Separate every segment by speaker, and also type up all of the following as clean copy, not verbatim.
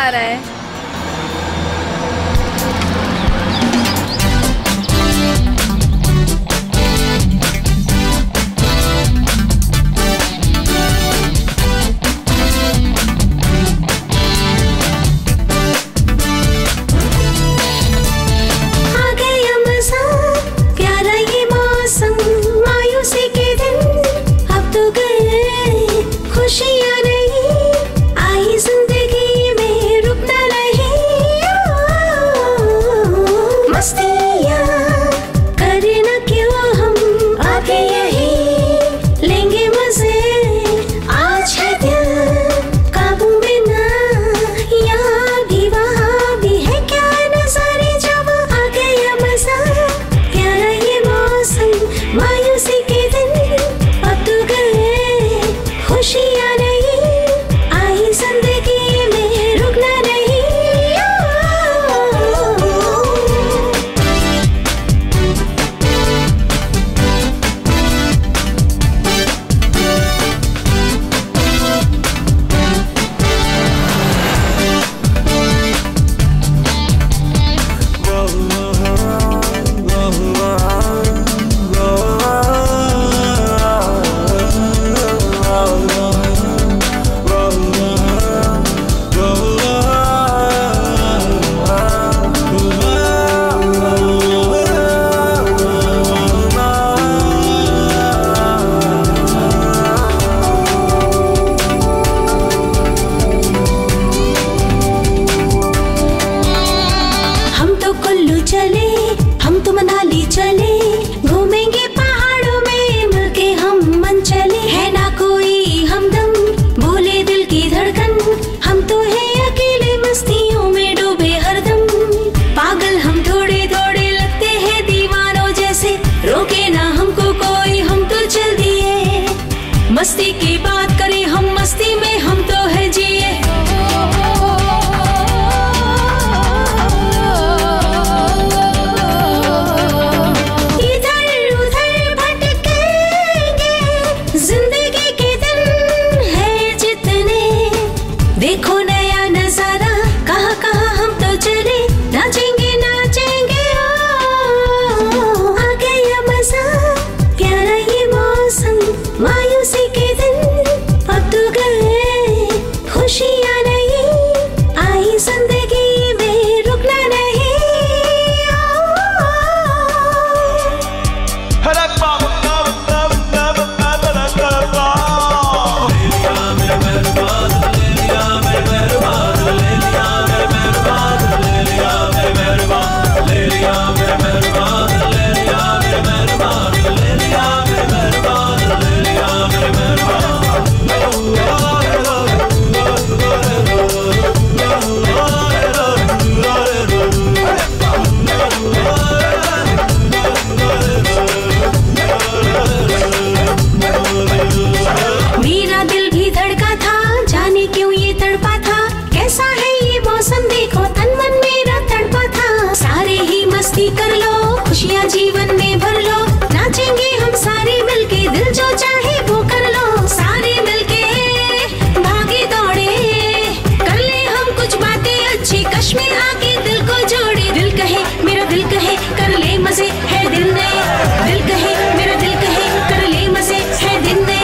Speaker 1: आ रहा है।
Speaker 2: खुशियाँ नहीं आई जिंदगी में, रुकना नहीं। मस्तियाँ करें ना क्यों हम आगे यही लेंगे मजे। आज है दिल काबू में ना, यहाँ भी वहाँ भी है क्या नजारे जब आ गया मजा। प्यारा ये मौसम मायूसी के दिन अब तो गए, खुशियाँ नहीं आई जिंदगी में, रुकना नहीं। मस्ती की बात करें हम, मस्ती में हम तो है जिए। इधर उधर भटकेंगे, जिंदगी के दिन है जितने, देखो नया नजारा कहाँ कहाँ हम तो चले। नाचेंगे नाचेंगे आ गया मजा, प्यारा ये मौसम मायूसी के दिन अब तो गए, खुशियाँ नहीं आई जिंदगी में, रुकना नहीं। मेरा दिल भी धड़का था, जाने क्यों ये तड़पा था। कैसा है ये मौसम देखो, तन मन मेरा तड़पा था। सारे ही मस्ती कर लो, खुशियाँ जीवन में भर लो। नाचेंगे हम सारे मिलके, दिल जो चाहे वो कर लो। सारे मिलके भागे दौड़े, कर ले हम कुछ बातें अच्छी, कश में आके दिल को जोड़े। दिल कहे मेरा दिल कहे कर ले मजे, है दिल ने। दिल कहे मेरा दिल कहे कर ले मजे, है दिल ने।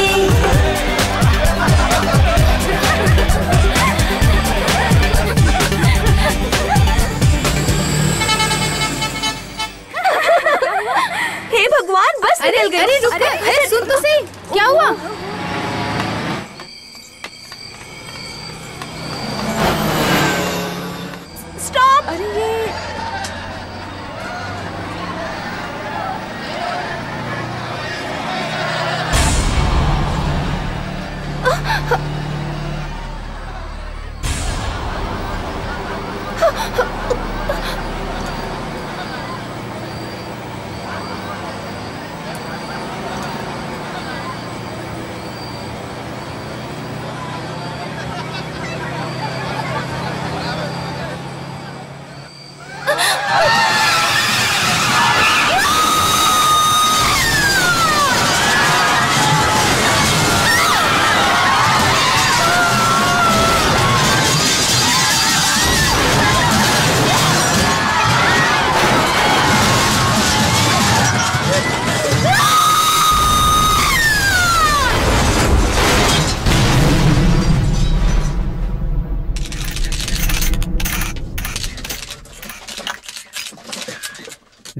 Speaker 1: हे भगवान, बस निकल गए। अरे रुक, अरे सुन तो सही, क्या हुआ? स्टॉप! अरे ये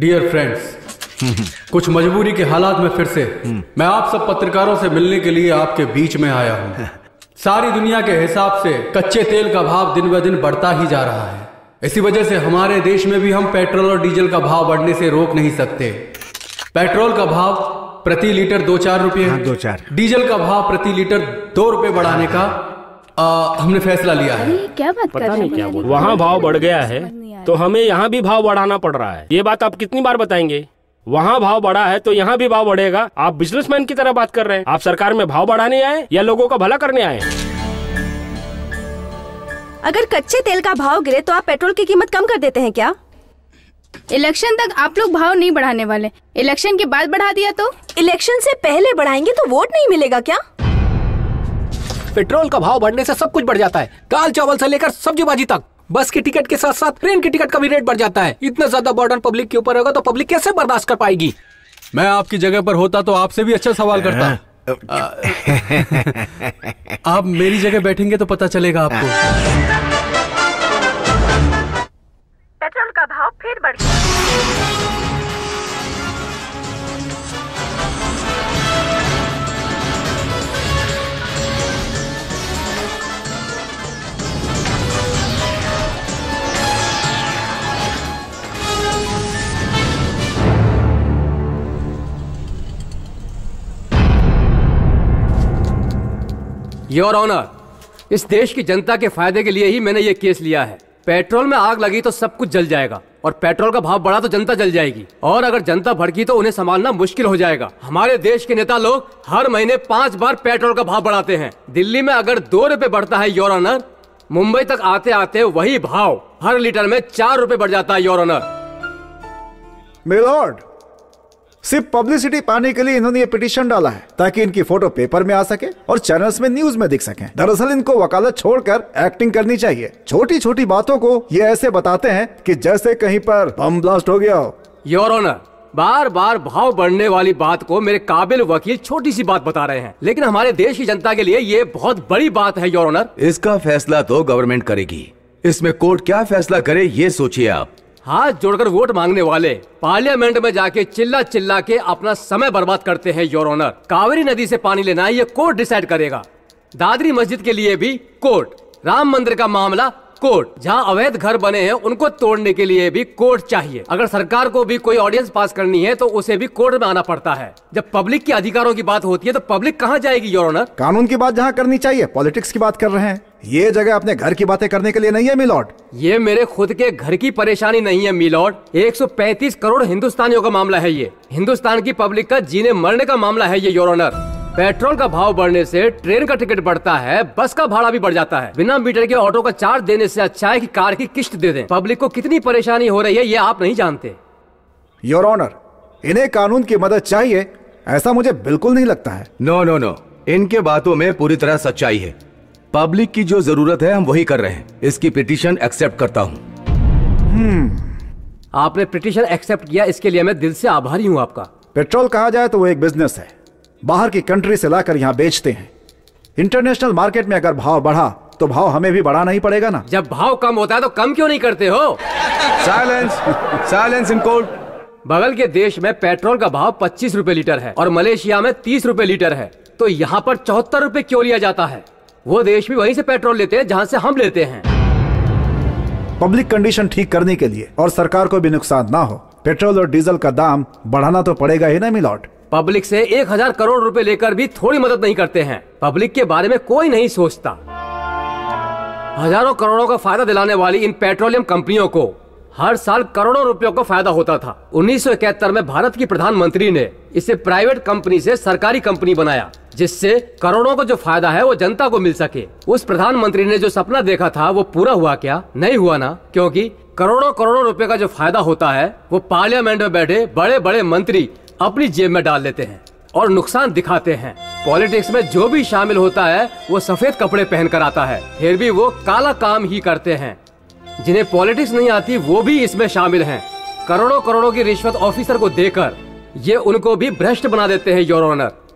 Speaker 3: डियर फ्रेंड्स, कुछ मजबूरी के हालात में फिर से मैं आप सब पत्रकारों से मिलने के लिए आपके बीच में आया हूं। सारी दुनिया के हिसाब से कच्चे तेल का भाव दिन ब दिन बढ़ता ही जा रहा है। इसी वजह से हमारे देश में भी हम पेट्रोल और डीजल का भाव बढ़ने से रोक नहीं सकते। पेट्रोल का भाव प्रति लीटर 2-4 रुपये,
Speaker 4: 2-4,
Speaker 3: डीजल का भाव प्रति लीटर 2 रुपये बढ़ाने का हमने फैसला लिया है।
Speaker 1: क्या बात कर रहे हैं?
Speaker 5: वहाँ भाव बढ़ गया है तो हमें यहाँ भी भाव बढ़ाना पड़ रहा है। ये बात आप कितनी बार बताएंगे? वहाँ भाव बढ़ा है तो यहाँ भी भाव बढ़ेगा। आप बिजनेसमैन की तरह बात कर रहे हैं। आप सरकार में भाव बढ़ाने आए या लोगों का भला करने आए?
Speaker 1: अगर कच्चे तेल का भाव गिरे तो आप पेट्रोल की कीमत कम कर देते हैं क्या?
Speaker 6: इलेक्शन तक आप लोग भाव नहीं बढ़ाने वाले, इलेक्शन के बाद बढ़ा दिया तो?
Speaker 1: इलेक्शन से पहले बढ़ाएंगे तो वोट नहीं मिलेगा क्या?
Speaker 7: पेट्रोल का भाव बढ़ने से सब कुछ बढ़ जाता है, दाल चावल से लेकर सब्जी भाजी तक। बस की टिकट के साथ साथ ट्रेन की टिकट का भी रेट बढ़ जाता है। इतना ज्यादा बर्डन पब्लिक के ऊपर होगा तो पब्लिक कैसे बर्दाश्त कर पाएगी?
Speaker 3: मैं आपकी जगह पर होता तो आपसे भी अच्छा सवाल करता। आप मेरी जगह बैठेंगे तो पता चलेगा आपको।
Speaker 1: पेट्रोल का भाव फिर बढ़ गया।
Speaker 7: योर ऑनर, इस देश की जनता के फायदे के लिए ही मैंने ये केस लिया है। पेट्रोल में आग लगी तो सब कुछ जल जाएगा और पेट्रोल का भाव बढ़ा तो जनता जल जाएगी, और अगर जनता भड़की तो उन्हें संभालना मुश्किल हो जाएगा। हमारे देश के नेता लोग हर महीने 5 बार पेट्रोल का भाव बढ़ाते हैं। दिल्ली में अगर 2 रुपए बढ़ता है योर ऑनर, मुंबई तक आते आते वही भाव हर लीटर में 4 रुपए बढ़ जाता है योर ऑनर।
Speaker 4: मिलॉर्ड, सिर्फ पब्लिसिटी पाने के लिए इन्होंने ये पिटीशन डाला है ताकि इनकी फोटो पेपर में आ सके और चैनल्स में न्यूज में दिख सके। दरअसल इनको वकालत छोड़कर एक्टिंग करनी चाहिए। छोटी छोटी बातों को ये ऐसे बताते हैं कि जैसे कहीं पर बम ब्लास्ट हो गया हो।
Speaker 7: योर ऑनर, बार बार भाव बढ़ने वाली बात को मेरे काबिल वकील छोटी सी बात बता रहे हैं, लेकिन हमारे देश की जनता के लिए ये बहुत बड़ी बात है योर ऑनर।
Speaker 8: इसका फैसला तो गवर्नमेंट करेगी, इसमें कोर्ट क्या फैसला करे ये सोचिए आप।
Speaker 7: हाथ जोड़कर वोट मांगने वाले पार्लियामेंट में जाके चिल्ला चिल्ला के अपना समय बर्बाद करते हैं योर ऑनर। कावेरी नदी से पानी लेना है ये कोर्ट डिसाइड करेगा। दादरी मस्जिद के लिए भी कोर्ट, राम मंदिर का मामला कोर्ट, जहां अवैध घर बने हैं उनको तोड़ने के लिए भी कोर्ट चाहिए। अगर सरकार को भी कोई ऑर्डिनेंस पास करनी है तो उसे भी कोर्ट में आना पड़ता है। जब पब्लिक के अधिकारों की बात होती है तो पब्लिक कहाँ जाएगी योर ऑनर?
Speaker 4: कानून की बात जहाँ करनी चाहिए पॉलिटिक्स की बात कर रहे हैं। ये जगह अपने घर की बातें करने के लिए नहीं है मिलॉर्ड।
Speaker 7: ये मेरे खुद के घर की परेशानी नहीं है मिलॉर्ड, 135 करोड़ हिंदुस्तानियों का मामला है ये। हिंदुस्तान की पब्लिक का जीने मरने का मामला है ये योर ऑनर। पेट्रोल का भाव बढ़ने से ट्रेन का टिकट बढ़ता है, बस का भाड़ा भी बढ़ जाता है। बिना मीटर के ऑटो का चार्ज देने से अच्छा है कि कार की किस्त दे दें। पब्लिक को कितनी परेशानी हो रही है ये आप नहीं जानते।
Speaker 4: योर ऑनर, इन्हें कानून की मदद चाहिए ऐसा मुझे बिल्कुल नहीं लगता है।
Speaker 8: नो नो नो, इनके बातों में पूरी तरह सच्चाई है। पब्लिक की जो जरूरत है हम वही कर रहे हैं। इसकी पिटीशन एक्सेप्ट करता हूँ।
Speaker 7: आपने पिटीशन एक्सेप्ट किया, इसके लिए मैं दिल से आभारी हूँ आपका।
Speaker 4: पेट्रोल कहा जाए तो वो एक बिजनेस है, बाहर की कंट्री से लाकर यहाँ बेचते हैं। इंटरनेशनल मार्केट में अगर भाव बढ़ा तो भाव हमें भी बढ़ाना ही पड़ेगा ना।
Speaker 7: जब भाव कम होता है तो कम क्यों नहीं करते हो?
Speaker 8: Silence, silence in court.
Speaker 7: बगल के देश में पेट्रोल का भाव 25 रुपए लीटर है और मलेशिया में 30 रुपए लीटर है, तो यहाँ पर 74 रुपए क्यों लिया जाता है? वो देश भी वहीं से पेट्रोल लेते हैं जहाँ से हम लेते हैं।
Speaker 4: पब्लिक कंडीशन ठीक करने के लिए और सरकार को भी नुकसान ना हो, पेट्रोल और डीजल का दाम बढ़ाना तो पड़ेगा ही ना मिलॉर्ड।
Speaker 7: पब्लिक से 1000 करोड़ रुपए लेकर भी थोड़ी मदद नहीं करते हैं। पब्लिक के बारे में कोई नहीं सोचता। हजारों करोड़ों का फायदा दिलाने वाली इन पेट्रोलियम कंपनियों को हर साल करोड़ों रुपयों का फायदा होता था। 1971 में भारत की प्रधानमंत्री ने इसे प्राइवेट कंपनी से सरकारी कंपनी बनाया, जिससे करोड़ों का जो फायदा है वो जनता को मिल सके। उस प्रधानमंत्री ने जो सपना देखा था वो पूरा हुआ क्या? नहीं हुआ ना, क्योंकि करोड़ों करोड़ों रुपए का जो फायदा होता है वो पार्लियामेंट में बैठे बड़े बड़े मंत्री अपनी जेब में डाल लेते हैं और नुकसान दिखाते हैं। पॉलिटिक्स में जो भी शामिल होता है वो सफेद कपड़े पहनकर आता है, फिर भी वो काला काम ही करते हैं। जिन्हें पॉलिटिक्स नहीं आती वो भी इसमें शामिल हैं। करोड़ों करोड़ों की रिश्वत ऑफिसर को देकर ये उनको भी भ्रष्ट बना देते हैं योर ऑनर।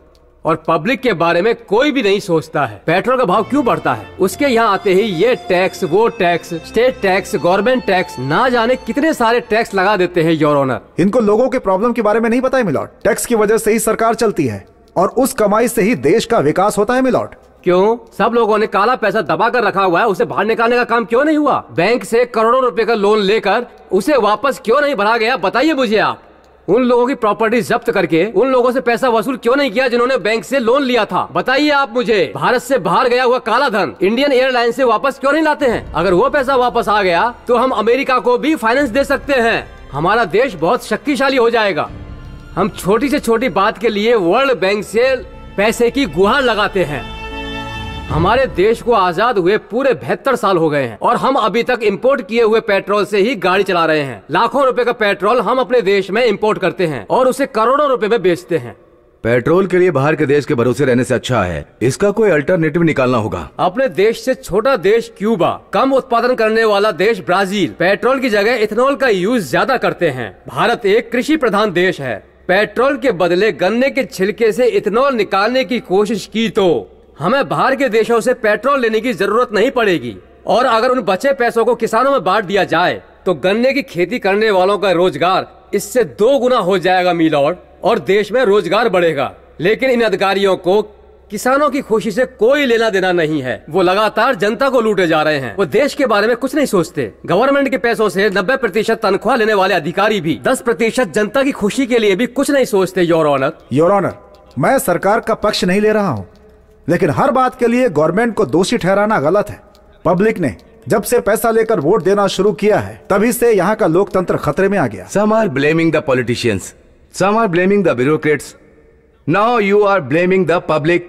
Speaker 7: और पब्लिक के बारे में कोई भी नहीं सोचता है। पेट्रोल का भाव क्यों बढ़ता है? उसके यहाँ आते ही ये टैक्स, वो tax, state tax, government tax, ना जाने कितने सारे टैक्स लगा देते हैं योर ऑनर।
Speaker 4: इनको लोगों के प्रॉब्लम के बारे में नहीं पता है मिलॉर्ड। टैक्स की वजह से ही सरकार चलती है और उस कमाई से ही देश का विकास होता है मिलॉर्ड।
Speaker 7: क्यों? सब लोगों ने काला पैसा दबा कर रखा हुआ है, उसे बाहर निकालने का काम क्यों नहीं हुआ? बैंक से करोड़ों रुपए का लोन लेकर उसे वापस क्यों नहीं भरा गया? बताइए मुझे आप। उन लोगों की प्रॉपर्टी जब्त करके उन लोगों से पैसा वसूल क्यों नहीं किया जिन्होंने बैंक से लोन लिया था? बताइए आप मुझे। भारत से बाहर गया हुआ काला धन इंडियन एयरलाइन से वापस क्यों नहीं लाते हैं? अगर वो पैसा वापस आ गया तो हम अमेरिका को भी फाइनेंस दे सकते हैं। हमारा देश बहुत शक्तिशाली हो जाएगा। हम छोटी से छोटी बात के लिए वर्ल्ड बैंक से पैसे की गुहार लगाते हैं। हमारे देश को आजाद हुए पूरे 72 साल हो गए हैं और हम अभी तक इंपोर्ट किए हुए पेट्रोल से ही गाड़ी चला रहे हैं। लाखों रुपए का पेट्रोल हम अपने देश में इंपोर्ट करते हैं और उसे करोड़ों रुपए में बेचते हैं।
Speaker 8: पेट्रोल के लिए बाहर के देश के भरोसे रहने से अच्छा है इसका कोई अल्टरनेटिव निकालना होगा।
Speaker 7: अपने देश से छोटा देश क्यूबा, कम उत्पादन करने वाला देश ब्राजील पेट्रोल की जगह इथेनॉल का यूज ज्यादा करते हैं। भारत एक कृषि प्रधान देश है। पेट्रोल के बदले गन्ने के छिलके से इथेनॉल निकालने की कोशिश की तो हमें बाहर के देशों से पेट्रोल लेने की जरूरत नहीं पड़ेगी और अगर उन बचे पैसों को किसानों में बांट दिया जाए तो गन्ने की खेती करने वालों का रोजगार इससे 2 गुना हो जाएगा मिलॉर्ड और देश में रोजगार बढ़ेगा। लेकिन इन अधिकारियों को किसानों की खुशी से कोई लेना देना नहीं है। वो लगातार जनता को लूटे जा रहे हैं। वो देश के बारे में कुछ नहीं सोचते। गवर्नमेंट के पैसों से 90% तनख्वाह लेने वाले अधिकारी भी 10% जनता की खुशी के लिए भी कुछ नहीं सोचते। योर ऑनर,
Speaker 4: योर ऑनर, मैं सरकार का पक्ष नहीं ले रहा हूँ, लेकिन हर बात के लिए गवर्नमेंट को दोषी ठहराना गलत है। पब्लिक ने जब से पैसा लेकर वोट देना शुरू किया है तभी से यहाँ का लोकतंत्र खतरे में आ गया।
Speaker 8: Some are blaming the politicians, some are blaming the bureaucrats. Now you are blaming the public.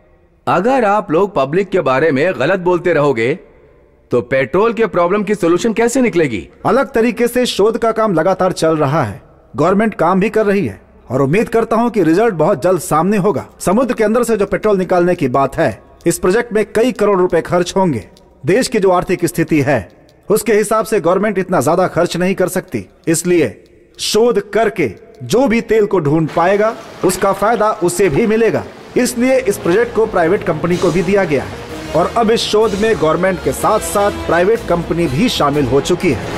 Speaker 8: अगर आप लोग पब्लिक के बारे में गलत बोलते रहोगे तो पेट्रोल के प्रॉब्लम की सोल्यूशन कैसे निकलेगी?
Speaker 4: अलग तरीके से शोध का काम लगातार चल रहा है। गवर्नमेंट काम भी कर रही है और उम्मीद करता हूं कि रिजल्ट बहुत जल्द सामने होगा। समुद्र के अंदर से जो पेट्रोल निकालने की बात है, इस प्रोजेक्ट में कई करोड़ रुपए खर्च होंगे। देश की जो आर्थिक स्थिति है उसके हिसाब से गवर्नमेंट इतना ज्यादा खर्च नहीं कर सकती। इसलिए शोध करके जो भी तेल को ढूंढ पाएगा उसका फायदा उसे भी मिलेगा। इसलिए इस प्रोजेक्ट को प्राइवेट कंपनी को भी दिया गया है और अब इस शोध में गवर्नमेंट के साथ साथ प्राइवेट कंपनी भी शामिल हो चुकी है।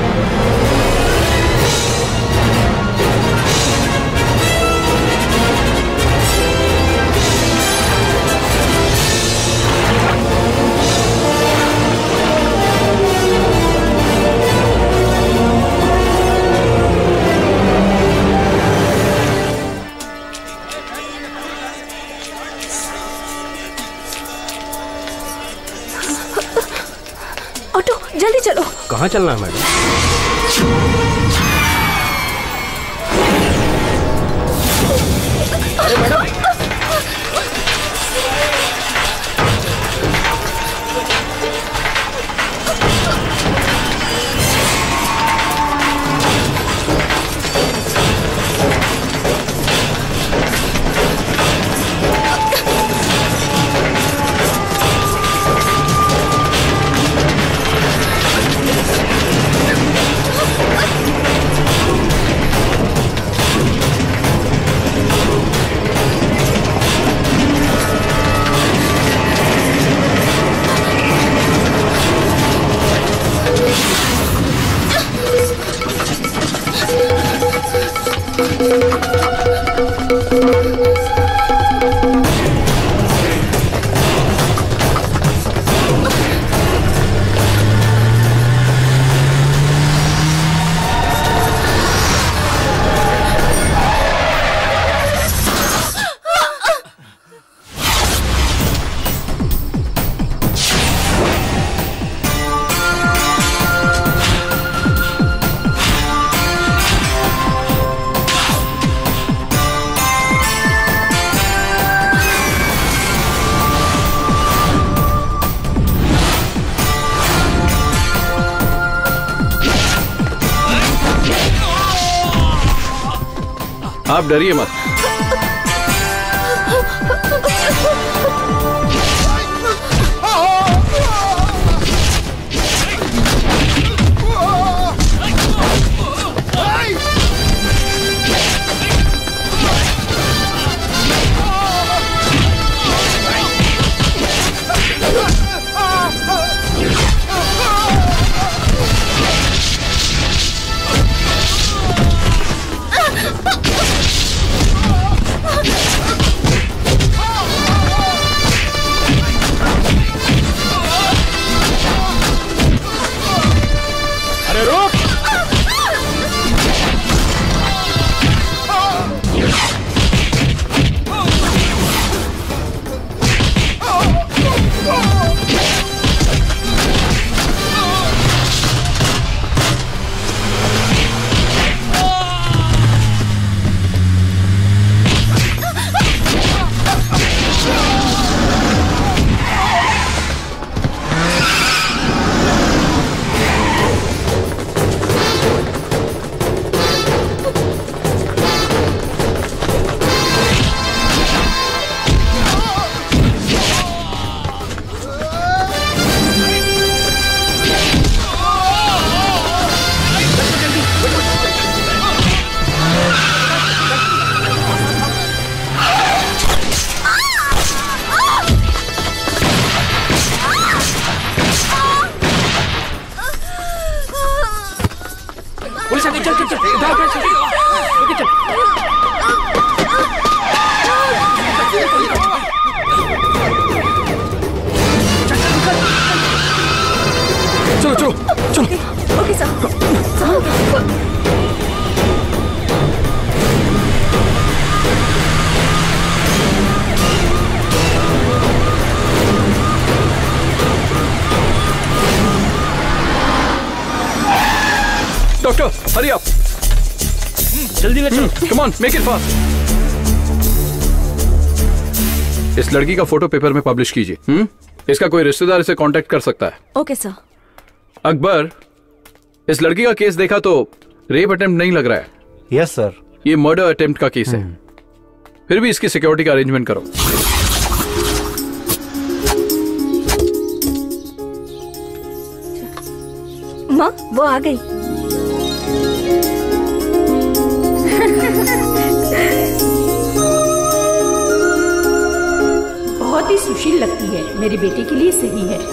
Speaker 1: जल्दी चलो।
Speaker 5: कहाँ चलना है मैडम? अरे मैडम,
Speaker 8: आप डरिए मत।
Speaker 3: चलो चलो चलो।
Speaker 1: Okay sir.
Speaker 3: डॉक्टर हरी आप,
Speaker 5: जल्दी ले चलो।
Speaker 3: Come on make it fast. इस लड़की का फोटो पेपर में पब्लिश कीजिए। इसका कोई रिश्तेदार इसे कांटेक्ट कर सकता है।
Speaker 1: Okay sir.
Speaker 3: अकबर, इस लड़की का केस देखा तो रेप अटेम्प्ट नहीं लग रहा है।
Speaker 4: Yes sir.
Speaker 3: ये मर्डर अटेम्प्ट का केस है। फिर भी इसकी सिक्योरिटी का अरेंजमेंट करो।
Speaker 1: माँ वो आ गई।
Speaker 9: बहुत ही सुशील लगती है, मेरी बेटी के लिए सही है।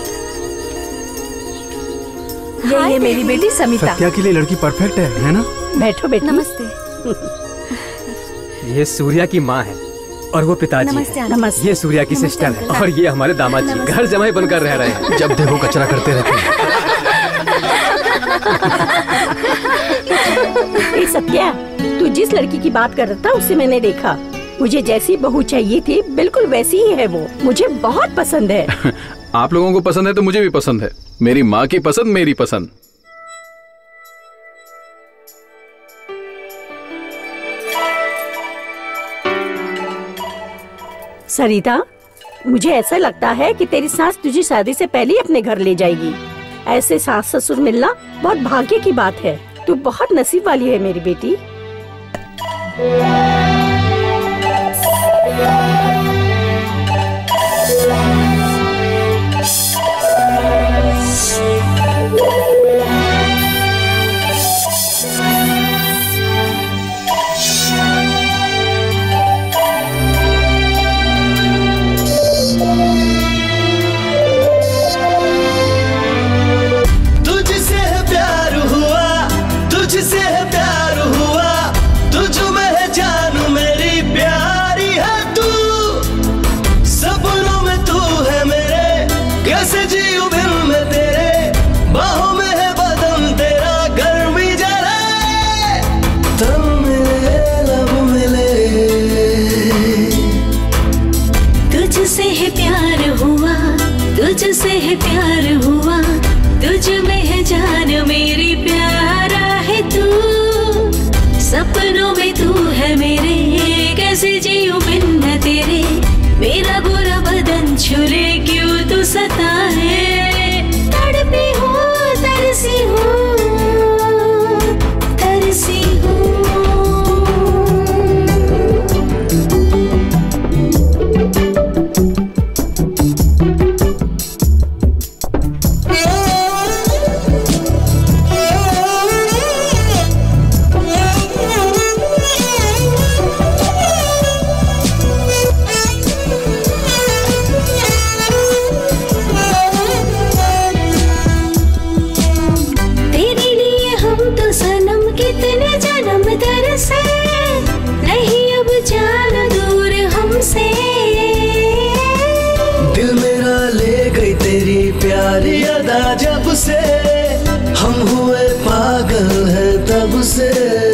Speaker 1: ये मेरी बेटी समिता।
Speaker 3: सत्या के लिए लड़की परफेक्ट है ना?
Speaker 9: बैठो बेटी।
Speaker 1: नमस्ते।
Speaker 7: ये सूर्या की माँ है और वो पिताजी
Speaker 1: नमस्ते
Speaker 7: है।
Speaker 1: नमस्ते।
Speaker 7: ये सूर्या की सिस्टर है और ये हमारे दामाद जी घर जमाई बनकर रह रहे हैं।
Speaker 3: जब देखो कचरा करते रहते हैं।
Speaker 9: ए सत्या, तू जिस लड़की की बात कर रहा था उसे मैंने देखा। मुझे जैसी बहू चाहिए थी बिल्कुल वैसी ही है वो। मुझे बहुत पसंद है।
Speaker 3: आप लोगों को पसंद है तो मुझे भी पसंद है। मेरी माँ की पसंद मेरी पसंद।
Speaker 9: सरिता, मुझे ऐसा लगता है कि तेरी सास तुझे शादी से पहले ही अपने घर ले जाएगी। ऐसे सास ससुर मिलना बहुत भाग्य की बात है। तू बहुत नसीब वाली है मेरी बेटी।
Speaker 2: तुझसे है प्यार हुआ, तुझ में है जान मेरी प्यारा है तू। सपनों में तू है मेरे, कैसे जीऊं बिन मैं तेरे। मेरा बुरा बदन छुले क्यों तू सताए। तड़पी हूँ तरसी हूँ तरसी हूँ।
Speaker 10: दिल मेरा ले गई तेरी प्यारी अदा, जब से हम हुए पागल हैं तब से।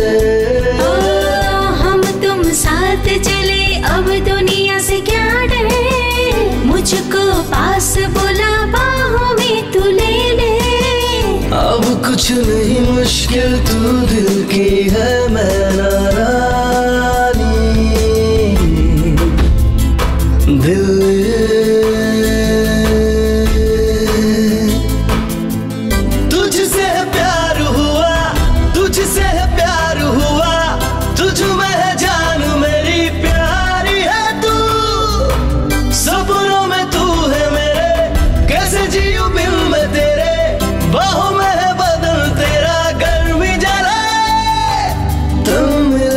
Speaker 2: हम तुम साथ चले अब दुनिया से क्या डरे। मुझको पास बुला बाहों में तू ले ले।
Speaker 10: अब कुछ नहीं मुश्किल तू दिल की है मैं नारानी। दिल तुझसे प्यार हुआ, तुझसे प्यार हुआ, तुझ में है जान मेरी प्यारी है तू। सपनों में तू है मेरे, कैसे जीऊं बिन मैं तेरे। बाहों में है बदन तेरा, गर्मी जलाए तुम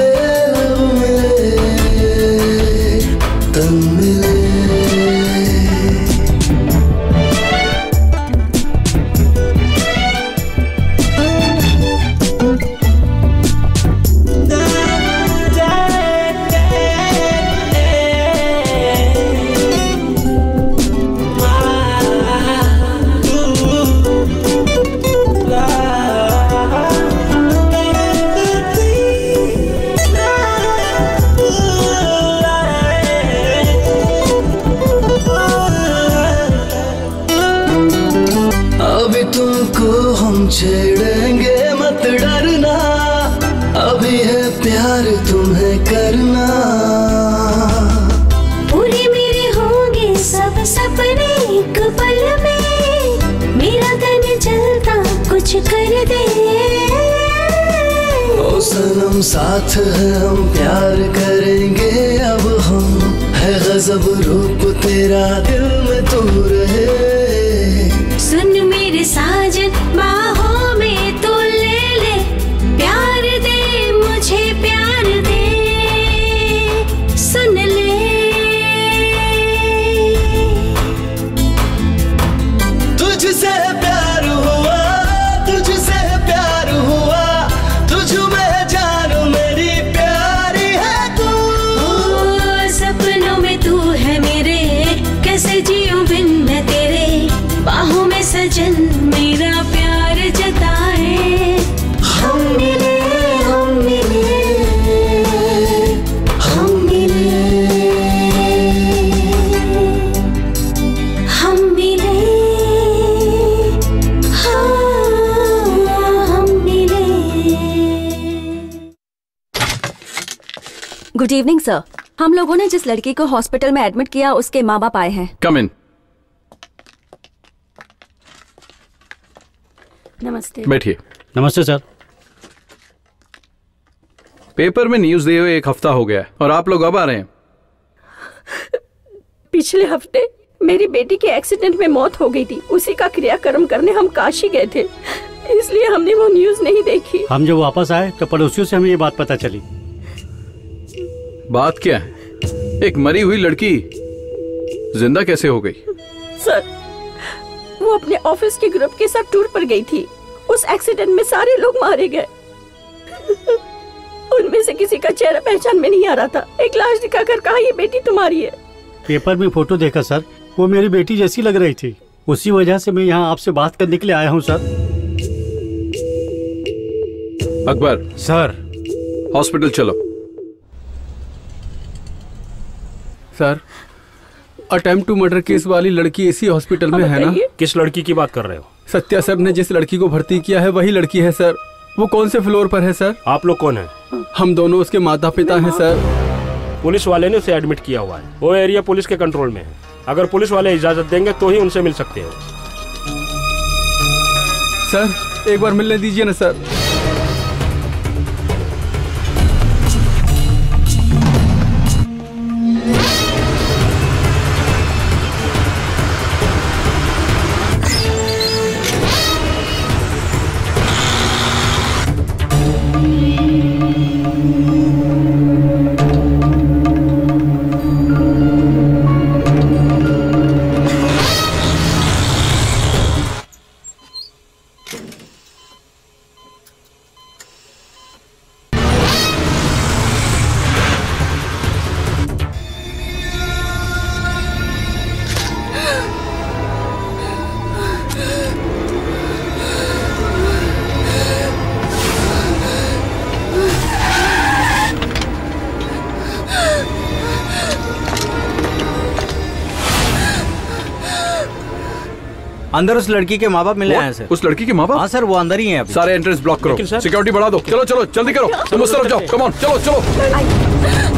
Speaker 10: हम छेड़ेंगे मत डरना, अभी है प्यार तुम्हें करना।
Speaker 2: पूरे मेरे होंगे सब सपने एक पल में, मेरा तन चलता कुछ कर दे।
Speaker 10: ओ सनम साथ है हम प्यार करेंगे अब हम, है गजब रूप तेरा दिल में तू रहे।
Speaker 2: सुन मेरे साजन बाहों में तू ले ले, प्यार दे मुझे प्यार दे, सुन ले।
Speaker 10: तुझसे प्यार हुआ, तुझसे प्यार हुआ, तुझ में जानू मेरी प्यारी है तू।
Speaker 2: सपनों में तू है मेरे, कैसे जीऊं बिन मैं तेरे, बाहों में सजन मेरा प्यार जताए। हम मिले हम मिले हम मिले हम मिले, हाँ हम मिले।
Speaker 1: Good evening sir. हम लोगों ने जिस लड़की को हॉस्पिटल में एडमिट किया उसके माँ बाप आए हैं।
Speaker 8: कम इन।
Speaker 9: नमस्ते।
Speaker 8: बैठिए।
Speaker 11: नमस्ते सर।
Speaker 8: पेपर में न्यूज दिए हुए 1 हफ्ता हो गया है और आप लोग अब आ रहे हैं।
Speaker 9: पिछले हफ्ते मेरी बेटी के एक्सीडेंट में मौत हो गई थी, उसी का क्रियाक्रम करने हम काशी गए थे, इसलिए हमने वो न्यूज नहीं देखी।
Speaker 11: हम जब वापस आए तो पड़ोसियों से हमें ये बात पता चली।
Speaker 8: बात क्या है? एक मरी हुई लड़की जिंदा कैसे हो गई?
Speaker 9: सर, वो अपने ऑफिस के ग्रुप के साथ टूर पर गई थी, उस एक्सीडेंट में सारे लोग मारे गए। उनमें से किसी का चेहरा पहचान में नहीं आ रहा था। एक लाश दिखाकर कहा ये बेटी तुम्हारी है।
Speaker 11: पेपर में फोटो देखा सर, वो मेरी बेटी जैसी लग रही थी, उसी वजह से मैं यहाँ आपसे बात करने के लिए आया हूँ सर।
Speaker 8: अकबर
Speaker 3: सर।
Speaker 8: हॉस्पिटल चलो।
Speaker 3: Sir, attempt to murder case वाली लड़की इसी हॉस्पिटल में है ना?
Speaker 5: किस लड़की की बात कर रहे हो?
Speaker 3: सत्या सर ने जिस लड़की को भर्ती किया है वही लड़की है सर। वो कौन से फ्लोर पर है सर?
Speaker 5: आप लोग कौन है?
Speaker 3: हम दोनों उसके माता पिता हैं सर।
Speaker 5: पुलिस वाले ने उसे एडमिट किया हुआ है, वो एरिया पुलिस के कंट्रोल में है। अगर पुलिस वाले इजाजत देंगे तो ही उनसे मिल सकते हो।
Speaker 3: सर एक बार मिलने दीजिए ना सर।
Speaker 12: अंदर उस लड़की के माँ बाप मिलने आए सर।
Speaker 8: उस लड़की के माँ बाप?
Speaker 12: हाँ सर, वो अंदर ही हैं अभी।
Speaker 8: सारे एंट्रेंस ब्लॉक करो, सिक्योरिटी बढ़ा दो। चलो चलो जल्दी करो, तुम उस तरफ जाओ। कम ऑन, चलो चलो।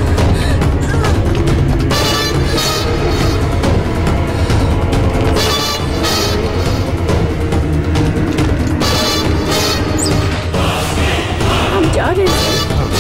Speaker 9: हम जा रहे हैं।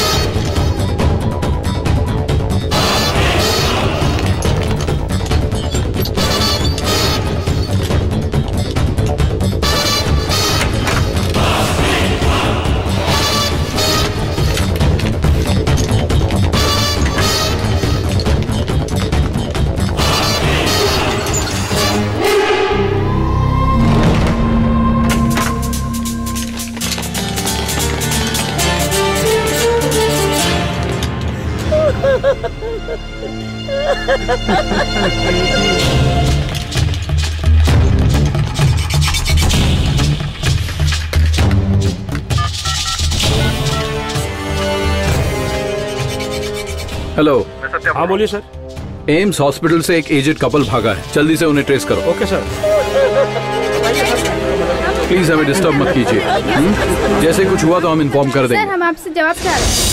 Speaker 8: हेलो।
Speaker 5: हाँ बोलिए सर।
Speaker 8: एम्स हॉस्पिटल से एक एजेड कपल भागा है, जल्दी से उन्हें ट्रेस करो।
Speaker 5: Okay sir.
Speaker 13: प्लीज हमें डिस्टर्ब मत कीजिए। जैसे कुछ हुआ तो हम इन्फॉर्म कर देंगे।
Speaker 6: सर हम आपसे जवाब चाह रहे हैं।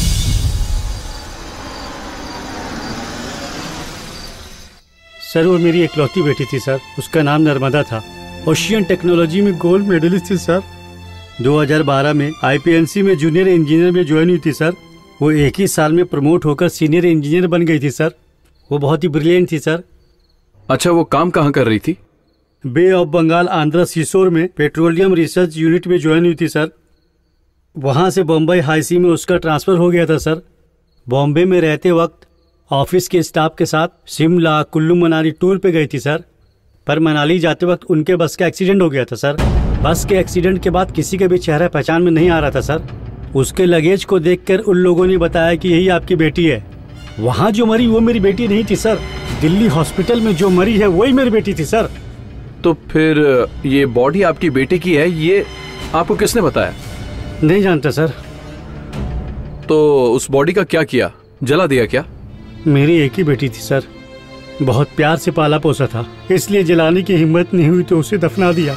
Speaker 11: सर वो मेरी इकलौती बेटी थी सर, उसका नाम नर्मदा था। ओशियन टेक्नोलॉजी में गोल्ड मेडलिस्ट थी सर। 2012 में आईपीएनसी में जूनियर इंजीनियर में ज्वाइन हुई थी सर। वो एक ही साल में प्रमोट होकर सीनियर इंजीनियर बन गई थी सर। वो बहुत ही ब्रिलियंट थी सर।
Speaker 13: अच्छा, वो काम कहाँ कर रही थी?
Speaker 11: Bay of Bengal Andhra seashore में पेट्रोलियम रिसर्च यूनिट में ज्वाइन हुई थी सर। वहाँ से बम्बई हाई सी में उसका ट्रांसफ़र हो गया था सर। बॉम्बे में रहते वक्त ऑफिस के स्टाफ के साथ शिमला कुल्लू मनाली टूर पे गई थी सर। पर मनाली जाते वक्त उनके बस का एक्सीडेंट हो गया था सर। बस के एक्सीडेंट के बाद किसी का भी चेहरा पहचान में नहीं आ रहा था सर। उसके लगेज को देखकर उन लोगों ने बताया कि यही आपकी बेटी है। वहाँ जो मरी वो मेरी बेटी नहीं थी सर। दिल्ली हॉस्पिटल में जो मरी है वही मेरी बेटी थी सर।
Speaker 13: तो फिर ये बॉडी आपकी बेटी की है, ये आपको किसने बताया?
Speaker 11: नहीं जानता सर।
Speaker 13: तो उस बॉडी का क्या किया? जला दिया क्या?
Speaker 11: मेरी एक ही बेटी थी सर, बहुत प्यार से पाला पोसा था, इसलिए जलाने की हिम्मत नहीं हुई तो उसे दफना दिया।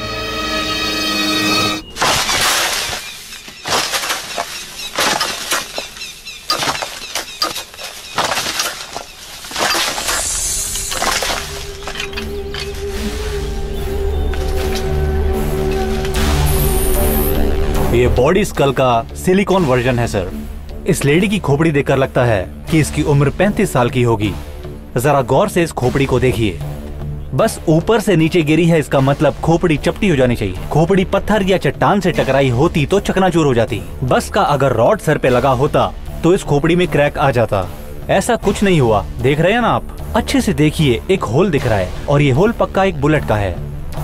Speaker 14: ये बॉडी स्कल का सिलिकॉन वर्जन है सर। इस लेडी की खोपड़ी देखकर लगता है कि इसकी उम्र 35 साल की होगी। जरा गौर से इस खोपड़ी को देखिए। बस ऊपर से नीचे गिरी है, इसका मतलब खोपड़ी चपटी हो जानी चाहिए। खोपड़ी पत्थर या चट्टान से टकराई होती तो चकनाचूर हो जाती। बस का अगर रॉड सर पे लगा होता तो इस खोपड़ी में क्रैक आ जाता। ऐसा कुछ नहीं हुआ। देख रहे हैं ना आप? अच्छे से देखिए, एक होल दिख रहा है और ये होल पक्का एक बुलेट का है।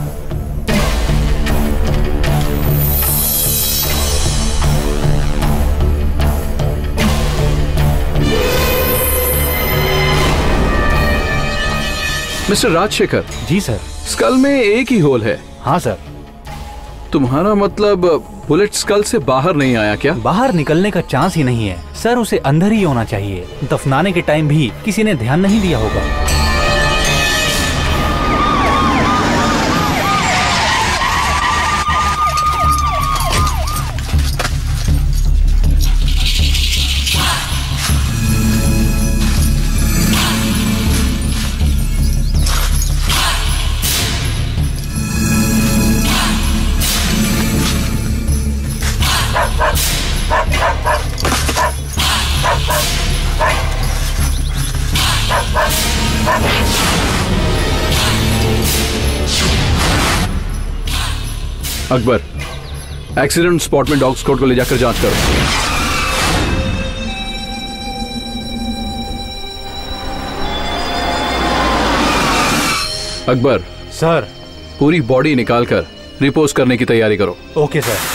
Speaker 13: मिस्टर राजशेखर।
Speaker 14: जी सर।
Speaker 13: स्कल में एक ही होल है?
Speaker 14: हाँ सर।
Speaker 13: तुम्हारा मतलब बुलेट स्कल से बाहर नहीं आया क्या?
Speaker 14: बाहर निकलने का चांस ही नहीं है सर, उसे अंदर ही होना चाहिए। दफनाने के टाइम भी किसी ने ध्यान नहीं दिया होगा।
Speaker 13: अकबर, एक्सीडेंट स्पॉट में डॉग स्क्वाड को ले जाकर जांच करो। अकबर।
Speaker 14: सर।
Speaker 13: पूरी बॉडी निकालकर रिपोज करने की तैयारी करो।
Speaker 14: Okay sir.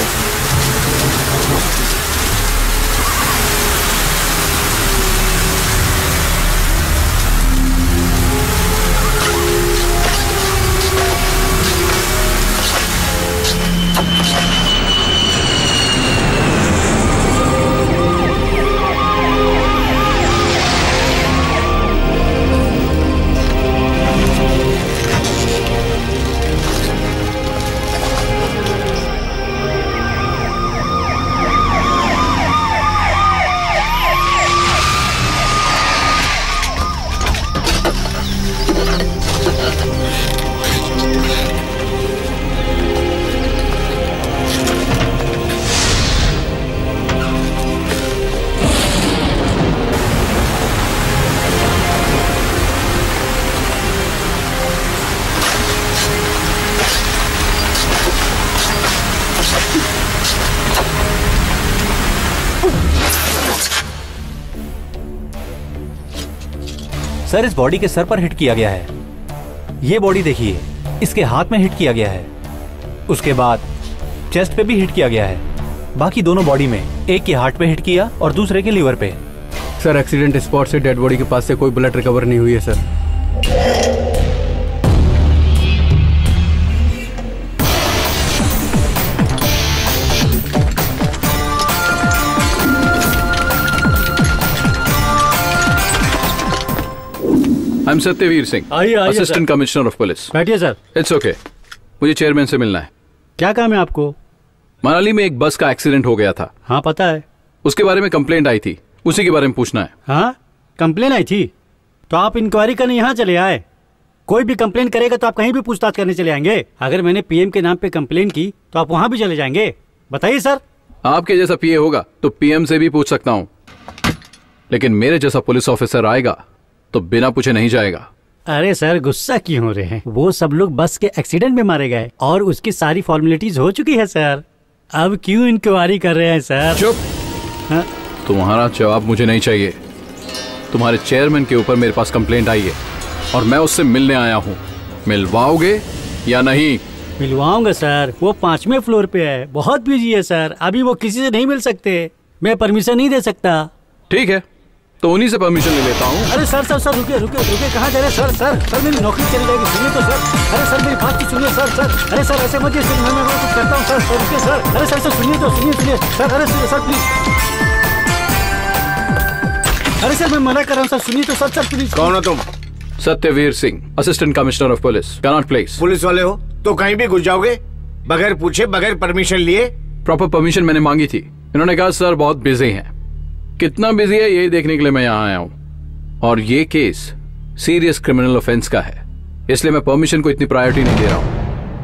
Speaker 14: सर, इस बॉडी के सर पर हिट किया गया है। ये बॉडी देखिए, इसके हाथ में हिट किया गया है। उसके बाद चेस्ट पे भी हिट किया गया है। बाकी दोनों बॉडी में, एक के हार्ट पे हिट किया और दूसरे के लीवर पे।
Speaker 3: सर, एक्सीडेंट स्पॉट से डेड बॉडी के पास से कोई बुलेट रिकवर नहीं हुई है सर।
Speaker 13: I'm Satyavir Singh,
Speaker 11: आइए
Speaker 13: Assistant Commissioner of Police.
Speaker 11: बैठिए सर।
Speaker 13: It's okay. मुझे चेयरमैन से मिलना है।
Speaker 11: क्या काम है आपको?
Speaker 13: मनाली में एक बस का एक्सीडेंट हो गया था।
Speaker 11: हाँ पता है।
Speaker 13: उसके बारे में कंप्लेंट आई थी, उसी के बारे में पूछना है।
Speaker 11: हाँ कंप्लेन आई थी तो आप इंक्वायरी करने यहाँ चले आए। कोई भी कंप्लेन करेगा तो आप कहीं भी पूछताछ करने चले आएंगे। अगर मैंने पीएम के नाम पे कंप्लेन की तो आप वहाँ भी चले जाएंगे। बताइए सर।
Speaker 13: आपके जैसा पीए होगा तो पीएम से भी पूछ सकता हूँ, लेकिन मेरे जैसा पुलिस ऑफिसर आएगा तो बिना पूछे नहीं जाएगा।
Speaker 11: अरे सर गुस्सा क्यों हो रहे हैं? वो सब लोग बस के एक्सीडेंट में मारे गए और उसकी सारी फॉर्मेलिटीज हो चुकी है सर। अब क्यों इंक्वायरी कर रहे हैं सर?
Speaker 13: चुप।
Speaker 11: हाँ?
Speaker 13: तुम्हारा जवाब मुझे नहीं चाहिए। तुम्हारे चेयरमैन के ऊपर मेरे पास कंप्लेंट आई है और मैं उससे मिलने आया हूँ। मिलवाओगे या नहीं?
Speaker 11: मिलवाऊंगा सर। वो 5वें फ्लोर पे है, बहुत बिजी है सर। अभी वो किसी से नहीं मिल सकते, मैं परमिशन नहीं दे सकता।
Speaker 13: ठीक है तो उन्हीं से परमिशन ले लेता हूँ।
Speaker 11: अरे सर सर सर रुके रुके रुके, कहाँ जा रहे हैं? सर मेरी नौकरी चली जाएगी, सुनिए तो सर। अरे सर मेरी बात तो सुनिए सर। अरे सर ऐसे मत मैं कुछ करता हूँ सर। रुकिए सर। अरे सर सुनिए तो सुनिए सर। अरे सर प्लीज। अरे सर मैं मना कर रहा हूँ सर, सुनिए तो सर प्लीज।
Speaker 15: कौन हो तुम?
Speaker 13: Satyavir Singh, assistant commissioner of police, Connaught Place.
Speaker 15: Police वाले हो तो कहीं भी घुस जाओगे बगैर पूछे, बगैर परमिशन लिए?
Speaker 13: प्रॉपर परमिशन मैंने मांगी थी, इन्होंने कहा सर बहुत बिजी हैं। कितना बिजी है ये देखने के लिए मैं यहाँ आया हूँ। और ये केस सीरियस क्रिमिनल ऑफेंस का है, इसलिए मैं परमिशन को इतनी प्रायोरिटी नहीं दे रहा हूँ।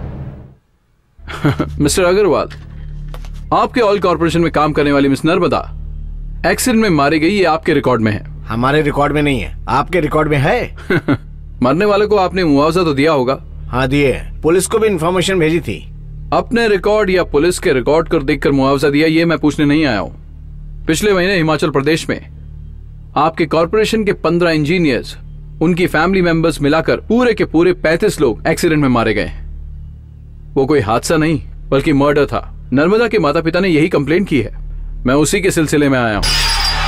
Speaker 13: मिस्टर अग्रवाल, आपके ऑयल कॉर्पोरेशन में काम करने वाली मिस नर्मदा एक्सीडेंट में मारी गई, ये आपके रिकॉर्ड में है।
Speaker 15: हमारे रिकॉर्ड में नहीं है, आपके रिकॉर्ड में है।
Speaker 13: मरने वाले को आपने मुआवजा तो दिया होगा?
Speaker 15: हाँ दिए, पुलिस को भी इंफॉर्मेशन भेजी थी।
Speaker 13: अपने रिकॉर्ड या पुलिस के रिकॉर्ड को देखकर मुआवजा दिया, ये मैं पूछने नहीं आया हूँ। पिछले महीने हिमाचल प्रदेश में आपके कॉर्पोरेशन के 15 इंजीनियर्स, उनकी फैमिली मेंबर्स मिलाकर पूरे के पूरे 35 लोग एक्सीडेंट में मारे गए। वो कोई हादसा नहीं बल्कि मर्डर था। नर्मदा के माता पिता ने यही कंप्लेंट की है, मैं उसी के सिलसिले में आया हूं।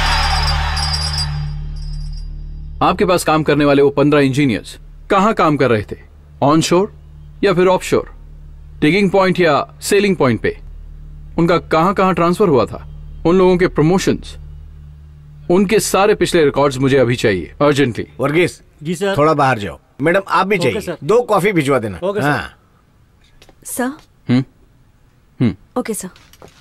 Speaker 13: आपके पास काम करने वाले वो 15 इंजीनियर्स कहां काम कर रहे थे? ऑन शोर या फिर ऑफ शोर, डिगिंग पॉइंट या सेलिंग पॉइंट पे? उनका कहां कहां ट्रांसफर हुआ था? उन लोगों के प्रमोशंस, उनके सारे पिछले रिकॉर्ड्स मुझे अभी चाहिए, अर्जेंटली।
Speaker 15: वर्गीस
Speaker 11: जी सर।
Speaker 15: थोड़ा बाहर जाओ। मैडम आप भी चाहिए, 2 कॉफी भिजवा देना। हाँ
Speaker 1: sir. Okay sir.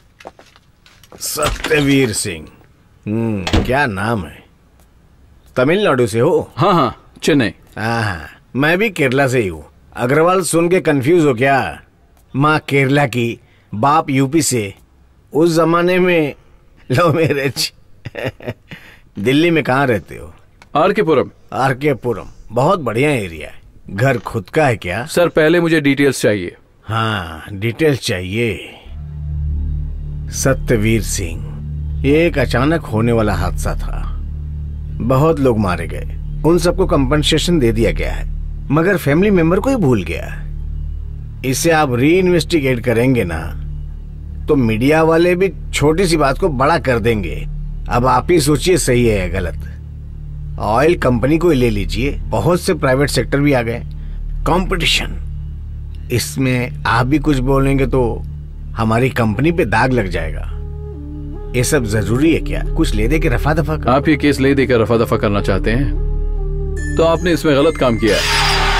Speaker 15: Satyaveer Singh, क्या नाम है? तमिलनाडु से हो?
Speaker 13: हाँ चेन्नई।
Speaker 15: हाँ मैं भी केरला से ही हूँ। अग्रवाल सुन के कंफ्यूज हो क्या? माँ केरला की, बाप यूपी से। उस जमाने में लव मैरिज। दिल्ली में कहाँ रहते हो?
Speaker 13: आरकेपुरम।
Speaker 15: आरकेपुरम बहुत बढ़िया एरिया है। घर खुद का है क्या?
Speaker 13: सर पहले मुझे डिटेल्स चाहिए।
Speaker 15: हाँ डिटेल्स चाहिए। सत्यवीर सिंह, ये एक अचानक होने वाला हादसा था। बहुत लोग मारे गए, उन सबको कंपनसेशन दे दिया गया है, मगर फैमिली मेंबर को ही भूल गया। इसे आप री इन्वेस्टिगेट करेंगे ना तो मीडिया वाले भी छोटी सी बात को बड़ा कर देंगे। अब आप ही सोचिए सही है या गलत। ऑयल कंपनी को ही ले लीजिए, बहुत से प्राइवेट सेक्टर भी आ गए, कंपटीशन। इसमें आप भी कुछ बोलेंगे तो हमारी कंपनी पे दाग लग जाएगा। ये सब जरूरी है क्या? कुछ ले दे के रफा दफा कर।
Speaker 13: आप ये केस ले देकर रफा दफा करना चाहते हैं तो आपने इसमें गलत काम किया है।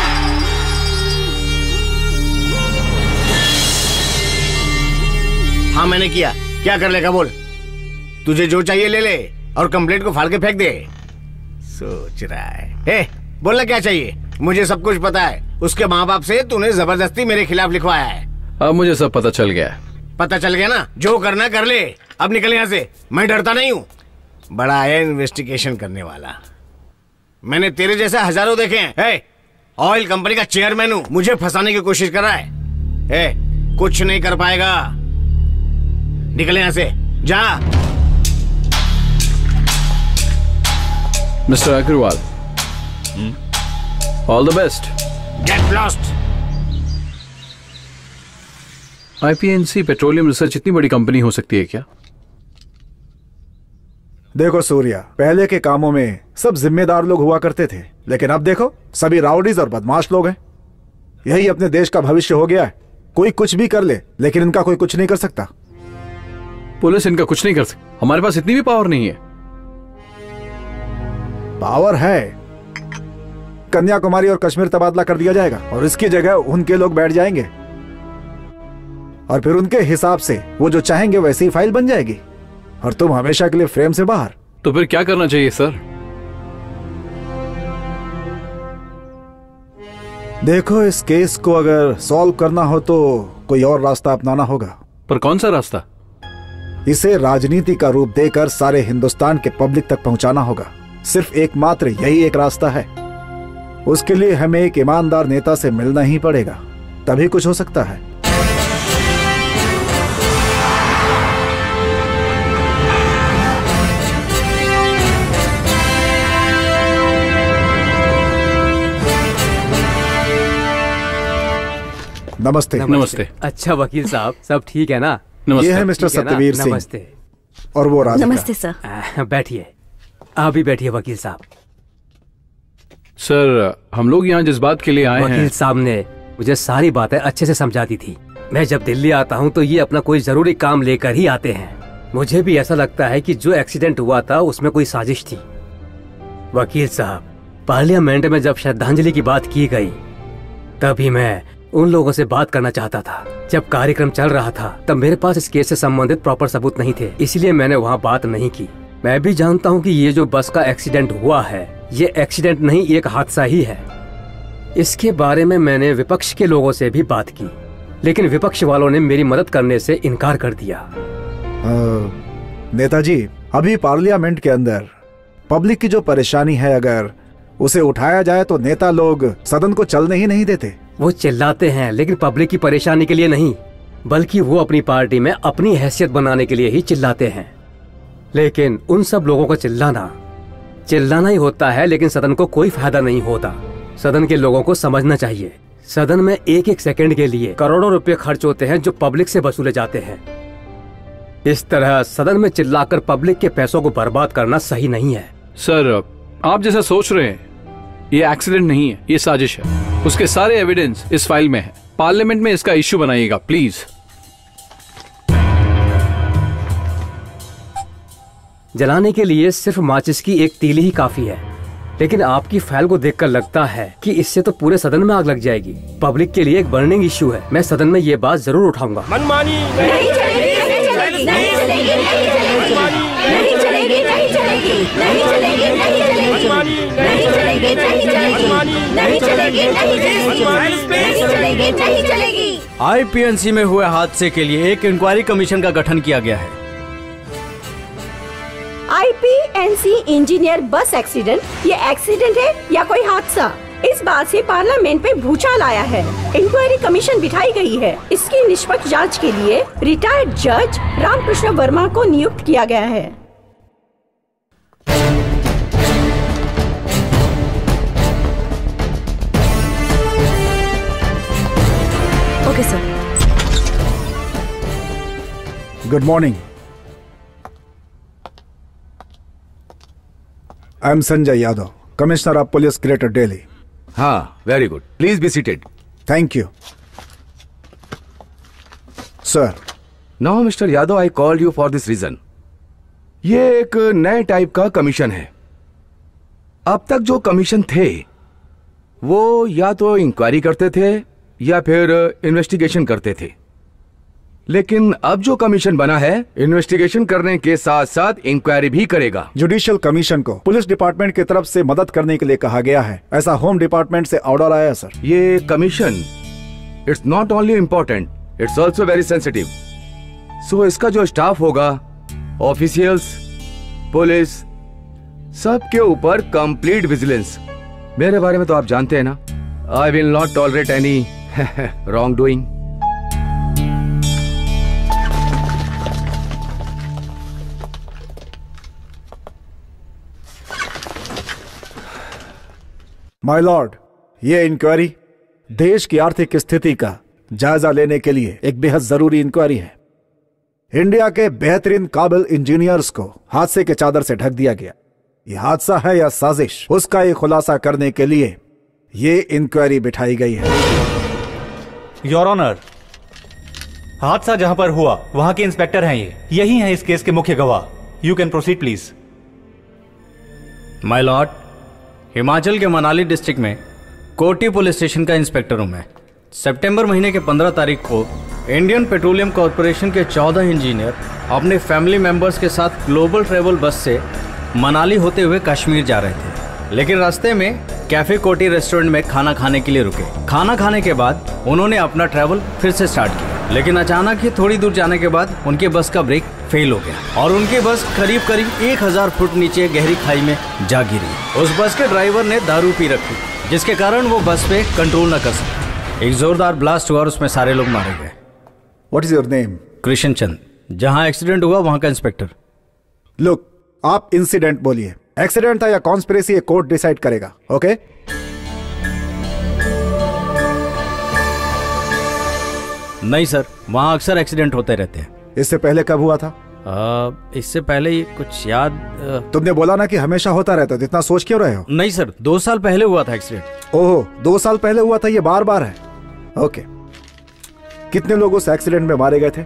Speaker 15: हाँ मैंने किया। क्या कर लेगा बोल? तुझे जो चाहिए ले ले और कंप्लेंट को फाड़ के फेंक दे। सोच रहा है बोलना क्या चाहिए? मुझे सब कुछ पता है। उसके माँ बाप से तूने जबरदस्ती मेरे खिलाफ लिखवाया है।
Speaker 13: अब मुझे सब पता चल गया।
Speaker 15: पता चल गया ना? जो करना कर ले। अब निकल यहाँ से, मैं डरता नहीं हूँ। बड़ा आया इन्वेस्टिगेशन करने वाला। मैंने तेरे जैसे हजारों देखे हैं। ऑयल कंपनी का चेयरमैन हूँ, मुझे फंसाने की कोशिश कर रहा है। कुछ नहीं कर पाएगा। निकल यहाँ से, जा।
Speaker 13: Mister Agarwal, all the best.
Speaker 15: Get lost.
Speaker 13: IPNC petroleum research इतनी बड़ी कंपनी हो सकती है क्या?
Speaker 4: देखो सूर्या, पहले के कामों में सब जिम्मेदार लोग हुआ करते थे, लेकिन अब देखो सभी राउडीज और बदमाश लोग हैं। यही अपने देश का भविष्य हो गया है। कोई कुछ भी कर ले, लेकिन इनका कोई कुछ नहीं कर सकता।
Speaker 13: पुलिस इनका कुछ नहीं कर सकती। हमारे पास इतनी भी पावर नहीं है।
Speaker 4: पावर है। कन्याकुमारी और कश्मीर तबादला कर दिया जाएगा और इसकी जगह उनके लोग बैठ जाएंगे। और फिर उनके हिसाब से वो जो चाहेंगे वैसी ही फाइल बन जाएगी और तुम हमेशा के लिए फ्रेम से बाहर।
Speaker 13: तो फिर क्या करना चाहिए सर?
Speaker 4: देखो, इस केस को अगर सॉल्व करना हो तो कोई और रास्ता अपनाना होगा।
Speaker 13: पर कौन सा रास्ता?
Speaker 4: इसे राजनीति का रूप देकर सारे हिंदुस्तान के पब्लिक तक पहुंचाना होगा। सिर्फ एकमात्र यही एक रास्ता है। उसके लिए हमें एक ईमानदार नेता से मिलना ही पड़ेगा, तभी कुछ हो सकता है। नमस्ते।
Speaker 13: नमस्ते।
Speaker 7: अच्छा वकील साहब, सब ठीक है ना?
Speaker 4: ये है मिस्टर सत्यवीर सिंह।
Speaker 7: नमस्ते।
Speaker 4: और वो राधिका।
Speaker 1: नमस्ते सर।
Speaker 7: बैठिए, आप भी बैठिए वकील साहब।
Speaker 13: सर, हम लोग यहाँ जिस बात के लिए आए हैं,
Speaker 7: वकील साहब ने मुझे सारी बातें अच्छे से समझा दी थी। मैं जब दिल्ली आता हूँ तो ये अपना कोई जरूरी काम लेकर ही आते हैं। मुझे भी ऐसा लगता है कि जो एक्सीडेंट हुआ था उसमें कोई साजिश थी। वकील साहब, पार्लियामेंट में जब श्रद्धांजलि की बात की गई तभी मैं उन लोगों से बात करना चाहता था। जब कार्यक्रम चल रहा था तब मेरे पास इस केस से संबंधित प्रॉपर सबूत नहीं थे, इसलिए मैंने वहाँ बात नहीं की। मैं भी जानता हूँ कि ये जो बस का एक्सीडेंट हुआ है ये एक्सीडेंट नहीं, एक हादसा ही है। इसके बारे में मैंने विपक्ष के लोगों से भी बात की, लेकिन विपक्ष वालों ने मेरी मदद करने से इनकार कर दिया।
Speaker 4: नेताजी, अभी पार्लियामेंट के अंदर पब्लिक की जो परेशानी है, अगर उसे उठाया जाए तो नेता लोग सदन को चलने ही नहीं देते।
Speaker 7: वो चिल्लाते हैं लेकिन पब्लिक की परेशानी के लिए नहीं, बल्कि वो अपनी पार्टी में अपनी हैसियत बनाने के लिए ही चिल्लाते हैं। लेकिन उन सब लोगों को चिल्लाना ही होता है, लेकिन सदन को कोई फायदा नहीं होता। सदन के लोगों को समझना चाहिए, सदन में एक एक सेकंड के लिए करोड़ों रुपए खर्च होते हैं जो पब्लिक से वसूले जाते हैं। इस तरह सदन में चिल्लाकर पब्लिक के पैसों को बर्बाद करना सही नहीं है।
Speaker 13: सर, आप जैसा सोच रहे हैं ये एक्सीडेंट नहीं है, ये साजिश है। उसके सारे एविडेंस इस फाइल में है। पार्लियामेंट में इसका इश्यू बनाइएगा प्लीज।
Speaker 7: जलाने के लिए सिर्फ माचिस की एक तीली ही काफी है, लेकिन आपकी फाइल को देखकर लगता है कि इससे तो पूरे सदन में आग लग जाएगी। पब्लिक के लिए एक बर्निंग इश्यू है। मैं सदन में ये बात जरूर उठाऊंगा।
Speaker 5: मनमानी
Speaker 1: नहीं चलेगी, नहीं चलेगी, नहीं चलेगी, नहीं चलेगी, नहीं चलेगी, नहीं चलेगी, नहीं चलेगी, नहीं चलेगी, नहीं चलेगी, नहीं चलेगी, नहीं चलेगी, नहीं चलेगी, नहीं चलेगी।
Speaker 12: आईपीएनसी में हुए हादसे के लिए एक इंक्वायरी कमीशन का गठन किया गया है।
Speaker 9: आईपीएनसी इंजीनियर बस एक्सीडेंट, ये एक्सीडेंट है या कोई हादसा? इस बात से पार्लियामेंट में भूचाल आया है। इंक्वायरी कमीशन बिठाई गई है। इसकी निष्पक्ष जांच के लिए रिटायर्ड जज रामकृष्ण वर्मा को नियुक्त किया गया है।
Speaker 1: Okay sir.
Speaker 4: Good morning. I am Sanjay Yadav, commissioner of police greater Delhi.
Speaker 8: हाँ, very good. Please be seated.
Speaker 4: Thank you sir.
Speaker 8: Now mister Yadav, I call you for this reason. ये एक नए टाइप का कमीशन है। अब तक जो कमीशन थे वो या तो इंक्वायरी करते थे या फिर इन्वेस्टिगेशन करते थे, लेकिन अब जो कमीशन बना है इन्वेस्टिगेशन करने के साथ साथ इंक्वायरी भी करेगा।
Speaker 4: जुडिशियल कमीशन को पुलिस डिपार्टमेंट की तरफ से मदद करने के लिए कहा गया है, ऐसा होम डिपार्टमेंट से ऑर्डर आया सर।
Speaker 8: ये commission it's not only important, it's also very sensitive. So इसका जो स्टाफ होगा, ऑफिशियल्स, पुलिस, सबके ऊपर कंप्लीट विजिलेंस। मेरे बारे में तो आप जानते हैं ना, I will not tolerate any wrong doing.
Speaker 4: My lord, ये इंक्वायरी देश की आर्थिक स्थिति का जायजा लेने के लिए एक बेहद जरूरी इंक्वायरी है। इंडिया के बेहतरीन काबिल इंजीनियर्स को हादसे के चादर से ढक दिया गया। ये हादसा है या साजिश, उसका ये खुलासा करने के लिए ये इंक्वायरी बिठाई गई है।
Speaker 14: योर ऑनर, हादसा जहां पर हुआ वहां के इंस्पेक्टर हैं यही हैं इस केस के मुख्य गवाह। You can proceed please.
Speaker 12: My lord, Himachal के मनाली डिस्ट्रिक्ट में कोटी पुलिस स्टेशन का इंस्पेक्टर हूं मैं। सितंबर महीने के 15 तारीख को इंडियन पेट्रोलियम कॉरपोरेशन के 14 इंजीनियर अपने फैमिली मेंबर्स के साथ ग्लोबल ट्रेवल बस से मनाली होते हुए कश्मीर जा रहे थे, लेकिन रास्ते में कैफे कोटी रेस्टोरेंट में खाना खाने के लिए रुके। खाना खाने के बाद उन्होंने अपना ट्रैवल फिर से स्टार्ट किया, लेकिन अचानक ही थोड़ी दूर जाने के बाद उनके बस का ब्रेक फेल हो गया और उनकी बस करीब 1000 फुट नीचे गहरी खाई में जा गिरी। उस बस के ड्राइवर ने दारू पी रखी, जिसके कारण वो बस पे कंट्रोल न कर सके। एक जोरदार ब्लास्ट हुआ और उसमें सारे लोग मारे गए।
Speaker 4: What is your name?
Speaker 12: Krishna Chand. जहां एक्सीडेंट हुआ वहां का इंस्पेक्टर।
Speaker 4: लुक, आप इंसिडेंट बोलिए। एक्सीडेंट था या कॉन्स्पिरेसी, ये कोर्ट डिसाइड करेगा। ओके?
Speaker 12: नहीं सर, वहां अक्सर एक्सीडेंट होते रहते हैं।
Speaker 4: इससे पहले कब हुआ था?
Speaker 12: इससे पहले ही कुछ याद।
Speaker 4: तुमने बोला ना कि हमेशा होता रहता है, इतना सोच क्यों रहे हो?
Speaker 12: नहीं सर, 2 साल पहले हुआ था एक्सीडेंट।
Speaker 4: ओहो, 2 साल पहले हुआ था, ये बार बार है। ओके, कितने लोग उस एक्सीडेंट में मारे गए थे?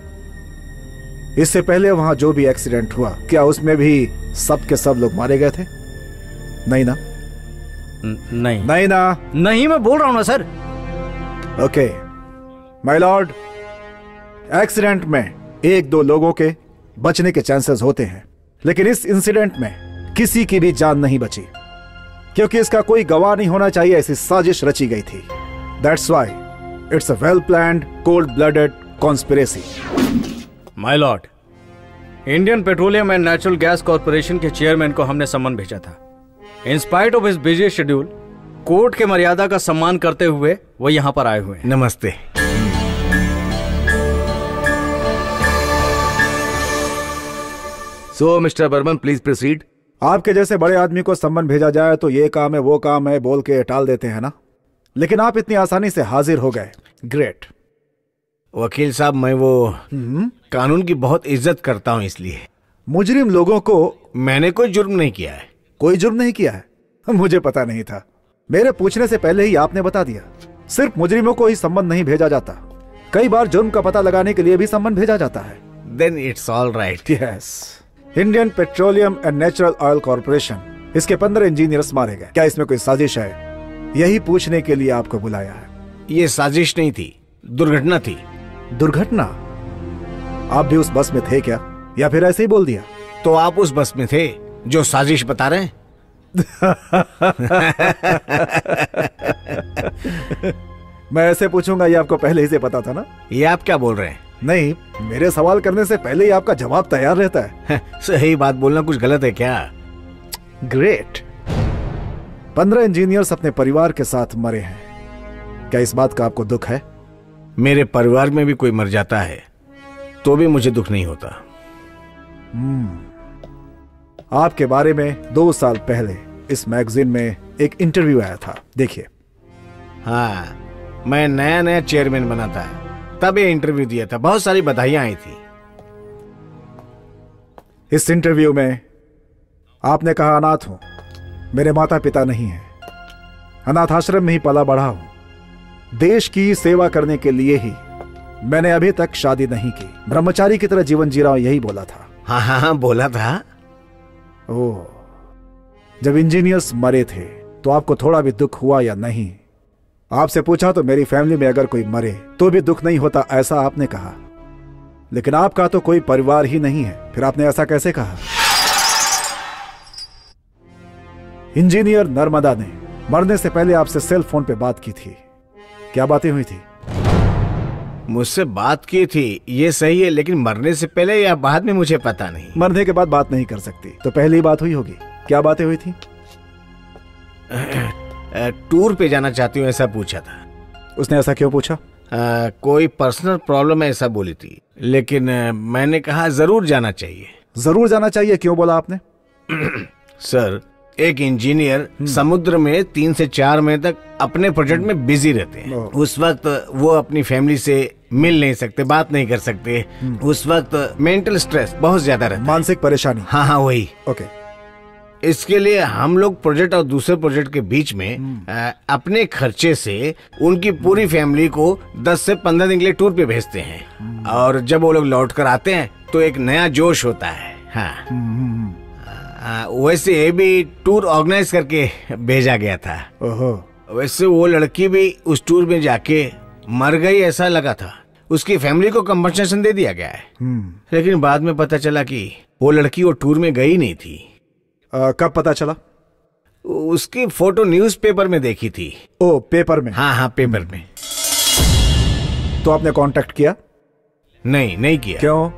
Speaker 4: इससे पहले वहां जो भी एक्सीडेंट हुआ, क्या उसमें भी सब के सब लोग मारे गए थे? नहीं ना?
Speaker 12: नहीं।
Speaker 4: नहीं ना?
Speaker 12: नहीं, मैं बोल रहा हूं ना sir.
Speaker 4: Okay my lord, accident में 1-2 लोगों के बचने के चांसेस होते हैं, लेकिन इस इंसिडेंट में किसी की भी जान नहीं बची, क्योंकि इसका कोई गवाह नहीं होना चाहिए। ऐसी साजिश रची गई थी। That's why it's a well planned, cold blooded conspiracy.
Speaker 12: My lord, Indian petroleum and natural gas corporation के चेयरमैन को हमने सम्मन भेजा था। In spite of his busy schedule, court के मर्यादा का सम्मान करते हुए वो यहाँ पर आए हुए हैं।
Speaker 15: नमस्ते।
Speaker 8: So mister Barman, please proceed.
Speaker 4: आपके जैसे बड़े आदमी को सम्मन भेजा जाए तो ये काम है वो काम है बोल के टाल देते हैं ना, लेकिन आप इतनी आसानी से हाजिर हो गए। ग्रेट।
Speaker 15: वकील साहब, मैं वो कानून की बहुत इज्जत करता हूँ, इसलिए।
Speaker 4: मुजरिम लोगों को
Speaker 15: मैंने कोई जुर्म नहीं किया है।
Speaker 4: कोई जुर्म नहीं किया है? मुझे पता नहीं था। मेरे पूछने से पहले ही आपने बता दिया। सिर्फ मुजरिमों को ही सम्मन नहीं भेजा जाता, कई बार जुर्म का पता लगाने के लिए भी सम्मन भेजा जाता है।
Speaker 15: Then it's all right.
Speaker 4: Yes. Indian petroleum and natural oil corporation, इसके 15 इंजीनियर्स मारे गए। क्या इसमें कोई साजिश है? यही पूछने के लिए आपको बुलाया है।
Speaker 15: ये साजिश नहीं थी, दुर्घटना थी।
Speaker 4: दुर्घटना? आप भी उस बस में थे क्या, या फिर ऐसे ही बोल दिया?
Speaker 15: तो आप उस बस में थे जो साजिश बता रहे हैं?
Speaker 4: मैं ऐसे पूछूंगा, ये आपको पहले ही से पता था ना?
Speaker 15: ये आप क्या बोल रहे हैं?
Speaker 4: नहीं, मेरे सवाल करने से पहले ही आपका जवाब तैयार रहता है।
Speaker 15: सही बात बोलना कुछ गलत है क्या?
Speaker 4: ग्रेट। 15 इंजीनियर्स अपने परिवार के साथ मरे हैं। क्या इस बात का आपको दुख है?
Speaker 15: मेरे परिवार में भी कोई मर जाता है तो भी मुझे दुख नहीं होता।
Speaker 4: आपके बारे में 2 साल पहले इस मैगजीन में एक इंटरव्यू आया था, देखिए।
Speaker 15: हाँ, मैं नया नया चेयरमैन बना था, तब ये इंटरव्यू दिया था। बहुत सारी बधाइयां आई थी।
Speaker 4: इस इंटरव्यू में आपने कहा, अनाथ हूं, मेरे माता पिता नहीं हैं, अनाथ आश्रम में ही पला बढ़ा हूं, देश की सेवा करने के लिए ही मैंने अभी तक शादी नहीं की, ब्रह्मचारी की तरह जीवन जी रहा हूं, यही बोला था।
Speaker 15: हाँ हाँ हाँ, बोला था।
Speaker 4: ओह, जब इंजीनियर्स मरे थे तो आपको थोड़ा भी दुख हुआ या नहीं? आपसे पूछा तो मेरी फैमिली में अगर कोई मरे तो भी दुख नहीं होता, ऐसा आपने कहा। लेकिन आपका तो कोई परिवार ही नहीं है, फिर आपने ऐसा कैसे कहा? इंजीनियर नर्मदा ने मरने से पहले आपसे सेल फोन पे बात की थी। क्या बातें हुई थी?
Speaker 15: मुझसे बात की थी, ये सही है, लेकिन मरने से पहले या बाद में मुझे पता नहीं।
Speaker 4: मरने के बाद बात नहीं कर सकती, तो पहले ही बात हुई होगी। क्या बातें हुई थी?
Speaker 15: टूर पे जाना चाहती हूँ, ऐसा पूछा था।
Speaker 4: उसने ऐसा क्यों पूछा?
Speaker 15: कोई पर्सनल प्रॉब्लम है, ऐसा बोली थी, लेकिन मैंने कहा जरूर जाना चाहिए।
Speaker 4: जरूर जाना चाहिए, क्यों बोला आपने?
Speaker 15: सर, एक इंजीनियर समुद्र में 3 से 4 महीने तक अपने प्रोजेक्ट में बिजी रहते हैं। उस वक्त वो अपनी फैमिली से मिल नहीं सकते, बात नहीं कर सकते। उस वक्त मेंटल स्ट्रेस बहुत ज्यादा रहता है,
Speaker 4: मानसिक परेशानी।
Speaker 15: हाँ हाँ, वही।
Speaker 4: ओके।
Speaker 15: इसके लिए हम लोग प्रोजेक्ट और दूसरे प्रोजेक्ट के बीच में अपने खर्चे से उनकी पूरी फैमिली को 10 से 15 दिन के लिए टूर पे भेजते हैं, और जब वो लोग लौट कर आते हैं तो एक नया जोश होता है। हाँ, वैसे ये भी टूर ऑर्गेनाइज करके भेजा गया था।
Speaker 4: ओहो।
Speaker 15: वैसे वो लड़की भी उस टूर में जाके मर गई, ऐसा लगा था। उसकी फैमिली को कंपनसेशन दे दिया गया है। लेकिन बाद में पता चला कि वो लड़की वो टूर में गई नहीं थी।
Speaker 4: कब पता चला?
Speaker 15: उसकी फोटो न्यूज़पेपर में देखी थी।
Speaker 4: ओ, पेपर में?
Speaker 15: हाँ, पेपर में।
Speaker 4: तो आपने कांटेक्ट किया?
Speaker 15: नहीं किया।
Speaker 4: क्यों?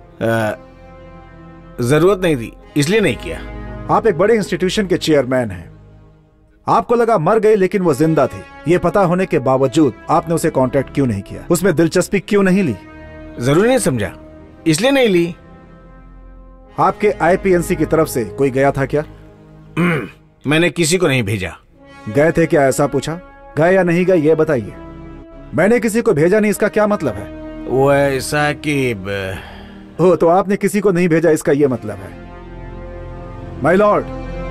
Speaker 15: जरूरत नहीं थी, इसलिए नहीं किया।
Speaker 4: आप एक बड़े इंस्टीट्यूशन के चेयरमैन हैं। आपको लगा मर गई, लेकिन वो जिंदा थी। ये पता होने के बावजूद आपने उसे कांटेक्ट क्यों नहीं किया? उसमें दिलचस्पी क्यों नहीं ली?
Speaker 15: जरूरी नहीं समझा, इसलिए नहीं ली।
Speaker 4: आपके आईपीएनसी की तरफ से कोई गया था क्या?
Speaker 15: मैंने किसी को नहीं भेजा।
Speaker 4: गए थे क्या, ऐसा पूछा? गए या नहीं गए ये बताइए। मैंने किसी को भेजा नहीं, इसका क्या मतलब है?
Speaker 15: वो ऐसा कि
Speaker 4: हो, तो आपने किसी को नहीं भेजा, इसका ये मतलब है। माय लॉर्ड,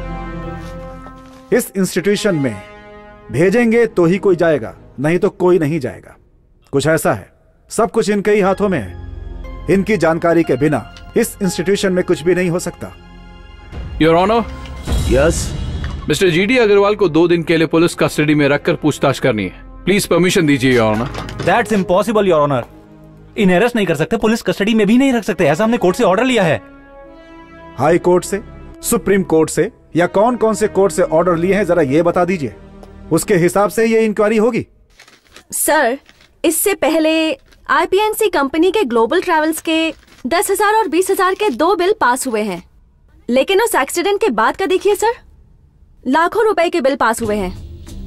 Speaker 4: इस इंस्टीट्यूशन में भेजेंगे तो ही कोई जाएगा, नहीं तो कोई नहीं जाएगा। कुछ ऐसा है, सब कुछ इनके ही हाथों में है। इनकी जानकारी के बिना इस इंस्टीट्यूशन में कुछ भी नहीं हो सकता।
Speaker 13: Your honour.
Speaker 8: Yes.
Speaker 13: Mister GD Agarwal को 2 दिन के लिए पुलिस कस्टडी में रखकर पूछताछ करनी है। प्लीज परमिशन दीजिए your honour.
Speaker 14: That's impossible your honour. इन्हें अरेस्ट नहीं कर सकते, पुलिस कस्टडी में भी नहीं रख सकते, ऐसा हमने कोर्ट से ऑर्डर लिया है।
Speaker 4: हाई कोर्ट से, सुप्रीम कोर्ट से, या कौन कौन से कोर्ट से ऑर्डर लिए हैं जरा ये बता दीजिए, उसके हिसाब से ये इंक्वायरी होगी।
Speaker 9: सर, इससे पहले आईपीएनसी कंपनी के ग्लोबल ट्रैवल्स के 10,000 और 20,000 के 2 बिल पास हुए हैं, लेकिन उस एक्सीडेंट के बाद का देखिए सर, लाखों रुपए के बिल पास हुए हैं।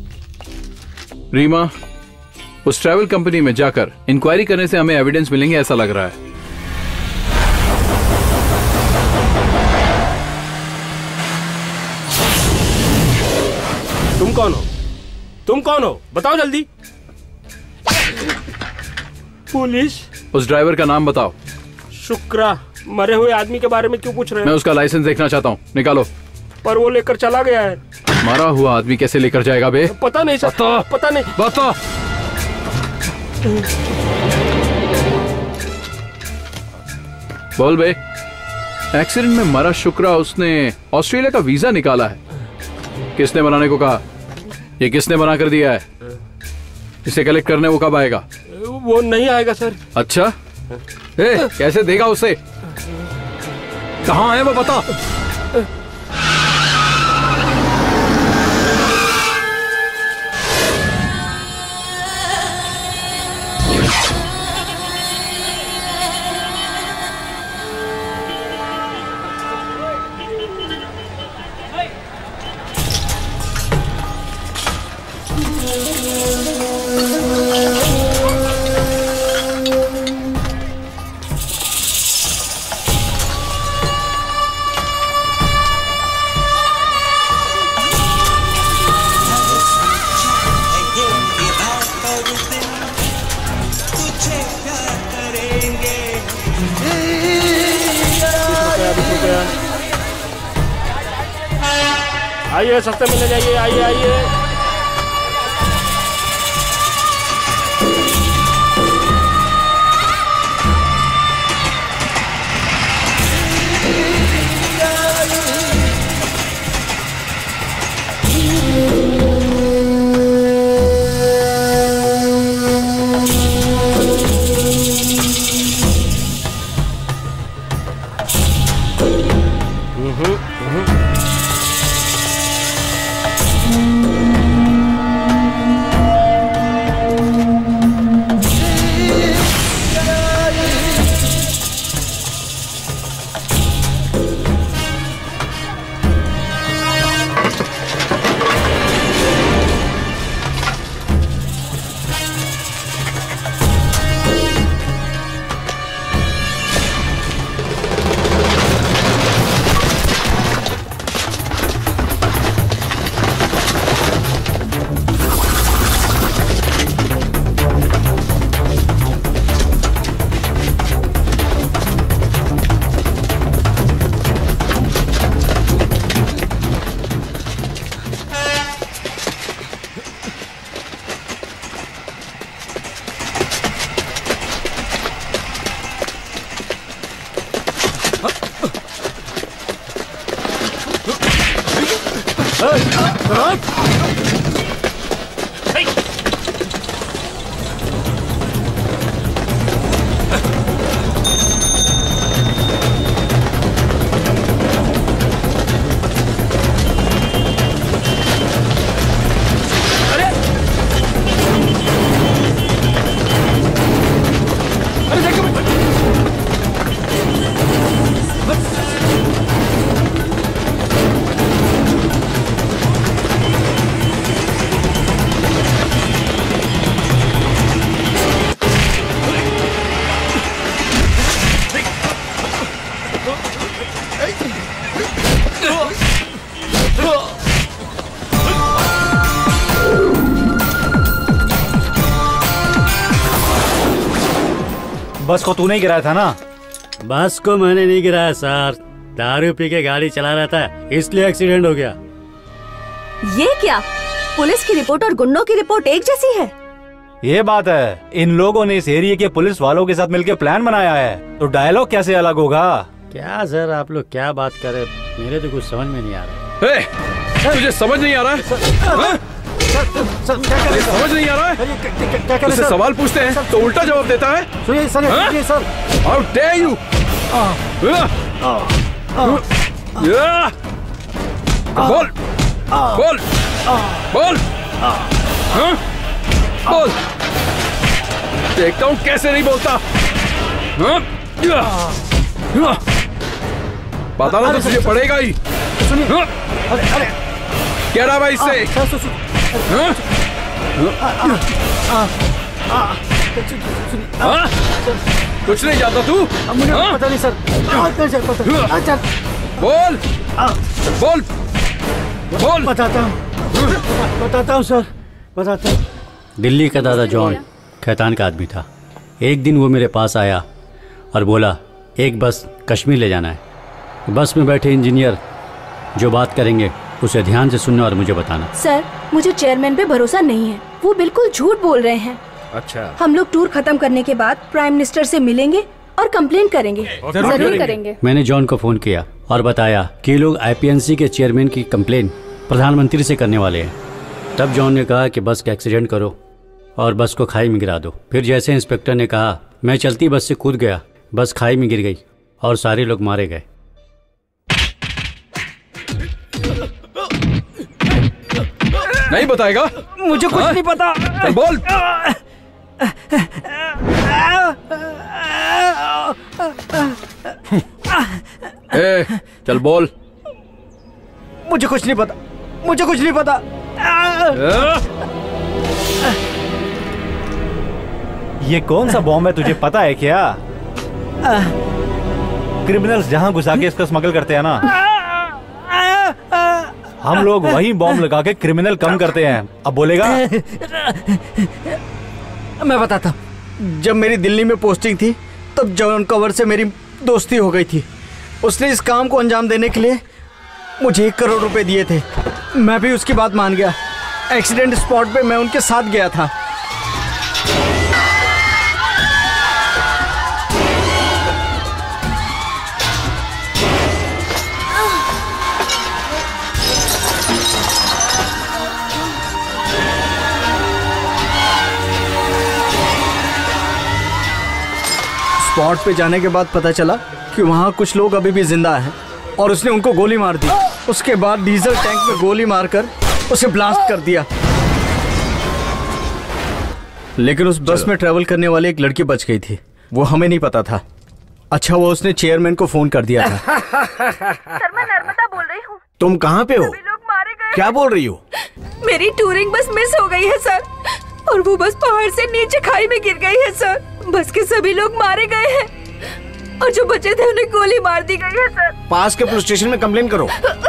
Speaker 13: रीमा, उस ट्रैवल कंपनी में जाकर इंक्वायरी करने से हमें एविडेंस मिलेंगे ऐसा लग रहा है।
Speaker 5: तुम कौन हो? तुम कौन हो? बताओ जल्दी। पुलिस।
Speaker 13: उस ड्राइवर का नाम बताओ।
Speaker 5: शुक्रा। मरे हुए आदमी के बारे में क्यों पूछ रहे हैं?
Speaker 13: मैं उसका लाइसेंस देखना चाहता हूँ, निकालो।
Speaker 5: पर वो लेकर चला गया है।
Speaker 13: मरा हुआ आदमी कैसे लेकर जाएगा बे?
Speaker 5: पता नहीं सर, पता नहीं।
Speaker 13: बता। बोल बे। एक्सीडेंट में मरा शुक्रा, उसने ऑस्ट्रेलिया का वीजा निकाला है। किसने बनाने को कहा? ये किसने बना कर दिया है? इसे कलेक्ट करने वो कब आएगा?
Speaker 5: वो नहीं आएगा सर।
Speaker 13: अच्छा, कैसे देगा उसे? कहाँ है वो बता।
Speaker 5: आइए, सस्ते मिलने जाइए। आइए आइए।
Speaker 14: बस को तूने ही गिराया था ना?
Speaker 11: बस को मैंने नहीं गिराया सर, दारू पी के गाड़ी चला रहा था इसलिए एक्सीडेंट हो गया।
Speaker 1: ये क्या, पुलिस की रिपोर्ट और गुंडों की रिपोर्ट एक जैसी है?
Speaker 14: ये बात है, इन लोगों ने इस एरिया के पुलिस वालों के साथ मिलकर प्लान बनाया है, तो डायलॉग कैसे अलग होगा?
Speaker 11: क्या सर आप लोग क्या बात कर रहे, मेरे तो कुछ समझ में नहीं आ रहा।
Speaker 13: तुझे समझ नहीं आ रहा है? समझ नहीं आ रहा है? उससे सवाल पूछते हैं तो उल्टा जवाब देता है।
Speaker 11: सुनिए सर,
Speaker 13: How dare you? बोल बोल बोल बोल, देखता हूँ कैसे नहीं बोलता। पता ना तो तुझे पड़ेगा ही। क्या रहा भाई इससे? कुछ नहीं जाता तू?
Speaker 11: मुझे पता नहीं सर।
Speaker 13: बोल बोल बोल।
Speaker 11: बताता हूँ सर, बताता हूँ। दिल्ली का दादा जॉन खैतान का आदमी था। एक दिन वो मेरे पास आया और बोला एक बस कश्मीर ले जाना है। बस में बैठे इंजीनियर जो बात करेंगे उसे ध्यान से सुनना और मुझे बताना।
Speaker 1: सर मुझे चेयरमैन पे भरोसा नहीं है, वो बिल्कुल झूठ बोल रहे हैं।
Speaker 5: अच्छा,
Speaker 1: हम लोग टूर खत्म करने के बाद प्राइम मिनिस्टर से मिलेंगे और कंप्लेंट करेंगे।
Speaker 6: जरूर करेंगे।
Speaker 11: मैंने जॉन को फोन किया और बताया कि लोग आईपीएनसी के चेयरमैन की कंप्लेन प्रधानमंत्री से करने वाले हैं। तब जॉन ने कहा कि बस का एक्सीडेंट करो और बस को खाई में गिरा दो। फिर जैसे इंस्पेक्टर ने कहा मैं चलती बस से कूद गया, बस खाई में गिर गई और सारे लोग मारे गए।
Speaker 13: नहीं बताएगा?
Speaker 11: मुझे कुछ नहीं पता।
Speaker 13: चल बोल। चल बोल।
Speaker 11: मुझे कुछ नहीं पता, मुझे कुछ नहीं पता।
Speaker 14: ये कौन सा बॉम्ब है तुझे पता है क्या? क्रिमिनल्स जहाँ घुसा के इसको स्मगल करते हैं ना, हम लोग वही बॉम्ब लगा के क्रिमिनल कम करते हैं। अब बोलेगा?
Speaker 12: मैं बताता हूँ, जब मेरी दिल्ली में पोस्टिंग थी तब जॉन कवर से मेरी दोस्ती हो गई थी। उसने इस काम को अंजाम देने के लिए मुझे 1 करोड़ रुपए दिए थे। मैं भी उसकी बात मान गया। एक्सीडेंट स्पॉट पे मैं उनके साथ गया था। स्पॉट पे जाने के बाद पता चला कि वहाँ कुछ लोग अभी भी जिंदा हैं और उसने उनको गोली मार दी। उसके बाद डीजल टैंक में गोली मारकर उसे ब्लास्ट कर दिया। लेकिन उस बस में ट्रैवल करने वाली एक लड़की बच गई थी, वो हमें नहीं पता था। अच्छा वो उसने चेयरमैन को फोन कर दिया था।
Speaker 1: सर मैं नर्मदा बोल रही हूँ।
Speaker 15: तुम कहाँ पे हो?
Speaker 1: लोग मारे गए।
Speaker 15: क्या बोल रही हो?
Speaker 1: मेरी टूरिंग बस मिस हो गई है सर, और वो बस पहाड़ से नीचे खाई में गिर गई है सर। बस के सभी लोग मारे गए हैं और जो बचे थे उन्हें गोली मार दी गई है सर।
Speaker 15: पास के पुलिस स्टेशन में कंप्लेन करो।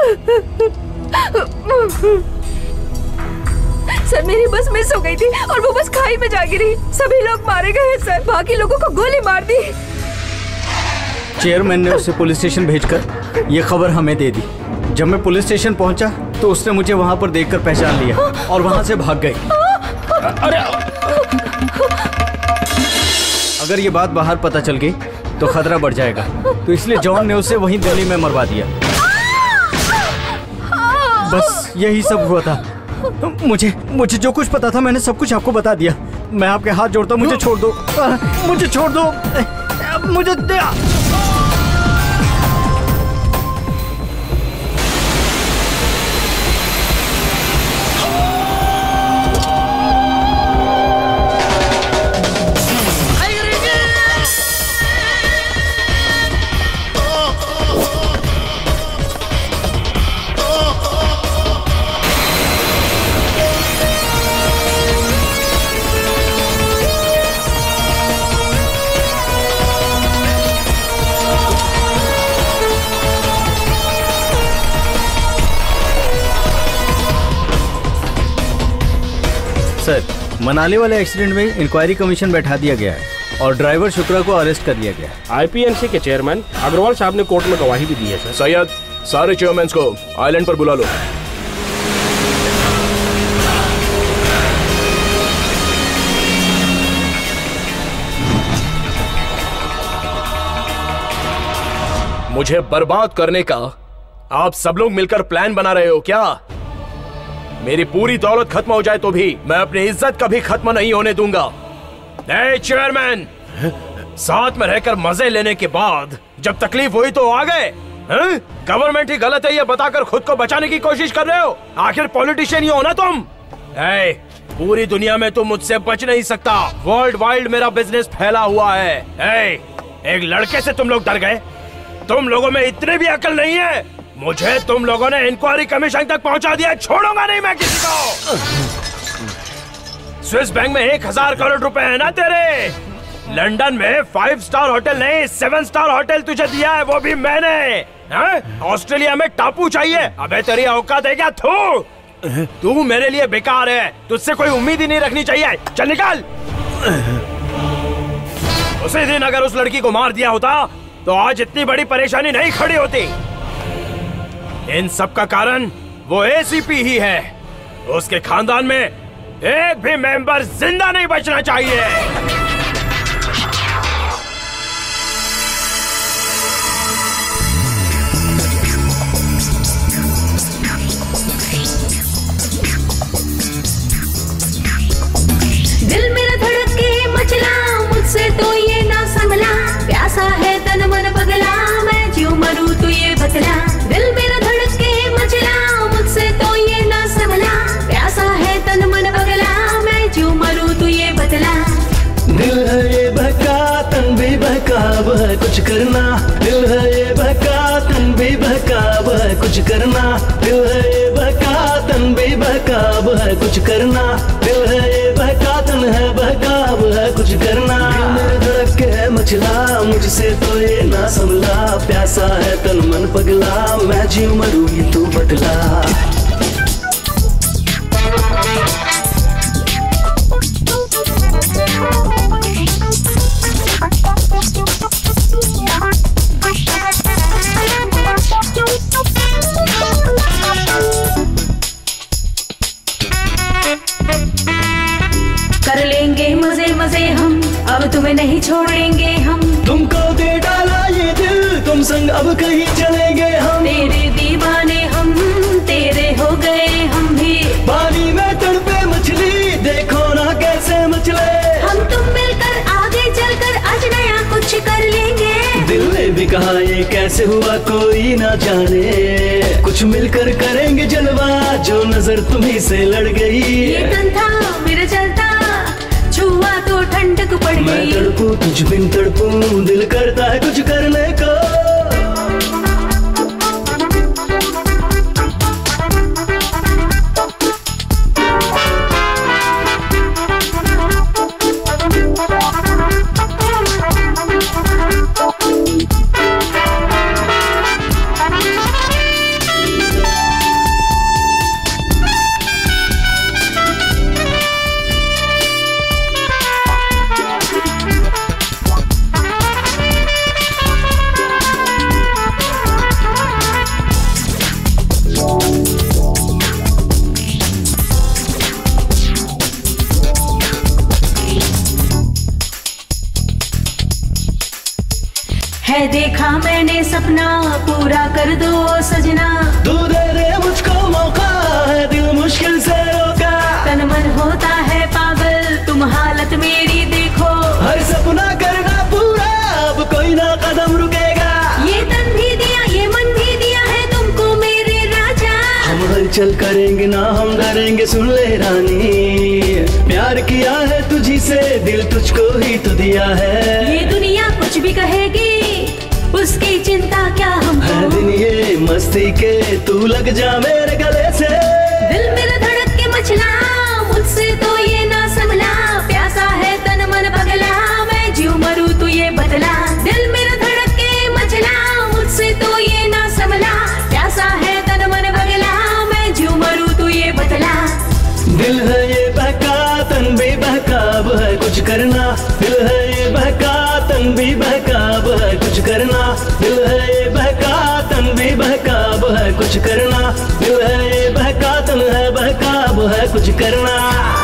Speaker 1: सर मेरी बस मिस हो गई थी और वो बस खाई में जा गिरी। सभी लोग मारे गए हैं सर, बाकी लोगों को गोली मार दी।
Speaker 12: चेयरमैन ने उसे पुलिस स्टेशन भेजकर ये खबर हमें दे दी। जब मैं पुलिस स्टेशन पहुंचा तो उसने मुझे वहां पर देखकर पहचान लिया और वहां से भाग गई।
Speaker 5: अरे
Speaker 12: अगर ये बात बाहर पता चल गई तो खतरा बढ़ जाएगा, तो इसलिए जॉन ने उसे वहीं दिल्ली में मरवा दिया। बस यही सब हुआ था। मुझे जो कुछ पता था मैंने सब कुछ आपको बता दिया। मैं आपके हाथ जोड़ता हूँ, मुझे छोड़ दो, मुझे छोड़ दो, मुझे सर, मनाली वाले एक्सीडेंट में इंक्वायरी कमीशन बैठा दिया गया है। और ड्राइवर शुक्रा को अरेस्ट कर लिया गया।
Speaker 5: आईपीएनसी के चेयरमैन अग्रवाल साहब ने कोर्ट में गवाही भी दी है सर।
Speaker 16: सैयद, सारे चेयरमैन को आइलैंड पर बुला लो। मुझे बर्बाद करने का आप सब लोग मिलकर प्लान बना रहे हो क्या? मेरी पूरी दौलत खत्म हो जाए तो भी मैं अपनी इज्जत कभी खत्म नहीं होने दूंगा। चेयरमैन, साथ में रहकर मजे लेने के बाद जब तकलीफ हुई तो आ गए। गवर्नमेंट ही गलत है ये बताकर खुद को बचाने की कोशिश कर रहे हो। आखिर पॉलिटिशियन ही हो ना तुम। पूरी दुनिया में तुम मुझसे बच नहीं सकता। वर्ल्ड वाइड मेरा बिजनेस फैला हुआ है। एक लड़के से तुम लोग डर गए? तुम लोगों में इतनी भी अकल नहीं है। मुझे तुम लोगों ने इंक्वायरी कमीशन तक पहुंचा दिया, छोड़ूंगा नहीं मैं किसी को। स्विस बैंक में 1000 करोड़ रुपए है ना तेरे। लंदन में 5 स्टार होटल नहीं 7 स्टार होटल तुझे दिया है, वो भी मैंने। ऑस्ट्रेलिया में टापू चाहिए, अबे तेरी औकात है क्या? तू मेरे लिए बेकार है, तुझसे कोई उम्मीद ही नहीं रखनी चाहिए। चल निकाल। उसी दिन अगर उस लड़की को मार दिया होता तो आज इतनी बड़ी परेशानी नहीं खड़ी होती। इन सब का कारण वो एसीपी ही है। उसके खानदान में एक भी मेंबर जिंदा नहीं बचना चाहिए।
Speaker 2: दिल मेरा धड़के मचला, मुझसे तो ये ना संभला। प्यासा है तन मन पगला, मैं जीऊं मरूं तू ये बतला। दिल मेरा धड़के मचला, मुझसे तो ये ना संभला। प्यासा है तन मन पगला, मैं जीऊं मरूं तू ये बतला।
Speaker 10: दिल है ये बहका तन भी बहका, वह कुछ करना। दिल है ये बहका तन भी बहका, वह कुछ करना। दिल है ये बहका तन भी बहका, वह कुछ करना। दिल है ये बहका तन है बहका, वह कुछ करना। दिल मेरे धड़के है मचला, मुझसे तो ये ना संभला। प्यासा है तन मन पगला, मैं जीऊं मरूं ये तू बतला।
Speaker 2: कर लेंगे मजे मजे हम, अब तुम्हें नहीं छोड़ेंगे हम।
Speaker 10: तुमको दे डाला ये दिल, तुम संग अब कहीं चलेंगे हम।
Speaker 2: तेरे दीवाने हम, तेरे हो गए हम भी।
Speaker 10: पानी में तड़पे मछली, देखो ना कैसे मचले।
Speaker 2: हम तुम मिलकर आगे चलकर आज नया कुछ कर लेंगे।
Speaker 10: दिल ने भी कहा ये कैसे हुआ कोई ना जाने। कुछ मिलकर करेंगे जलवा, जो नजर तुम्ही से लड़ गई।
Speaker 2: ये तन था मेरा चलता, छुआ तो ठंडक पड़ गई।
Speaker 10: मैं तड़पूं तुझ बिन तड़पूं, दिल करता है कुछ करने को।
Speaker 2: है देखा मैंने सपना, पूरा कर दो सजना।
Speaker 10: तू दे दे मुझको मौका, है दिल मुश्किल से रोका।
Speaker 2: तन मन होता है पागल, तुम हालत मेरी देखो।
Speaker 10: हर सपना करना पूरा, अब कोई ना कदम रुकेगा।
Speaker 2: ये तन भी दिया, ये मन भी दिया है तुमको मेरे राजा।
Speaker 10: हम हलचल करेंगे ना हम डरेंगे, सुन ले रानी। प्यार किया है तुझी से, दिल तुझको ही तो दिया है।
Speaker 2: ये दुनिया कुछ भी कहेगी, उसकी चिंता क्या हमको।
Speaker 10: है दिन ये मस्ती के, तू लग जा मेरे गले से।
Speaker 2: दिल मेरा धड़क के मचला, मुझसे तो ये ना संभला। प्यासा है तन मन पगला, मैं जीऊं मरूं तू ये बतला। दिल मेरा धड़क के मचला, मुझसे तो ये ना संभला। प्यासा है तन मन पगला, मैं जीऊं मरूं तू ये बतला।
Speaker 10: दिल है ये बहका तन भी बहका, वह कुछ करना। दिल है ये बहका तन भी बहका, अब है कुछ करना। दिल है ये बहका तन भी बहका, अब है कुछ करना। दिल है ये बहका तन है बहका, अब है कुछ करना।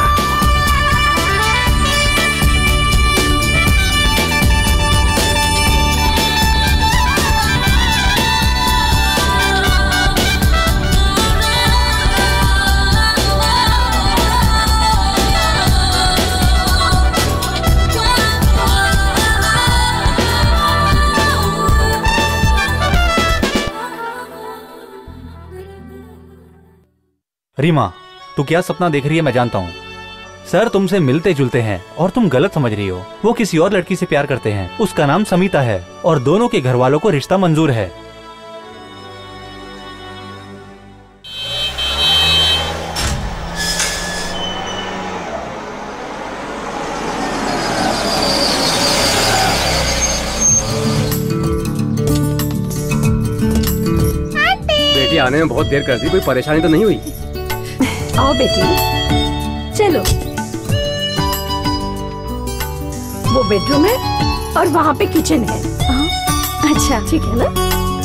Speaker 14: रीमा, तू क्या सपना देख रही है मैं जानता हूँ। सर तुमसे मिलते जुलते हैं और तुम गलत समझ रही हो। वो किसी और लड़की से प्यार करते हैं, उसका नाम समीता है और दोनों के घर वालों को रिश्ता मंजूर है।
Speaker 7: बेटी आने में बहुत देर कर दी, कोई परेशानी तो नहीं हुई?
Speaker 9: आओ बेटी, चलो। वो बेडरूम है और वहाँ पे किचन है। अच्छा ठीक है ना?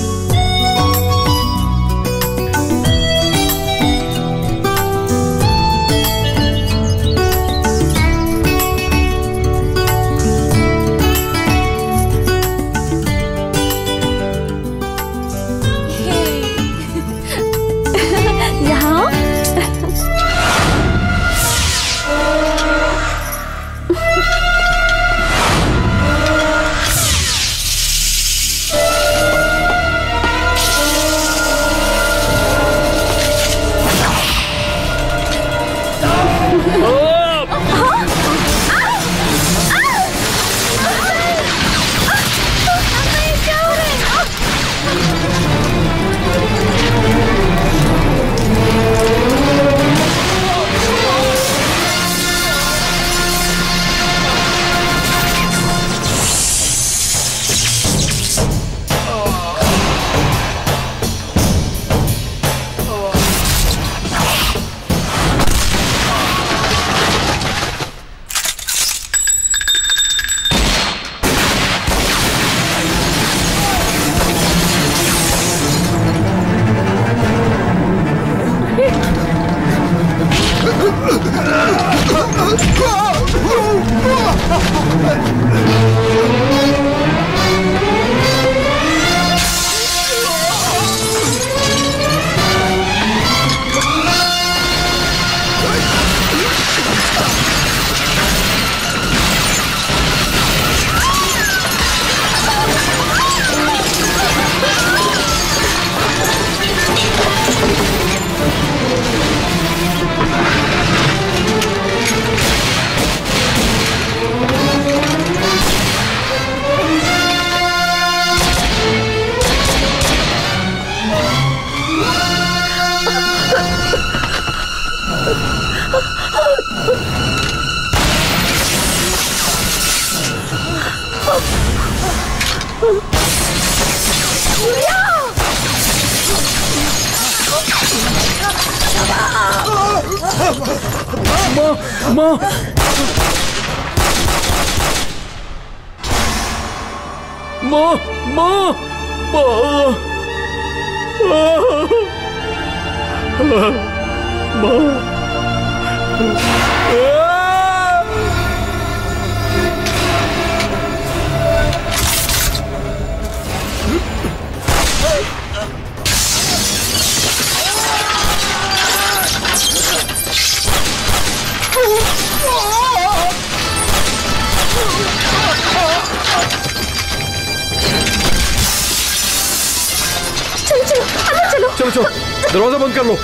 Speaker 13: चलो दरवाजा बंद कर लो।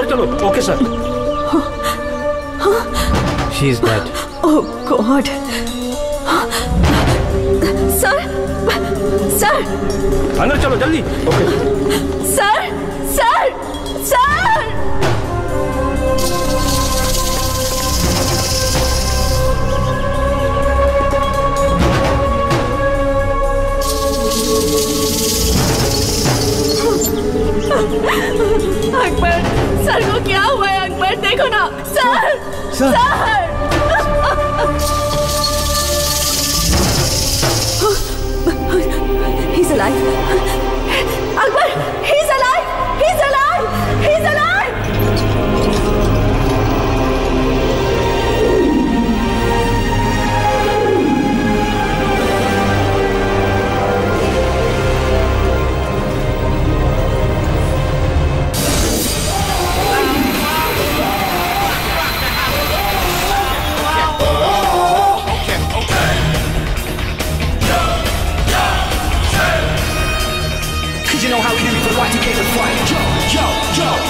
Speaker 5: चलो। Okay sir.
Speaker 14: She is dead.
Speaker 9: Oh god. Sir sir
Speaker 5: अंदर चलो जल्दी। Okay
Speaker 9: sir sir sir. Akbar sir को क्या हुआ है? अकबर देखो ना sir sir. He's alive. Akbar, he's alive. He's alive. He's alive.
Speaker 10: You know how we do it for YTK to fight. Yo, yo, yo.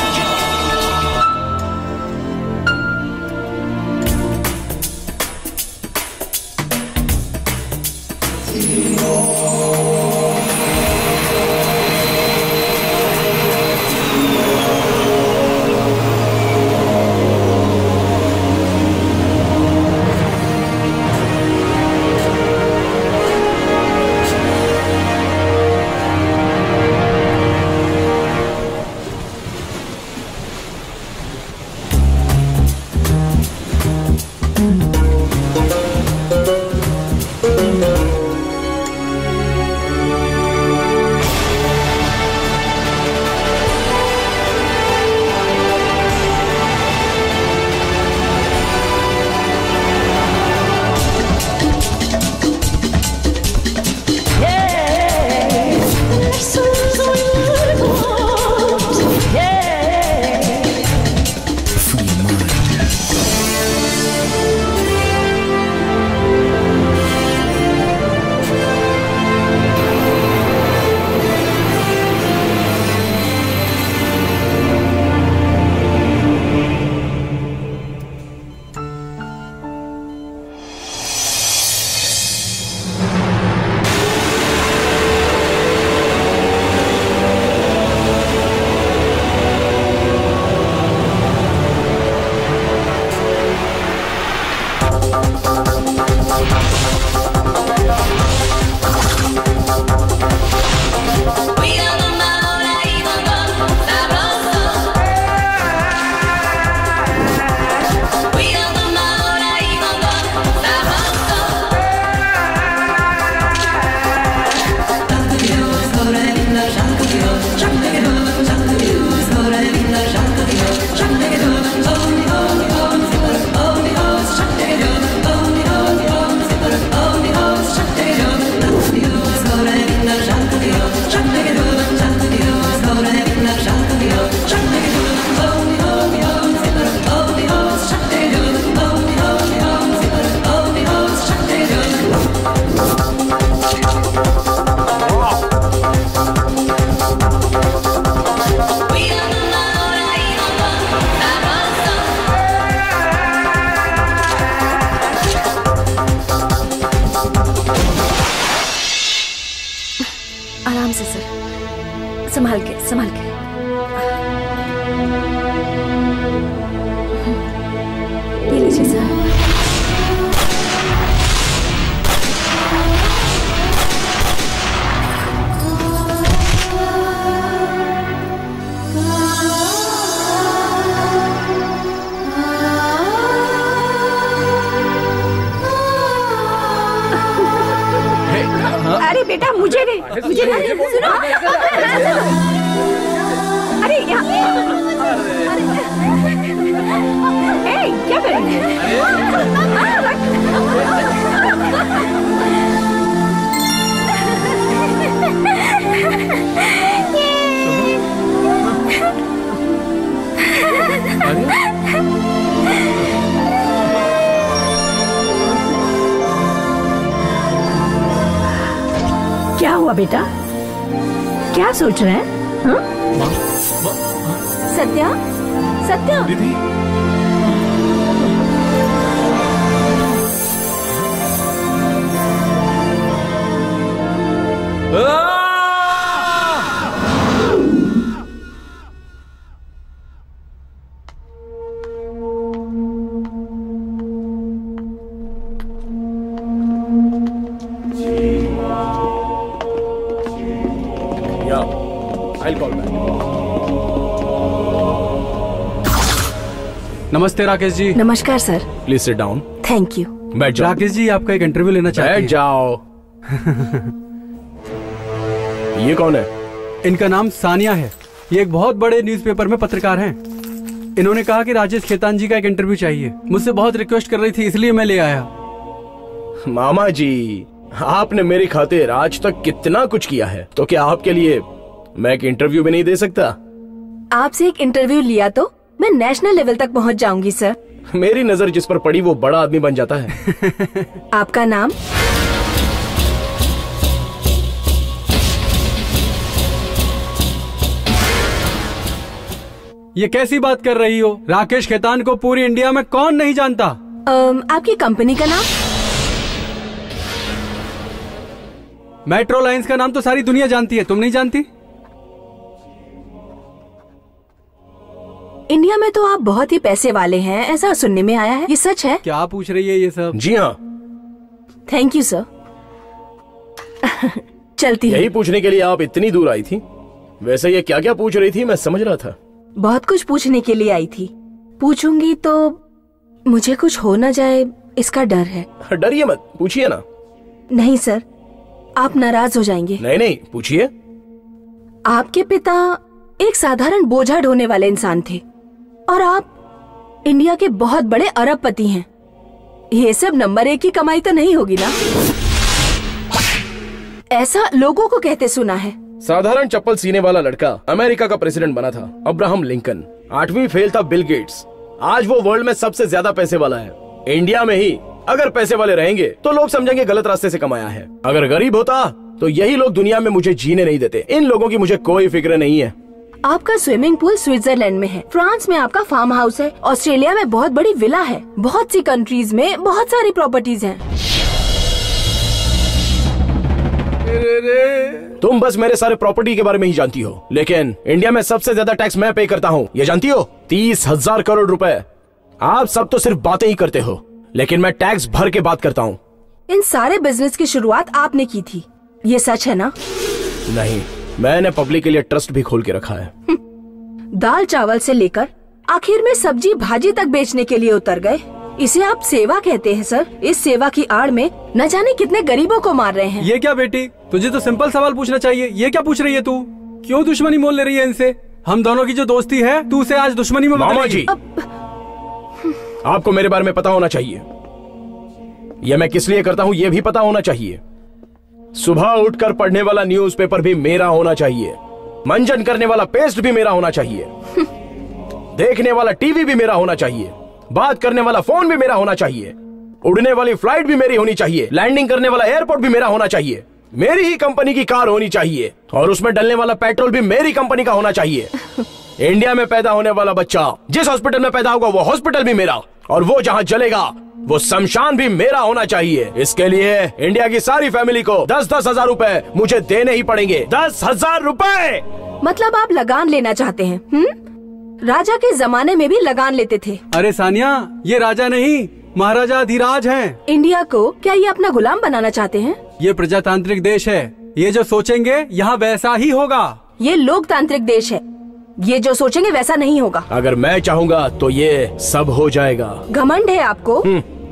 Speaker 9: संभाल के संभाल के। ये लीजिए सर। अरे बेटा मुझे दे, मुझे दे। सुनो, अरे क्या करेंगे? क्या हुआ बेटा? क्या सोच रहे हैं? हाँ?
Speaker 1: सत्या
Speaker 9: सत्या
Speaker 16: दीदी
Speaker 3: नमस्ते राकेश जी।
Speaker 9: नमस्कार sir.
Speaker 16: Please sit down.
Speaker 9: Thank you.
Speaker 16: बैठ जाओ।
Speaker 3: राकेश जी आपका एक इंटरव्यू लेना चाहते हैं।
Speaker 16: बैठ जाओ। ये कौन है?
Speaker 3: इनका नाम सानिया है। ये एक बहुत बड़े न्यूज़पेपर में पत्रकार हैं। इन्होंने कहा कि राजेश खेतान जी का एक इंटरव्यू चाहिए। मुझसे बहुत रिक्वेस्ट कर रही थी, इसलिए मैं ले आया।
Speaker 16: मामा जी, आपने मेरी खातिर आज तक कितना कुछ किया है, तो क्या आपके लिए मैं एक इंटरव्यू भी नहीं दे सकता?
Speaker 9: आपसे एक इंटरव्यू लिया तो मैं नेशनल लेवल तक पहुंच जाऊंगी सर।
Speaker 16: मेरी नजर जिस पर पड़ी वो बड़ा आदमी बन जाता है।
Speaker 9: आपका नाम?
Speaker 3: ये कैसी बात कर रही हो? राकेश खेतान को पूरी इंडिया में कौन नहीं जानता?
Speaker 9: आपकी कंपनी का नाम?
Speaker 3: मेट्रो लाइंस का नाम तो सारी दुनिया जानती है, तुम नहीं जानती?
Speaker 9: इंडिया में तो आप बहुत ही पैसे वाले हैं, ऐसा सुनने में आया है। ये सच है?
Speaker 3: क्या पूछ रही है ये सब?
Speaker 16: जी हाँ।
Speaker 9: Thank you sir. चलती
Speaker 16: यही पूछने के लिए आप इतनी दूर आई थी? वैसे ये क्या क्या पूछ रही थी, मैं समझ रहा था।
Speaker 9: बहुत कुछ पूछने के लिए आई थी। पूछूंगी तो मुझे कुछ हो न जाए, इसका डर है।
Speaker 16: डरिए मत, पूछिए ना।
Speaker 9: नहीं सर, आप नाराज हो जाएंगे।
Speaker 16: नहीं नहीं, पूछिए।
Speaker 9: आपके पिता एक साधारण बोझा ढोने वाले इंसान थे और आप इंडिया के बहुत बड़े अरबपति हैं। ये सब नंबर 1 की कमाई तो नहीं होगी ना? ऐसा लोगों को कहते सुना है।
Speaker 16: साधारण चप्पल सीने वाला लड़का अमेरिका का प्रेसिडेंट बना था, अब्राहम लिंकन। 8वीं फेल था बिल गेट्स। आज वो वर्ल्ड में सबसे ज्यादा पैसे वाला है। इंडिया में ही अगर पैसे वाले रहेंगे तो लोग समझेंगे गलत रास्ते से कमाया है। अगर गरीब होता तो यही लोग दुनिया में मुझे जीने नहीं देते। इन लोगों की मुझे कोई फिक्र नहीं है।
Speaker 9: आपका स्विमिंग पूल स्विट्जरलैंड में है, फ्रांस में आपका फार्म हाउस है, ऑस्ट्रेलिया में बहुत बड़ी विला है, बहुत सी कंट्रीज में बहुत सारी प्रॉपर्टीज हैं।
Speaker 16: तुम बस मेरे सारे प्रॉपर्टी के बारे में ही जानती हो, लेकिन इंडिया में सबसे ज्यादा टैक्स मैं पे करता हूँ, ये जानती हो? 30,000 करोड़ रुपए। आप सब तो सिर्फ बातें ही करते हो, लेकिन मैं टैक्स भर के बात करता हूँ।
Speaker 9: इन सारे बिजनेस की शुरुआत आपने की थी, ये सच है ना?
Speaker 16: नहीं, मैंने पब्लिक के लिए ट्रस्ट भी खोल के रखा है।
Speaker 9: दाल चावल से लेकर आखिर में सब्जी भाजी तक बेचने के लिए उतर गए। इसे आप सेवा कहते हैं सर? इस सेवा की आड़ में न जाने कितने गरीबों को मार रहे हैं।
Speaker 3: ये क्या बेटी, तुझे तो सिंपल सवाल पूछना चाहिए। ये क्या पूछ रही है तू? क्यों दुश्मनी मोल ले रही है इनसे? हम दोनों की जो दोस्ती है तू उसे आज दुश्मनी में
Speaker 16: मामा जी, आपको मेरे बारे में पता होना चाहिए। यह मैं किस लिए करता हूँ ये भी पता होना चाहिए। सुबह उठकर पढ़ने वाला न्यूज़पेपर भी मेरा होना चाहिए, मंजन करने वाला पेस्ट भी मेरा होना चाहिए, देखने वाला टीवी भी मेरा होना चाहिए, बात करने वाला फोन भी मेरा होना चाहिए, उड़ने वाली फ्लाइट भी मेरी होनी चाहिए, लैंडिंग करने वाला एयरपोर्ट भी मेरा होना चाहिए, मेरी ही कंपनी की कार होनी चाहिए और उसमें डलने वाला पेट्रोल भी मेरी कंपनी का होना चाहिए। इंडिया में पैदा होने वाला बच्चा जिस हॉस्पिटल में पैदा होगा वो हॉस्पिटल भी मेरा, और वो जहाँ जलेगा वो शमशान भी मेरा होना चाहिए। इसके लिए इंडिया की सारी फैमिली को 10-10 हजार रुपए मुझे देने ही पड़ेंगे। 10,000 रुपए।
Speaker 9: मतलब आप लगान लेना चाहते हैं? राजा के जमाने में भी लगान लेते थे।
Speaker 3: अरे सानिया, ये राजा नहीं महाराजा धीराज हैं।
Speaker 9: इंडिया को क्या ये अपना गुलाम बनाना चाहते हैं?
Speaker 3: ये प्रजातांत्रिक देश है, ये जो सोचेंगे यहाँ वैसा ही होगा।
Speaker 9: ये लोकतांत्रिक देश है, ये जो सोचेंगे वैसा नहीं होगा।
Speaker 16: अगर मैं चाहूँगा तो ये सब हो जाएगा।
Speaker 9: घमंड है आपको?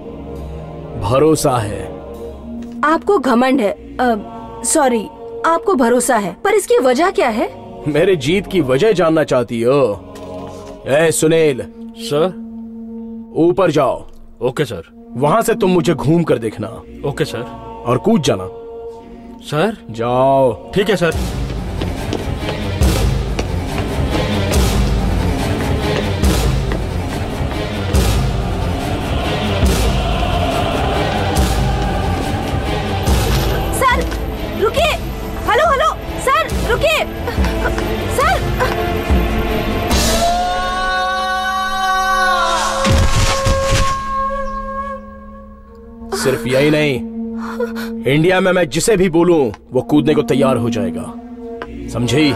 Speaker 16: भरोसा है।
Speaker 9: आपको घमंड है, सॉरी, आपको भरोसा है, पर इसकी वजह क्या है?
Speaker 16: मेरे जीत की वजह जानना चाहती हो? ए सुनील।
Speaker 5: सर।
Speaker 16: ऊपर जाओ।
Speaker 5: Okay sir.
Speaker 16: वहाँ से तुम मुझे घूम कर देखना।
Speaker 5: Okay sir.
Speaker 16: और कूद जाना।
Speaker 5: सर।
Speaker 16: जाओ।
Speaker 5: ठीक है सर।
Speaker 9: रुकिए, हेलो हेलो सर, रुकिए सर।
Speaker 16: सिर्फ यही नहीं, इंडिया में मैं जिसे भी बोलूं वो कूदने को तैयार हो जाएगा, समझी?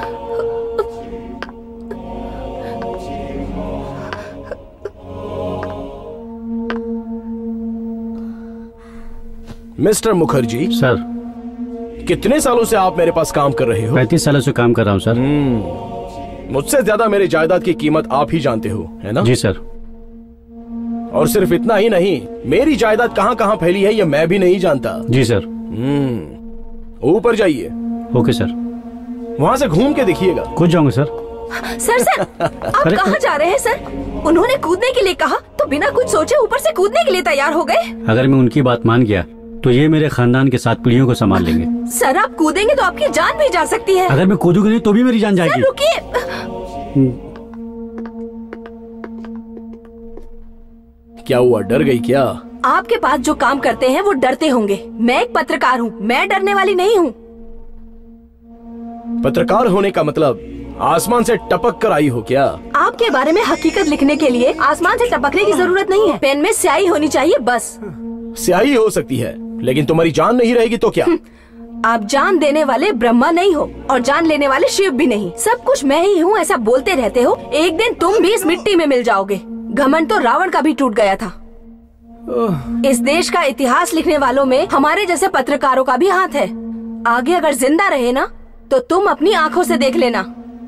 Speaker 16: मिस्टर मुखर्जी
Speaker 11: सर,
Speaker 16: कितने सालों से आप मेरे पास काम कर रहे हो?
Speaker 11: 35 सालों से काम कर रहा हूँ सर।
Speaker 16: मुझसे ज्यादा मेरी जायदाद की कीमत आप ही जानते हो, है ना?
Speaker 11: जी सर।
Speaker 16: और सिर्फ इतना ही नहीं, मेरी जायदाद कहाँ कहाँ फैली है ये मैं भी नहीं जानता।
Speaker 11: जी सर।
Speaker 16: ऊपर जाइए।
Speaker 11: Okay sir.
Speaker 16: वहाँ से घूम के देखिएगा।
Speaker 11: कूद जाऊंगा सर।
Speaker 1: सर सर, आप कहाँ जा रहे हैं सर? उन्होंने कूदने के लिए कहा तो बिना कुछ सोचे ऊपर से कूदने के लिए तैयार हो गए।
Speaker 11: अगर मैं उनकी बात मान गया तो ये मेरे खानदान के 7 पीढ़ियों को संभाल लेंगे।
Speaker 1: सर आप कूदेंगे तो आपकी जान भी जा सकती है।
Speaker 11: अगर मैं कूदूंगी नहीं तो भी मेरी जान जाएगी।
Speaker 1: सर रुकिए।
Speaker 16: क्या हुआ, डर गई क्या?
Speaker 1: आपके पास जो काम करते हैं वो डरते होंगे। मैं एक पत्रकार हूँ, मैं डरने वाली नहीं हूँ।
Speaker 16: पत्रकार होने का मतलब आसमान से टपक कर आई हो क्या?
Speaker 1: आपके बारे में हकीकत लिखने के लिए आसमान से टपकने की जरूरत नहीं है। पेन में स्याही होनी चाहिए बस।
Speaker 16: स्याही हो सकती है लेकिन तुम्हारी जान नहीं रहेगी तो क्या?
Speaker 1: आप जान देने वाले ब्रह्मा नहीं हो और जान लेने वाले शिव भी नहीं। सब कुछ मैं ही हूँ ऐसा बोलते रहते हो, एक दिन तुम भी इस मिट्टी में मिल जाओगे। घमंड तो रावण का भी टूट गया था। इस देश का इतिहास लिखने वालों में हमारे जैसे पत्रकारों का भी हाथ है। आगे अगर जिंदा रहे ना तो तुम अपनी आंखों से देख लेना।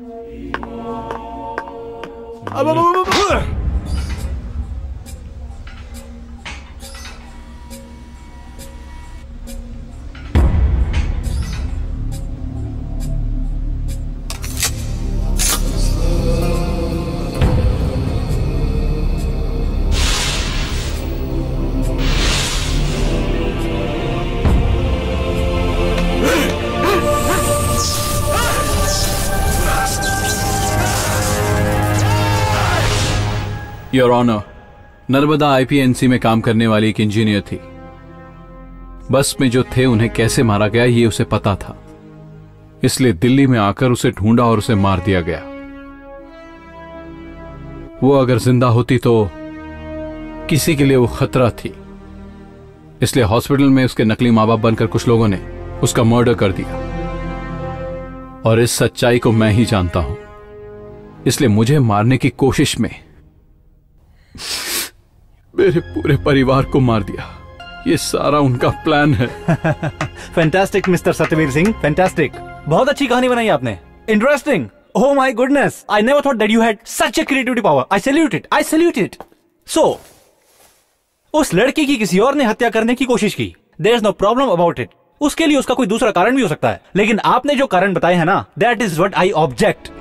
Speaker 13: योर ऑनर, नर्मदा आईपीएनसी में काम करने वाली एक इंजीनियर थी। बस में जो थे उन्हें कैसे मारा गया ये उसे पता था, इसलिए दिल्ली में आकर उसे ढूंढा और उसे मार दिया गया। वो अगर जिंदा होती तो किसी के लिए वो खतरा थी, इसलिए हॉस्पिटल में उसके नकली माँ बाप बनकर कुछ लोगों ने उसका मर्डर कर दिया। और इस सच्चाई को मैं ही जानता हूं, इसलिए मुझे मारने की कोशिश में मेरे पूरे परिवार को मार दिया। ये सारा उनका प्लान है।
Speaker 14: Fantastic mister Satyaveer Singh, fantastic. बहुत अच्छी कहानी बनाई आपने। Interesting. Oh my goodness, I never thought that you had such a creativity power. I salute it, I salute it. So उस लड़की की किसी और ने हत्या करने की कोशिश की, there is no problem about it. उसके लिए उसका कोई दूसरा कारण भी हो सकता है, लेकिन आपने जो कारण बताए हैं ना, that is what I object.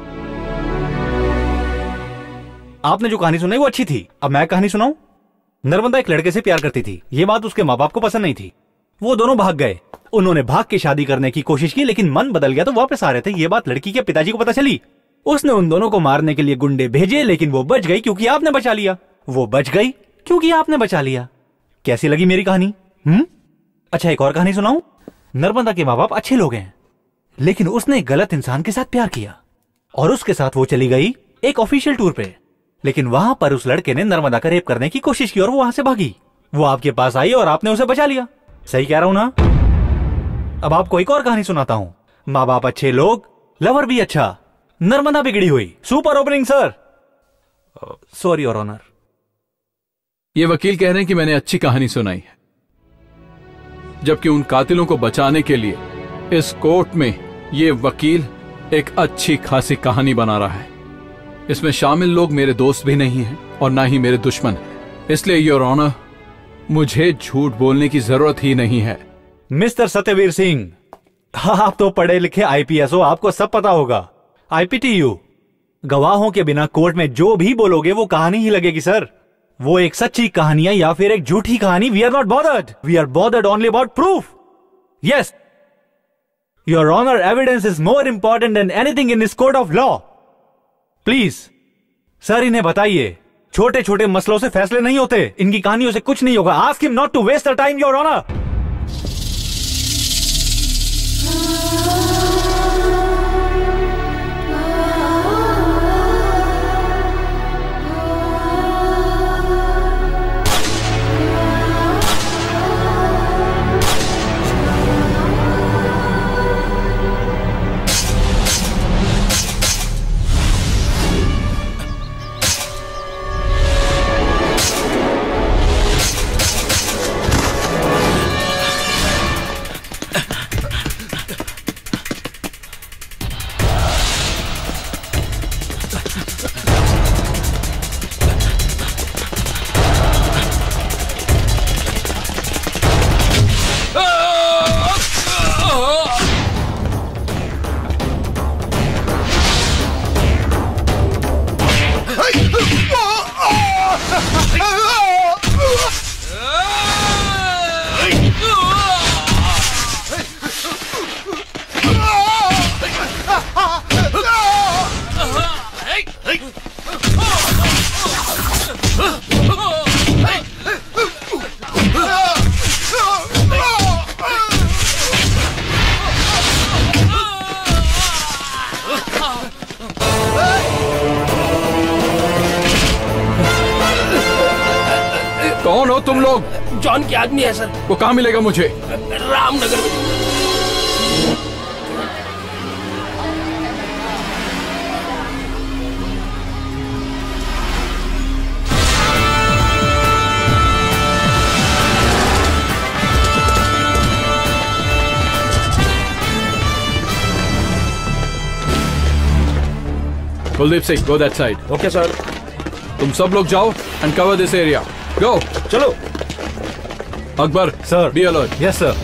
Speaker 14: आपने जो कहानी सुनाई वो अच्छी थी। अब मैं कहानी सुनाऊं। नर्मदा एक लड़के से प्यार करती थी। ये बात उसके माँ बाप को पसंद नहीं थी। वो दोनों भाग गए। उन्होंने भाग के शादी करने की कोशिश की, लेकिन मन बदल गया तो वापस आ रहे थे। ये बात लड़की के पिताजी को पता चली। उसने उन दोनों को मारने के लिए गुंडे भेजे, लेकिन वो बच गई क्योंकि आपने बचा लिया। वो बच गई क्योंकि आपने बचा लिया। कैसी लगी मेरी कहानी? अच्छा, एक और कहानी सुनाऊं। नर्मदा के माँ बाप अच्छे लोग हैं, लेकिन उसने गलत इंसान के साथ प्यार किया और उसके साथ वो चली गई एक ऑफिशियल टूर पे। लेकिन वहां पर उस लड़के ने नर्मदा का रेप करने की कोशिश की और वो वहां से भागी। वो आपके पास आई और आपने उसे बचा लिया। सही कह रहा हूं ना? अब आपको एक और कहानी सुनाता हूं। माँ बाप अच्छे लोग, लवर भी अच्छा, नर्मदा बिगड़ी हुई। Super opening sir. Sorry your honour.
Speaker 13: ये वकील कह रहे हैं कि मैंने अच्छी कहानी सुनाई है, जबकि उन कातिलों को बचाने के लिए इस कोर्ट में ये वकील एक अच्छी खासी कहानी बना रहा है। इसमें शामिल लोग मेरे दोस्त भी नहीं हैं और ना ही मेरे दुश्मन हैं। इसलिए योर ऑनर, मुझे झूठ बोलने की जरूरत ही नहीं है।
Speaker 14: मिस्टर सत्यवीर सिंह, आप तो पढ़े लिखे आईपीएस हो, आपको सब पता होगा। आईपीटीयू, गवाहों के बिना कोर्ट में जो भी बोलोगे वो कहानी ही लगेगी सर। वो एक सच्ची कहानी है या फिर एक झूठी कहानी, we are not bothered. We are bothered only about proof. Yes your honour, evidence is more important than anything in this court of law. Please sir, इन्हें बताइए, छोटे छोटे मसलों से फैसले नहीं होते। इनकी कहानियों से कुछ नहीं होगा। Ask him not to waste the time your honour.
Speaker 13: कौन हो तुम लोग?
Speaker 5: जॉन के आदमी है सर।
Speaker 13: वो कहाँ मिलेगा मुझे?
Speaker 5: रामनगर में।
Speaker 13: Kuldeep Singh, go that side.
Speaker 16: Okay sir.
Speaker 13: तुम सब लोग जाओ and cover this area. Go.
Speaker 16: चलो।
Speaker 13: Akbar,
Speaker 14: sir.
Speaker 13: Be alert.
Speaker 14: Yes sir.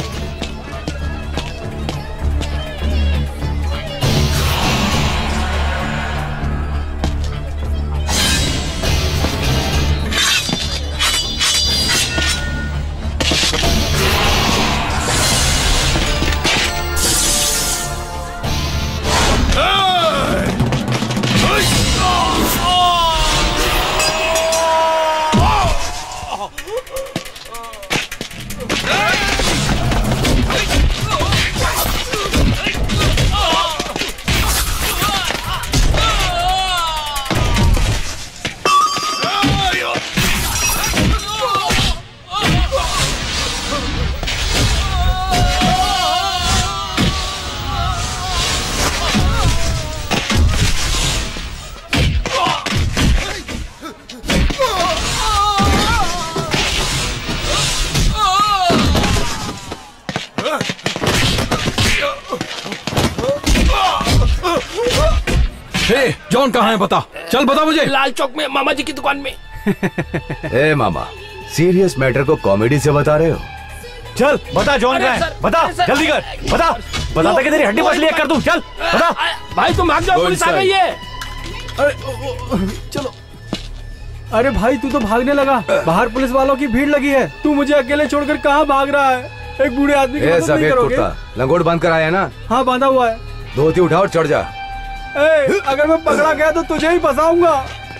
Speaker 13: John कहाँ है बता, चल बता मुझे।
Speaker 5: लाल चौक में मामा जी की दुकान में।
Speaker 8: ए मामा, सीरियस मैटर को कॉमेडी से बता रहे हो?
Speaker 14: चल बता जॉन कहाँ है, बता जल्दी कर, बता बताता कि तेरी हड्डी मछली कर दूं, चल बता।
Speaker 5: भाई तुम भाग जाओ, पुलिस आ गई है।
Speaker 3: अरे चलो। अरे भाई तू तो भागने लगा, बाहर पुलिस वालों की भीड़ लगी है, तू मुझे अकेले छोड़कर कहाँ भाग रहा है? एक बूढ़े आदमी की मदद नहीं करोगे?
Speaker 8: लंगोट बांध कर आया ना?
Speaker 3: हाँ बांधा हुआ है।
Speaker 8: धोती उठा और चढ़ जा।
Speaker 3: अगर मैं पकड़ा गया तो तुझे ही फंसाऊंगा।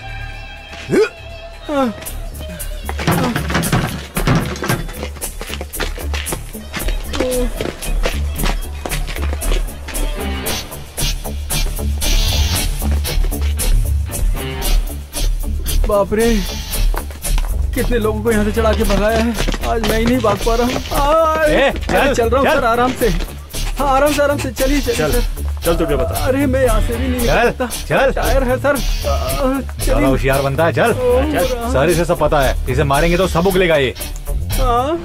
Speaker 3: बाप रे, कितने लोगों को यहाँ से चढ़ा के भगाया है, आज मैं ही नहीं भाग पा रहा हूँ। चल रहा हूँ सर, आराम से। हाँ आराम से चलिए।
Speaker 14: चल तुझे बता।
Speaker 3: अरे मैं यहाँ से भी नहीं निकल सकता।
Speaker 14: चल
Speaker 3: टायर है सर।
Speaker 14: चलो होशियार बनता है, चल। सर इसे सब पता है, इसे मारेंगे तो सब उगलेगा ये।
Speaker 3: हाँ।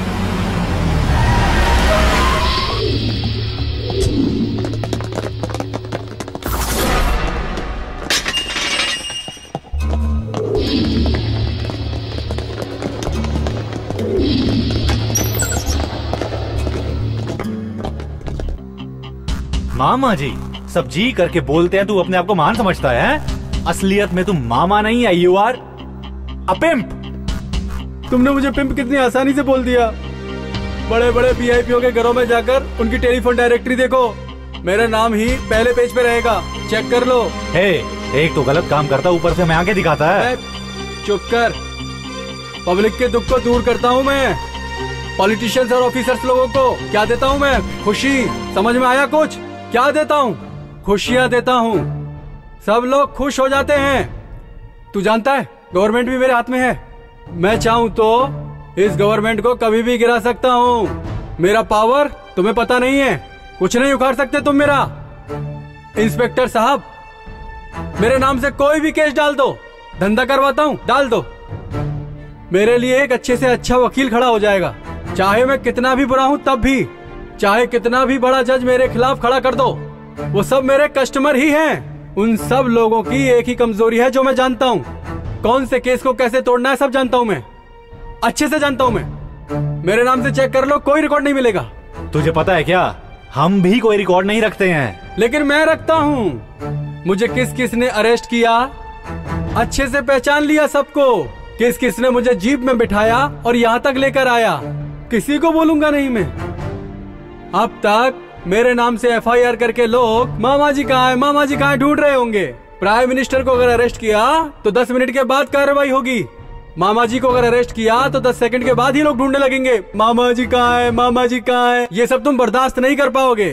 Speaker 14: मामा जी सब जी करके बोलते हैं, तू अपने आप को महान समझता है? असलियत में तुम मामा नहीं है, यू आर अ पिम्प।
Speaker 3: तुमने मुझे पिम्प कितनी आसानी से बोल दिया। बड़े बड़े वीआईपीओ के घरों में जाकर उनकी टेलीफोन डायरेक्टरी देखो, मेरा नाम ही पहले पेज पे रहेगा, चेक कर लो।
Speaker 14: हे, एक तो गलत काम करता, ऊपर से मैं आगे दिखाता है।
Speaker 3: चुप कर, पब्लिक के दुख को दूर करता हूँ मैं। पॉलिटिशियंस और ऑफिसर्स लोगों को क्या देता हूँ मैं? खुशी। समझ में आया कुछ? क्या देता हूँ? खुशियाँ देता हूँ, सब लोग खुश हो जाते हैं। तू जानता है गवर्नमेंट भी मेरे हाथ में है, मैं चाहूँ तो इस गवर्नमेंट को कभी भी गिरा सकता हूँ। मेरा पावर तुम्हें पता नहीं है, कुछ नहीं उखाड़ सकते तुम मेरा। इंस्पेक्टर साहब, मेरे नाम से कोई भी केस डाल दो, धंधा करवाता हूँ, डाल दो। मेरे लिए एक अच्छे से अच्छा वकील खड़ा हो जाएगा, चाहे मैं कितना भी बुरा हूँ तब भी, चाहे कितना भी बड़ा जज मेरे खिलाफ खड़ा कर दो, वो सब मेरे कस्टमर ही हैं। उन सब लोगों की एक ही कमजोरी है जो मैं जानता हूँ, कौन से केस को कैसे तोड़ना है सब जानता हूँ मैं, अच्छे से जानता हूँ मैं। मेरे नाम से चेक कर लो, कोई रिकॉर्ड नहीं मिलेगा।
Speaker 14: तुझे पता है क्या, हम भी कोई रिकॉर्ड नहीं रखते हैं।
Speaker 3: लेकिन मैं रखता हूँ। मुझे किस किस ने अरेस्ट किया, अच्छे से पहचान लिया सबको। किस किस ने मुझे जीप में बिठाया और यहाँ तक लेकर आया, किसी को बोलूंगा नहीं मैं। अब तक मेरे नाम से एफआईआर करके लोग मामा जी कहाँ है, मामा जी कहाँ है ढूंढ रहे होंगे। प्राइम मिनिस्टर को अगर अरेस्ट किया तो 10 मिनट के बाद कार्रवाई होगी। मामा जी को अगर अरेस्ट किया तो 10 सेकंड के बाद ही लोग ढूंढने लगेंगे, मामा जी कहाँ है, मामा जी कहाँ है। ये सब तुम बर्दाश्त नहीं कर पाओगे।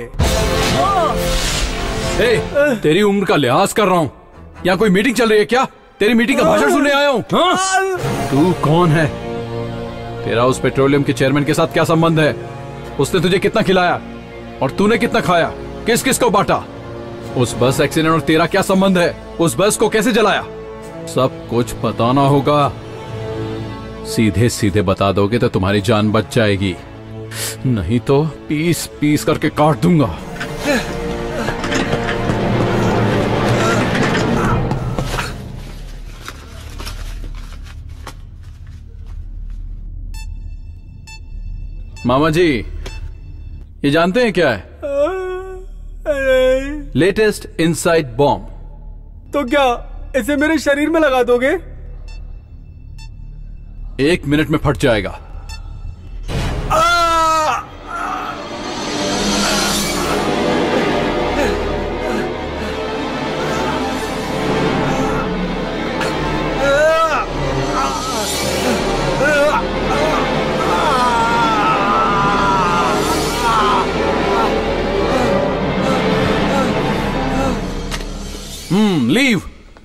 Speaker 13: तेरी उम्र का लिहाज कर रहा हूँ, यहाँ कोई मीटिंग चल रही है क्या? तेरी मीटिंग का भाषण सुनने आया हूँ। तू कौन है? तेरा उस पेट्रोलियम के चेयरमैन के साथ क्या संबंध है? उसने तुझे कितना खिलाया और तूने कितना खाया? किस किस को बांटा? उस बस एक्सीडेंट और तेरा क्या संबंध है? उस बस को कैसे जलाया? सब कुछ बताना होगा। सीधे सीधे बता दोगे तो तुम्हारी जान बच जाएगी, नहीं तो पीस पीस करके काट दूंगा। मामा जी, ये जानते हैं क्या है? Latest inside bomb.
Speaker 3: तो क्या इसे मेरे शरीर में लगा दोगे?
Speaker 13: 1 मिनट में फट जाएगा। लीव।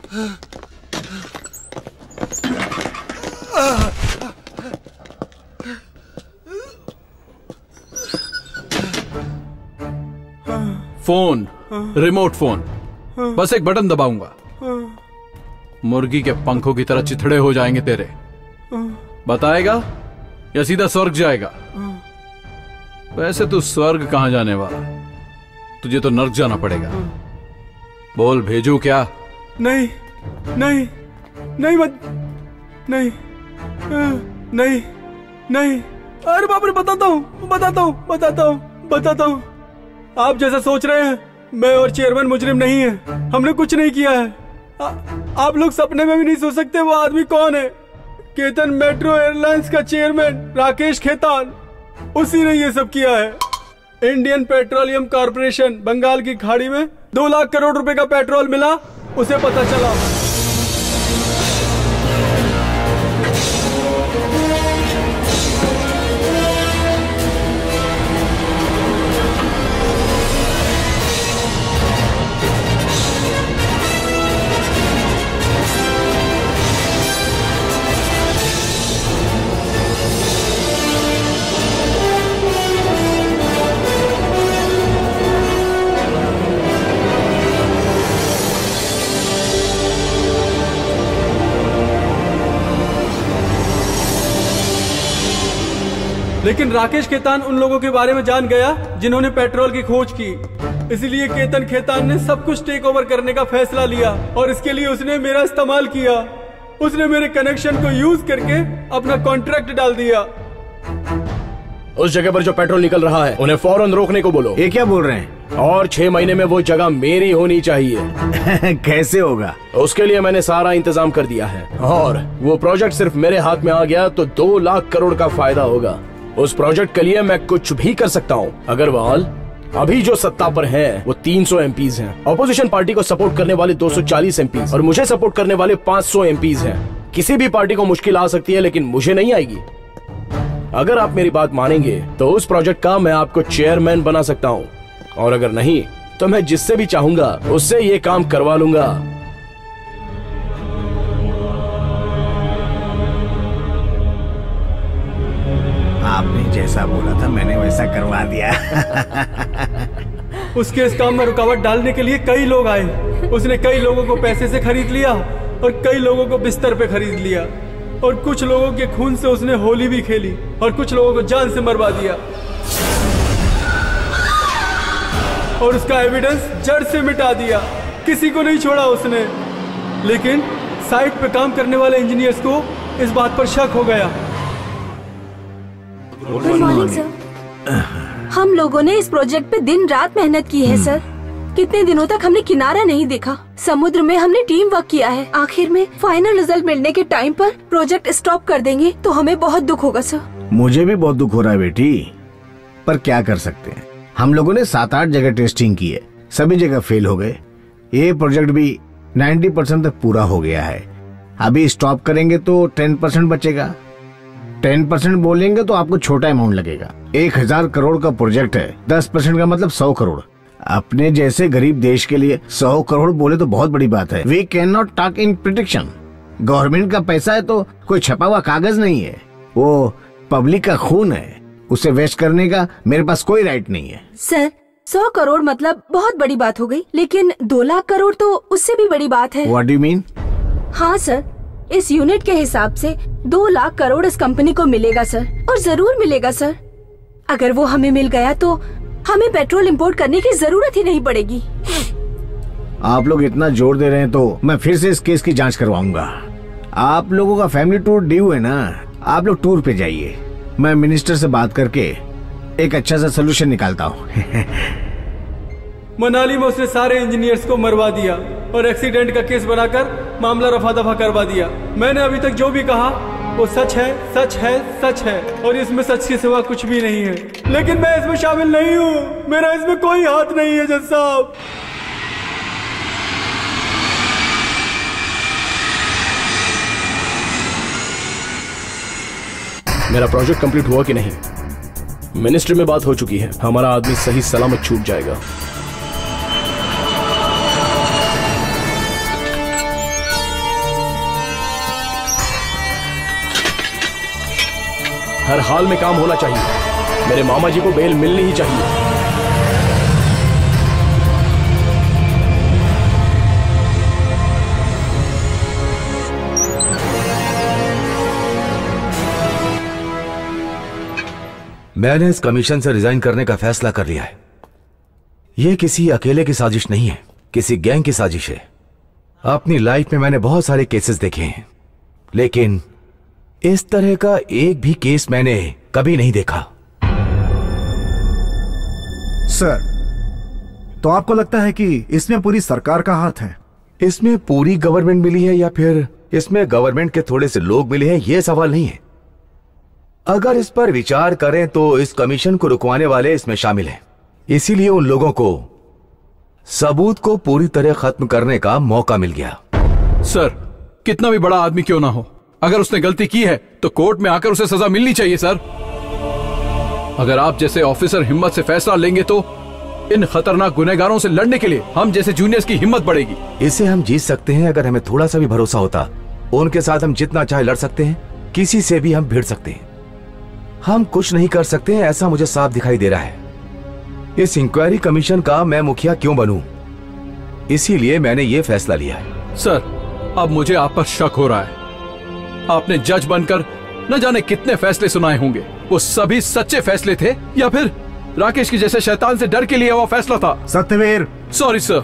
Speaker 13: फोन, रिमोट फोन, बस एक बटन दबाऊंगा, मुर्गी के पंखों की तरह चिथड़े हो जाएंगे तेरे। बताएगा या सीधा स्वर्ग जाएगा? वैसे तू स्वर्ग कहां जाने वाला, तुझे तो नर्क जाना पड़ेगा। बोल, भेजू क्या?
Speaker 3: नहीं नहीं नहीं मत, नहीं नहीं नहीं। अरे बाप रे, बताता हूँ। आप जैसा सोच रहे हैं मैं और चेयरमैन मुजरिम नहीं है। हमने कुछ नहीं किया है। आप लोग सपने में भी नहीं सोच सकते वो आदमी कौन है। केतन मेट्रो एयरलाइंस का चेयरमैन राकेश खेतान, उसी ने ये सब किया है। इंडियन पेट्रोलियम कॉर्पोरेशन बंगाल की खाड़ी में 2 लाख करोड़ रुपए का पेट्रोल मिला, उसे पता चला। लेकिन राकेश खेतान उन लोगों के बारे में जान गया जिन्होंने पेट्रोल की खोज की, इसलिए केतन खेतान ने सब कुछ टेक ओवर करने का फैसला लिया और इसके लिए उसने मेरा इस्तेमाल किया। उसने मेरे कनेक्शन को यूज करके अपना कॉन्ट्रैक्ट डाल दिया।
Speaker 16: उस जगह पर जो पेट्रोल निकल रहा है उन्हें फौरन रोकने को बोलो।
Speaker 15: ये क्या बोल रहे हैं?
Speaker 16: और 6 महीने में वो जगह मेरी होनी चाहिए।
Speaker 15: कैसे होगा?
Speaker 16: उसके लिए मैंने सारा इंतजाम कर दिया है और वो प्रोजेक्ट सिर्फ मेरे हाथ में आ गया तो 2 लाख करोड़ का फायदा होगा। उस प्रोजेक्ट के लिए मैं कुछ भी कर सकता हूँ। अग्रवाल अभी जो सत्ता पर है वो 300 एमपीज हैं। ऑपोजिशन पार्टी को सपोर्ट करने वाले 240 एमपीज और मुझे सपोर्ट करने वाले 500 एमपीज हैं। किसी भी पार्टी को मुश्किल आ सकती है लेकिन मुझे नहीं आएगी। अगर आप मेरी बात मानेंगे तो उस प्रोजेक्ट का मैं आपको चेयरमैन बना सकता हूँ और अगर नहीं तो मैं जिससे भी चाहूंगा उससे ये काम करवा लूंगा।
Speaker 15: आपने जैसा बोला था मैंने वैसा करवा दिया।
Speaker 3: उसके इस काम में रुकावट डालने के लिए कई लोग आए। उसने कई लोगों को पैसे से खरीद लिया और कई लोगों को बिस्तर पे खरीद लिया और कुछ लोगों के खून से उसने होली भी खेली और कुछ लोगों को जान से मरवा दिया और उसका एविडेंस जड़ से मिटा दिया। किसी को नहीं छोड़ा उसने। लेकिन साइट पे काम करने वाले इंजीनियर्स को इस बात पर शक हो गया।
Speaker 1: Good morning sir. हम लोगों ने इस प्रोजेक्ट पे दिन रात मेहनत की है सर। कितने दिनों तक हमने किनारा नहीं देखा। समुद्र में हमने टीम वर्क किया है। आखिर में फाइनल रिजल्ट मिलने के टाइम पर प्रोजेक्ट स्टॉप कर देंगे तो हमें बहुत दुख होगा सर।
Speaker 15: मुझे भी बहुत दुख हो रहा है बेटी, पर क्या कर सकते हैं। हम लोगों ने 7-8 जगह टेस्टिंग की है, सभी जगह फेल हो गए। ये प्रोजेक्ट भी 90% तक पूरा हो गया है। अभी स्टॉप करेंगे तो 10% बचेगा। 10% बोलेंगे तो आपको छोटा अमाउंट लगेगा। 1000 करोड़ का प्रोजेक्ट है, 10% का मतलब 100 करोड़। अपने जैसे गरीब देश के लिए 100 करोड़ बोले तो बहुत बड़ी बात है। We can not talk in prediction. Government का पैसा है तो कोई छपा हुआ कागज नहीं है। वो पब्लिक का खून है, उसे वेस्ट करने का मेरे पास कोई राइट नहीं है।
Speaker 9: सर 100 करोड़ मतलब बहुत बड़ी बात हो गई, लेकिन 2 लाख करोड़ तो उससे भी बड़ी बात है।
Speaker 15: What do you mean?
Speaker 9: हाँ सर, इस यूनिट के हिसाब से 2 लाख करोड़ इस कंपनी को मिलेगा सर, और जरूर मिलेगा सर। अगर वो हमें मिल गया तो हमें पेट्रोल इंपोर्ट करने की जरूरत ही नहीं पड़ेगी।
Speaker 15: आप लोग इतना जोर दे रहे हैं तो मैं फिर से इस केस की जांच करवाऊंगा। आप लोगों का फैमिली टूर ड्यू है ना, आप लोग टूर पे जाइए, मैं मिनिस्टर से बात करके एक अच्छा सा सोल्यूशन निकालता हूँ।
Speaker 3: मनाली में उसने सारे इंजीनियर्स को मरवा दिया और एक्सीडेंट का केस बनाकर मामला रफा दफा करवा दिया। मैंने अभी तक जो भी कहा वो सच है, सच है, सच है, और इसमें सच के सिवा कुछ भी नहीं है। लेकिन मैं इसमें शामिल नहीं हूँ, मेरा इसमें कोई हाथ नहीं है जज साहब।
Speaker 16: मेरा प्रोजेक्ट कंप्लीट हुआ कि नहीं? मिनिस्ट्री में बात हो चुकी है, हमारा आदमी सही सलामत छूट जाएगा। हर हाल में काम होना चाहिए। मेरे मामा जी को बेल मिलनी ही चाहिए।
Speaker 8: मैंने इस कमीशन से रिजाइन करने का फैसला कर लिया है। यह किसी अकेले की साजिश नहीं है, किसी गैंग की साजिश है। अपनी लाइफ में मैंने बहुत सारे केसेस देखे हैं, लेकिन इस तरह का एक भी केस मैंने कभी नहीं देखा।
Speaker 4: सर, तो आपको लगता है कि इसमें पूरी सरकार का हाथ है?
Speaker 8: इसमें पूरी गवर्नमेंट मिली है या फिर इसमें गवर्नमेंट के थोड़े से लोग मिले हैं, यह सवाल नहीं है। अगर इस पर विचार करें तो इस कमीशन को रुकवाने वाले इसमें शामिल हैं। इसीलिए उन लोगों को सबूत को पूरी तरह खत्म करने का मौका मिल गया।
Speaker 13: सर, कितना भी बड़ा आदमी क्यों ना हो, अगर उसने गलती की है तो कोर्ट में आकर उसे सजा मिलनी चाहिए। सर, अगर आप जैसे ऑफिसर हिम्मत से फैसला लेंगे तो इन खतरनाक गुनहगारों से लड़ने के लिए हम जैसे जूनियर्स की हिम्मत बढ़ेगी।
Speaker 8: इसे हम जीत सकते हैं अगर हमें थोड़ा सा भी भरोसा होता। उनके साथ हम जितना चाहे लड़ सकते हैं, किसी से भी हम भिड़ सकते हैं। हम कुछ नहीं कर सकते हैं, ऐसा मुझे साफ दिखाई दे रहा है। इस इंक्वायरी कमीशन का मैं मुखिया क्यों बनूं? इसीलिए मैंने ये फैसला लिया है।
Speaker 13: सर, अब मुझे आप पर शक हो रहा है। आपने जज बनकर न जाने कितने फैसले सुनाए होंगे। वो सभी सच्चे फैसले थे या फिर राकेश की जैसे शैतान से डर के लिए वो फैसला था?
Speaker 4: Satyaveer,
Speaker 13: sorry sir.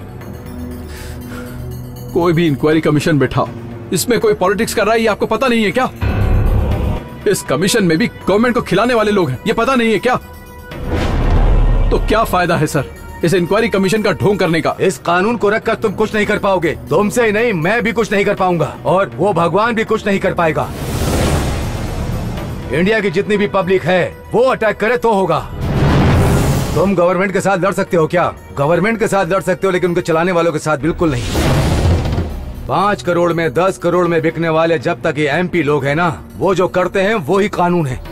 Speaker 13: कोई भी इंक्वायरी कमीशन बैठाओ, इसमें कोई पॉलिटिक्स कर रहा है, ये आपको पता नहीं है क्या? इस कमीशन में भी गवर्नमेंट को खिलाने वाले लोग हैं, ये पता नहीं है क्या? तो क्या फायदा है सर इस इंक्वायरी कमीशन का ढोंग करने का?
Speaker 8: इस कानून को रखकर तुम कुछ नहीं कर पाओगे। तुमसे ही नहीं, मैं भी कुछ नहीं कर पाऊंगा, और वो भगवान भी कुछ नहीं कर पाएगा। इंडिया की जितनी भी पब्लिक है वो अटैक करे तो होगा। तुम गवर्नमेंट के साथ लड़ सकते हो क्या? गवर्नमेंट के साथ लड़ सकते हो, लेकिन उनके चलाने वालों के साथ बिल्कुल नहीं। 5 करोड़ में 10 करोड़ में बिकने वाले जब तक ये एमपी लोग हैं ना, वो जो करते हैं वो ही कानून है।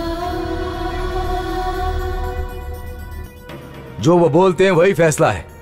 Speaker 8: जो वो बोलते हैं वही फैसला है।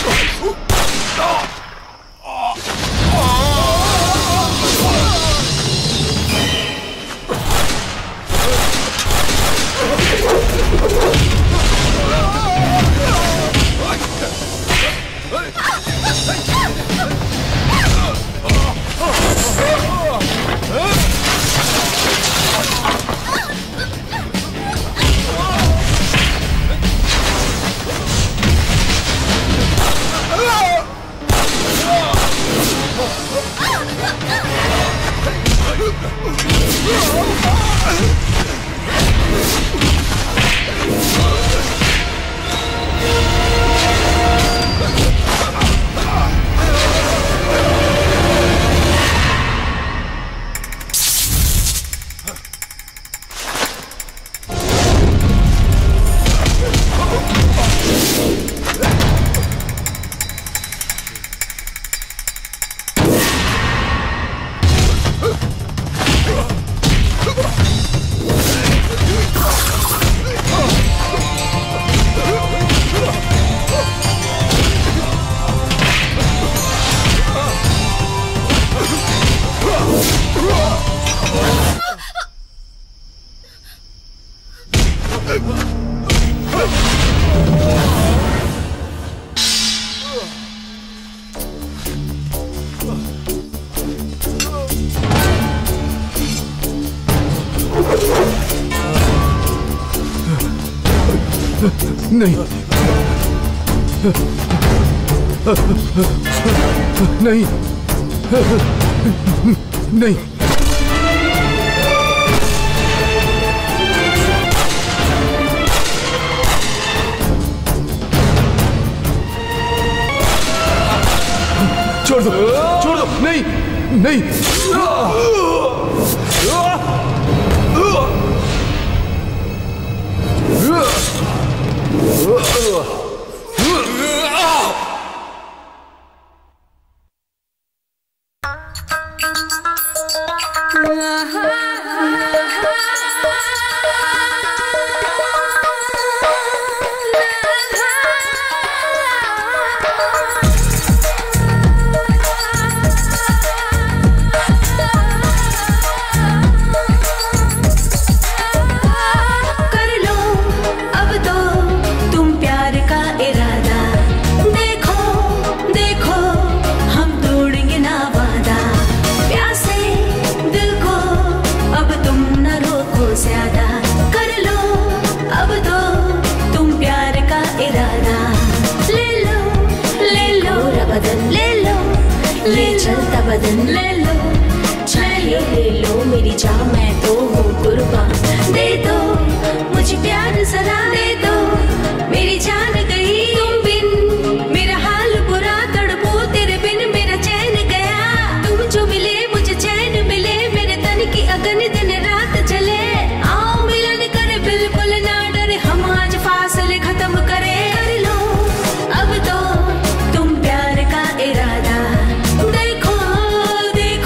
Speaker 17: नहीं नहीं नहीं छोड़ दो नहीं नहीं
Speaker 2: बदन ले लो, चाहिए ले लो, मेरी जान मैं तो हूँ कुर्बान। दे दो मुझे प्यार जरा दे दो, मेरी जान गई तुम बिन, मेरा हाल बुरा तड़पो तेरे बिन, मेरा चैन गया। तुम जो मिले मुझे चैन मिले, मेरे तन की अगन दिन रात जले। आओ मिलन करे बिल्कुल ना डरे, हम आज फासले खत्म करे। कर लो अब तो तुम प्यार का इरादा, देखो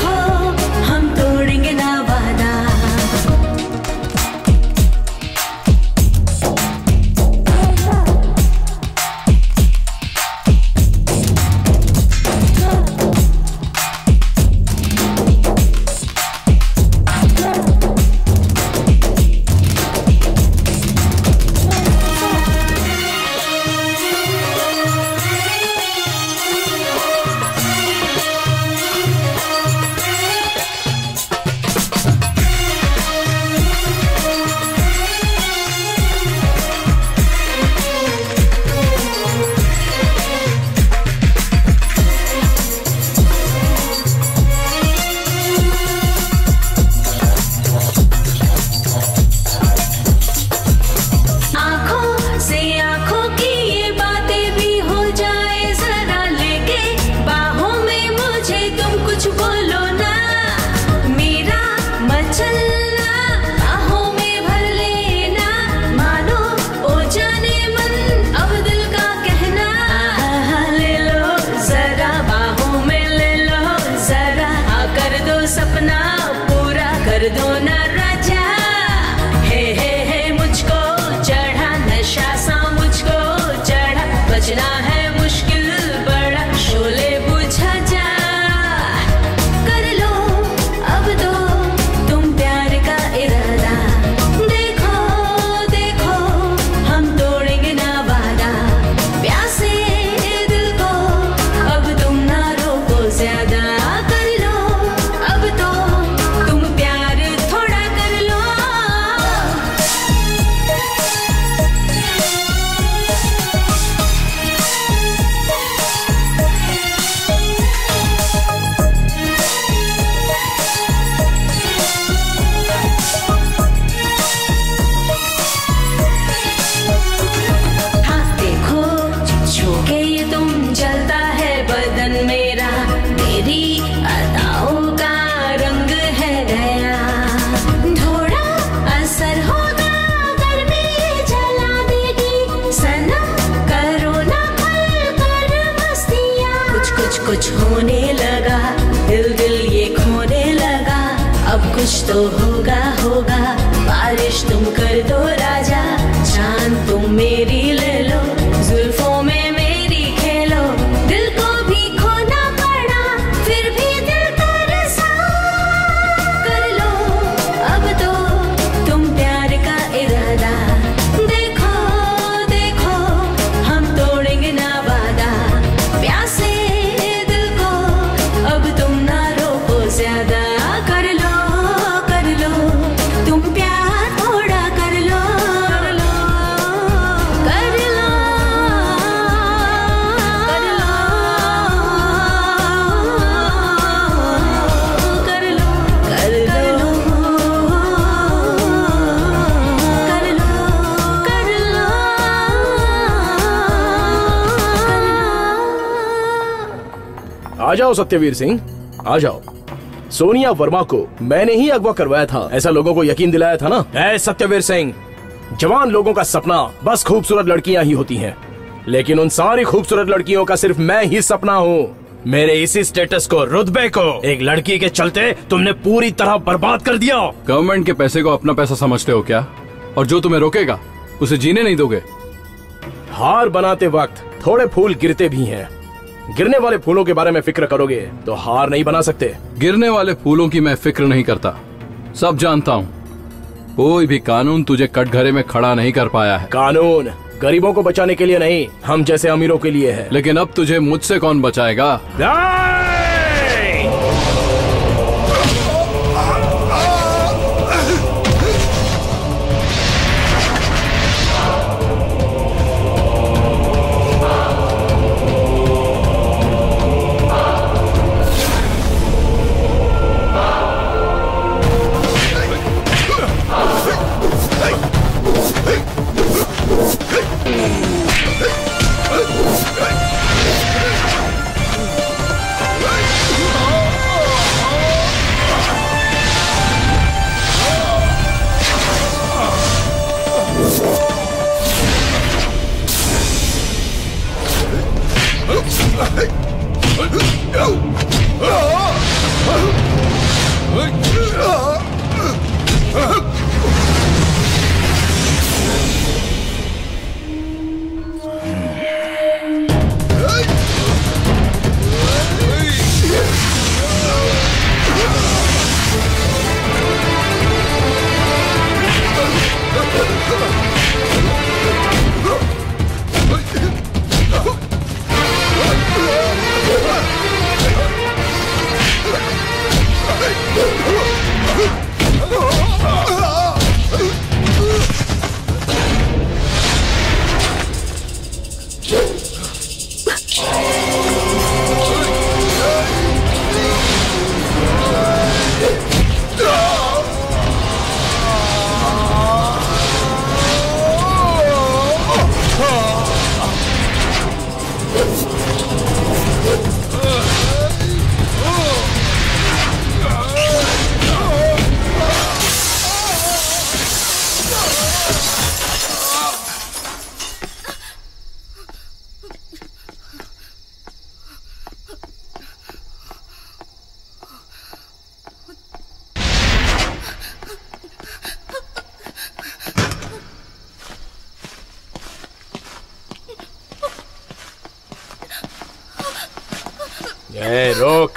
Speaker 2: तो होगा होगा, बारिश तुम कर दो राजा, चांद तुम मेरी ले लो, जुल्फों में मेरी खेलो, दिल को भी खोना पड़ा फिर भी दिल तरसा, कर लो अब तो तुम प्यार का इरादा, देखो देखो हम तोड़ेंगे ना वादा, प्यासे दिल को अब तुम ना रोको ज्यादा, कर लो तुम प्यार थोड़ा कर लो, कर लो कर लो कर लो कर लो कर लो कर लो
Speaker 16: आ जाओ सत्यवीर सिंह, आ जाओ। सोनिया वर्मा को मैंने ही अगवा करवाया था, ऐसा लोगों को यकीन दिलाया था ना। ऐ सत्यवीर सिंह, जवान लोगों का सपना बस खूबसूरत लड़कियां ही होती हैं, लेकिन उन सारी खूबसूरत लड़कियों का सिर्फ मैं ही सपना हूँ। मेरे इसी स्टेटस को, रुतबे को एक लड़की के चलते तुमने पूरी तरह बर्बाद कर दिया।
Speaker 13: गवर्नमेंट के पैसे को अपना पैसा समझते हो क्या? और जो तुम्हें रोकेगा उसे जीने नहीं दोगे।
Speaker 16: हार बनाते वक्त थोड़े फूल गिरते भी हैं, गिरने वाले फूलों के बारे में फिक्र करोगे तो हार नहीं बना सकते।
Speaker 13: गिरने वाले फूलों की मैं फिक्र नहीं करता, सब जानता हूँ। कोई भी कानून तुझे कटघरे में खड़ा नहीं कर पाया है।
Speaker 16: कानून गरीबों को बचाने के लिए नहीं, हम जैसे अमीरों के लिए है।
Speaker 13: लेकिन अब तुझे मुझसे कौन बचाएगा?
Speaker 16: रोक।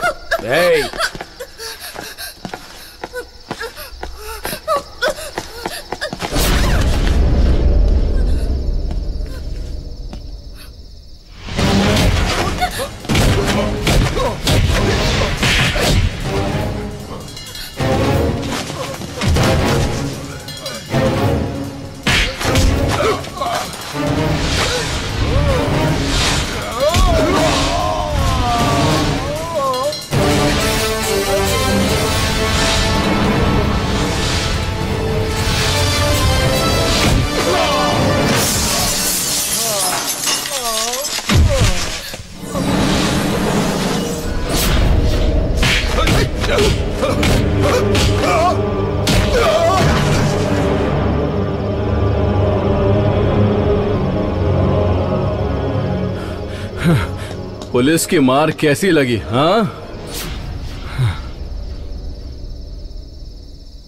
Speaker 13: पुलिस की मार कैसी लगी? हाँ,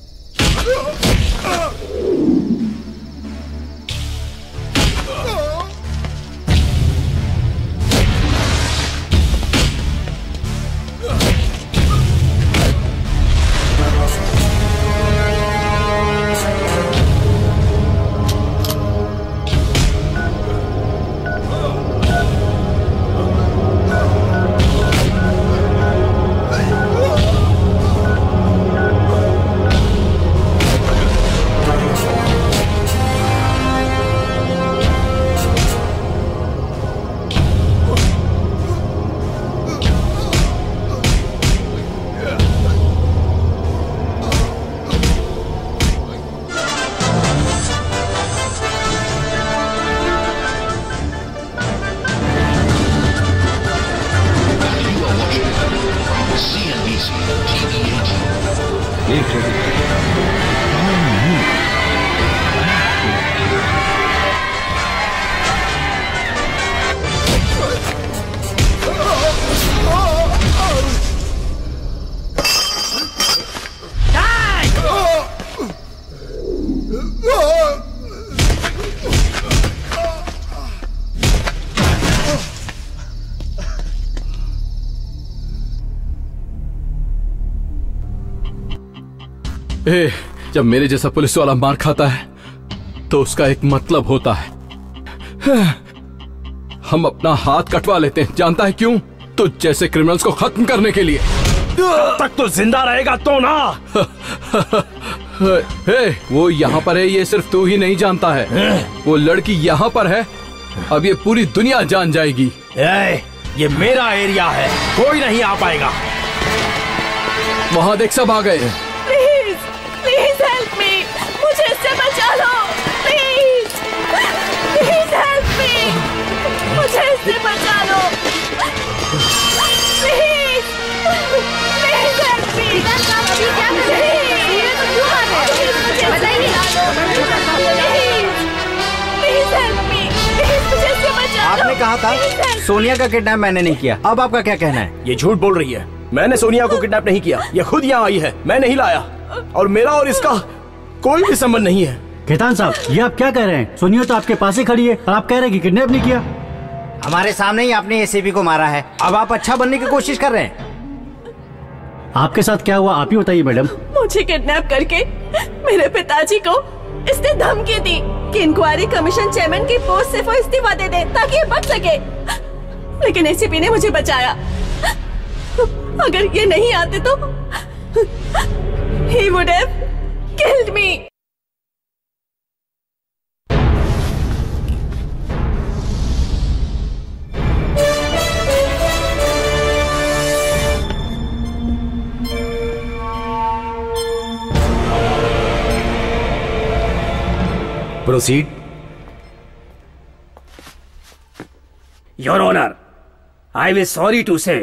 Speaker 13: जब मेरे जैसा पुलिस वाला मार खाता है तो उसका एक मतलब होता है। हम अपना हाथ कटवा लेते हैं, जानता है क्यों? तो जैसे क्रिमिनल्स को खत्म करने के लिए।
Speaker 16: तक तो जिंदा रहेगा तो ना।
Speaker 13: वो यहाँ पर है, ये सिर्फ तू ही नहीं जानता है। वो लड़की यहाँ पर है, अब ये पूरी दुनिया जान जाएगी।
Speaker 16: ये मेरा एरिया है, कोई नहीं आ पाएगा।
Speaker 13: वहाँ देख, सब आ गए।
Speaker 1: प्लीज हेल्प मी, मुझे इससे बचा लो। प्लीज प्लीज हेल्प मी, मुझे इससे बचा लो। Please please help me.
Speaker 6: अभी क्या कर रहे हैं? ये तो क्यों आ रहे हैं? बताइए।
Speaker 1: प्लीज हेल्प मी, प्लीज मुझे इससे बचा लो।
Speaker 12: आपने कहा था सोनिया का किडनैप मैंने नहीं किया, अब आपका क्या कहना है?
Speaker 16: ये झूठ बोल रही है। मैंने सोनिया को किडनैप नहीं किया, ये खुद यहाँ आई है, मैं नहीं लाया। और मेरा और इसका कोई भी संबंध नहीं है।
Speaker 11: खेतान साहब, ये आप क्या कह रहे हैं? सोनिया तो आपके पास ही खड़ी है और आप कह रहे हैं कि किडनैप नहीं किया।
Speaker 12: हमारे सामने ही आपने एसीपी को मारा है, अब आप अच्छा बनने की कोशिश कर रहे हैं।
Speaker 11: आपके साथ क्या हुआ आप ही बताइए मैडम।
Speaker 1: मुझे किडनैप करके मेरे पिताजी को इसने धमकी दी कि इंक्वायरी कमीशन चेयरमैन की पोस्ट से वो इस्तीफा दे दे ताकि ये बच सके, लेकिन एसीपी ने मुझे बचाया। अगर ये नहीं आते तो he would have killed me.
Speaker 15: Proceed.
Speaker 5: Your honour, I will sorry to say,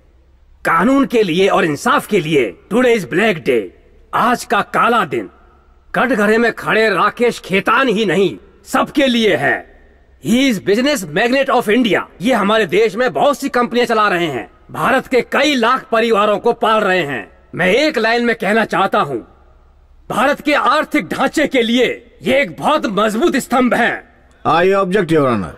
Speaker 5: कानून के लिए और इंसाफ के लिए टुडे इज ब्लैक डे। आज का काला दिन कटघरे में खड़े राकेश खेतान ही नहीं, सबके लिए है। He is business magnate of India. ये हमारे देश में बहुत सी कंपनियां चला रहे हैं, भारत के कई लाख परिवारों को पाल रहे हैं। मैं एक लाइन में कहना चाहता हूँ, भारत के आर्थिक ढांचे के लिए ये एक बहुत मजबूत स्तंभ है।
Speaker 15: I object your honour.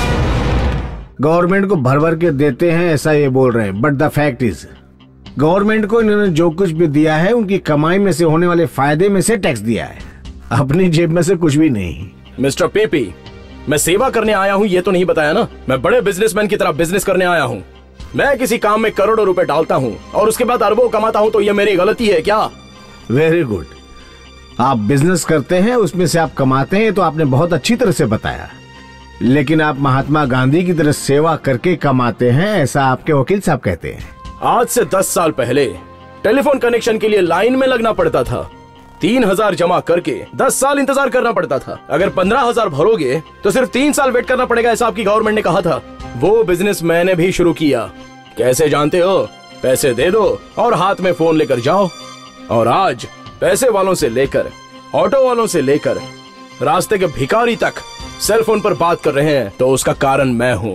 Speaker 15: Government को भर भर के देते हैं ऐसा ये बोल रहे हैं, but the fact is government को इन्होंने जो कुछ भी दिया है उनकी कमाई में से होने वाले फायदे में से टैक्स दिया है, अपनी जेब में से कुछ भी नहीं।
Speaker 16: मिस्टर पीपी, मैं सेवा करने आया हूँ ये तो नहीं बताया ना। मैं बड़े बिजनेसमैन की तरह बिजनेस करने आया हूँ। मैं किसी काम में करोड़ों रुपए डालता हूँ और उसके बाद अरबों कमाता हूँ, तो ये मेरी गलती है क्या?
Speaker 15: Very good. आप बिजनेस करते हैं, उसमें से आप कमाते हैं, तो आपने बहुत अच्छी तरह से बताया। लेकिन आप महात्मा गांधी की तरह सेवा करके कमाते हैं, ऐसा आपके वकील साहब कहते हैं।
Speaker 16: आज से 10 साल पहले टेलीफोन कनेक्शन के लिए लाइन में लगना पड़ता था। 3,000 जमा करके 10 साल इंतजार करना पड़ता था। अगर 15,000 भरोगे तो सिर्फ 3 साल वेट करना पड़ेगा, ऐसा आपकी गवर्नमेंट ने कहा था। वो बिजनेस मैंने भी शुरू किया। कैसे जानते हो? पैसे दे दो और हाथ में फोन लेकर जाओ। और आज पैसे वालों से लेकर ऑटो वालों से लेकर रास्ते के भिखारी तक सेल फोन पर बात कर रहे हैं, तो उसका कारण मैं हूँ।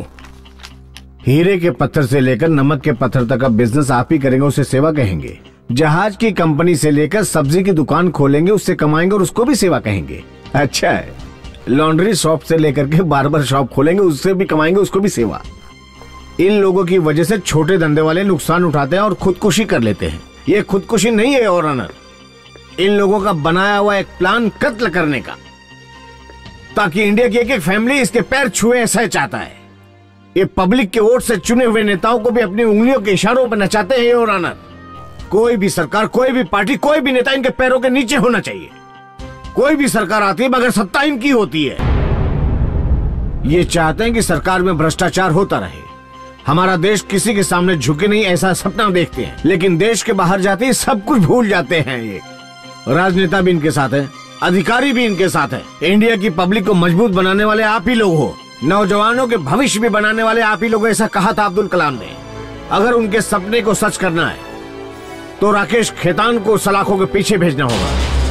Speaker 15: हीरे के पत्थर से लेकर नमक के पत्थर तक का बिजनेस आप ही करेंगे, उसे सेवा कहेंगे। जहाज की कंपनी से लेकर सब्जी की दुकान खोलेंगे, उससे कमाएंगे और उसको भी सेवा कहेंगे। अच्छा है, लॉन्ड्री शॉप से लेकर के बार्बर शॉप खोलेंगे, उससे भी कमाएंगे, उसको भी सेवा। इन लोगों की वजह से छोटे धंधे वाले नुकसान उठाते हैं और खुदकुशी कर लेते हैं। ये खुदकुशी नहीं है योर ऑनर, इन लोगों का बनाया हुआ एक प्लान कत्ल करने का, ताकि इंडिया की एक एक फैमिली इसके पैर छुए, ऐसा चाहता है। ये पब्लिक के वोट से चुने हुए नेताओं को भी अपनी उंगलियों के इशारों पर नचाते हैं योर ऑनर। कोई भी सरकार, कोई भी पार्टी, कोई भी नेता इनके पैरों के नीचे होना चाहिए। कोई भी सरकार आती है मगर सत्ता इनकी होती है। ये चाहते हैं कि सरकार में भ्रष्टाचार होता रहे, हमारा देश किसी के सामने झुके नहीं, ऐसा सपना देखते हैं। लेकिन देश के बाहर जाते ही सब कुछ भूल जाते हैं। ये राजनेता भी इनके साथ है, अधिकारी भी इनके साथ है। इंडिया की पब्लिक को मजबूत बनाने वाले आप ही लोग हो, नौजवानों के भविष्य भी बनाने वाले आप ही लोग, ऐसा कहा था अब्दुल कलाम ने। अगर उनके सपने को सच करना है तो राकेश खेतान को सलाखों के पीछे भेजना होगा।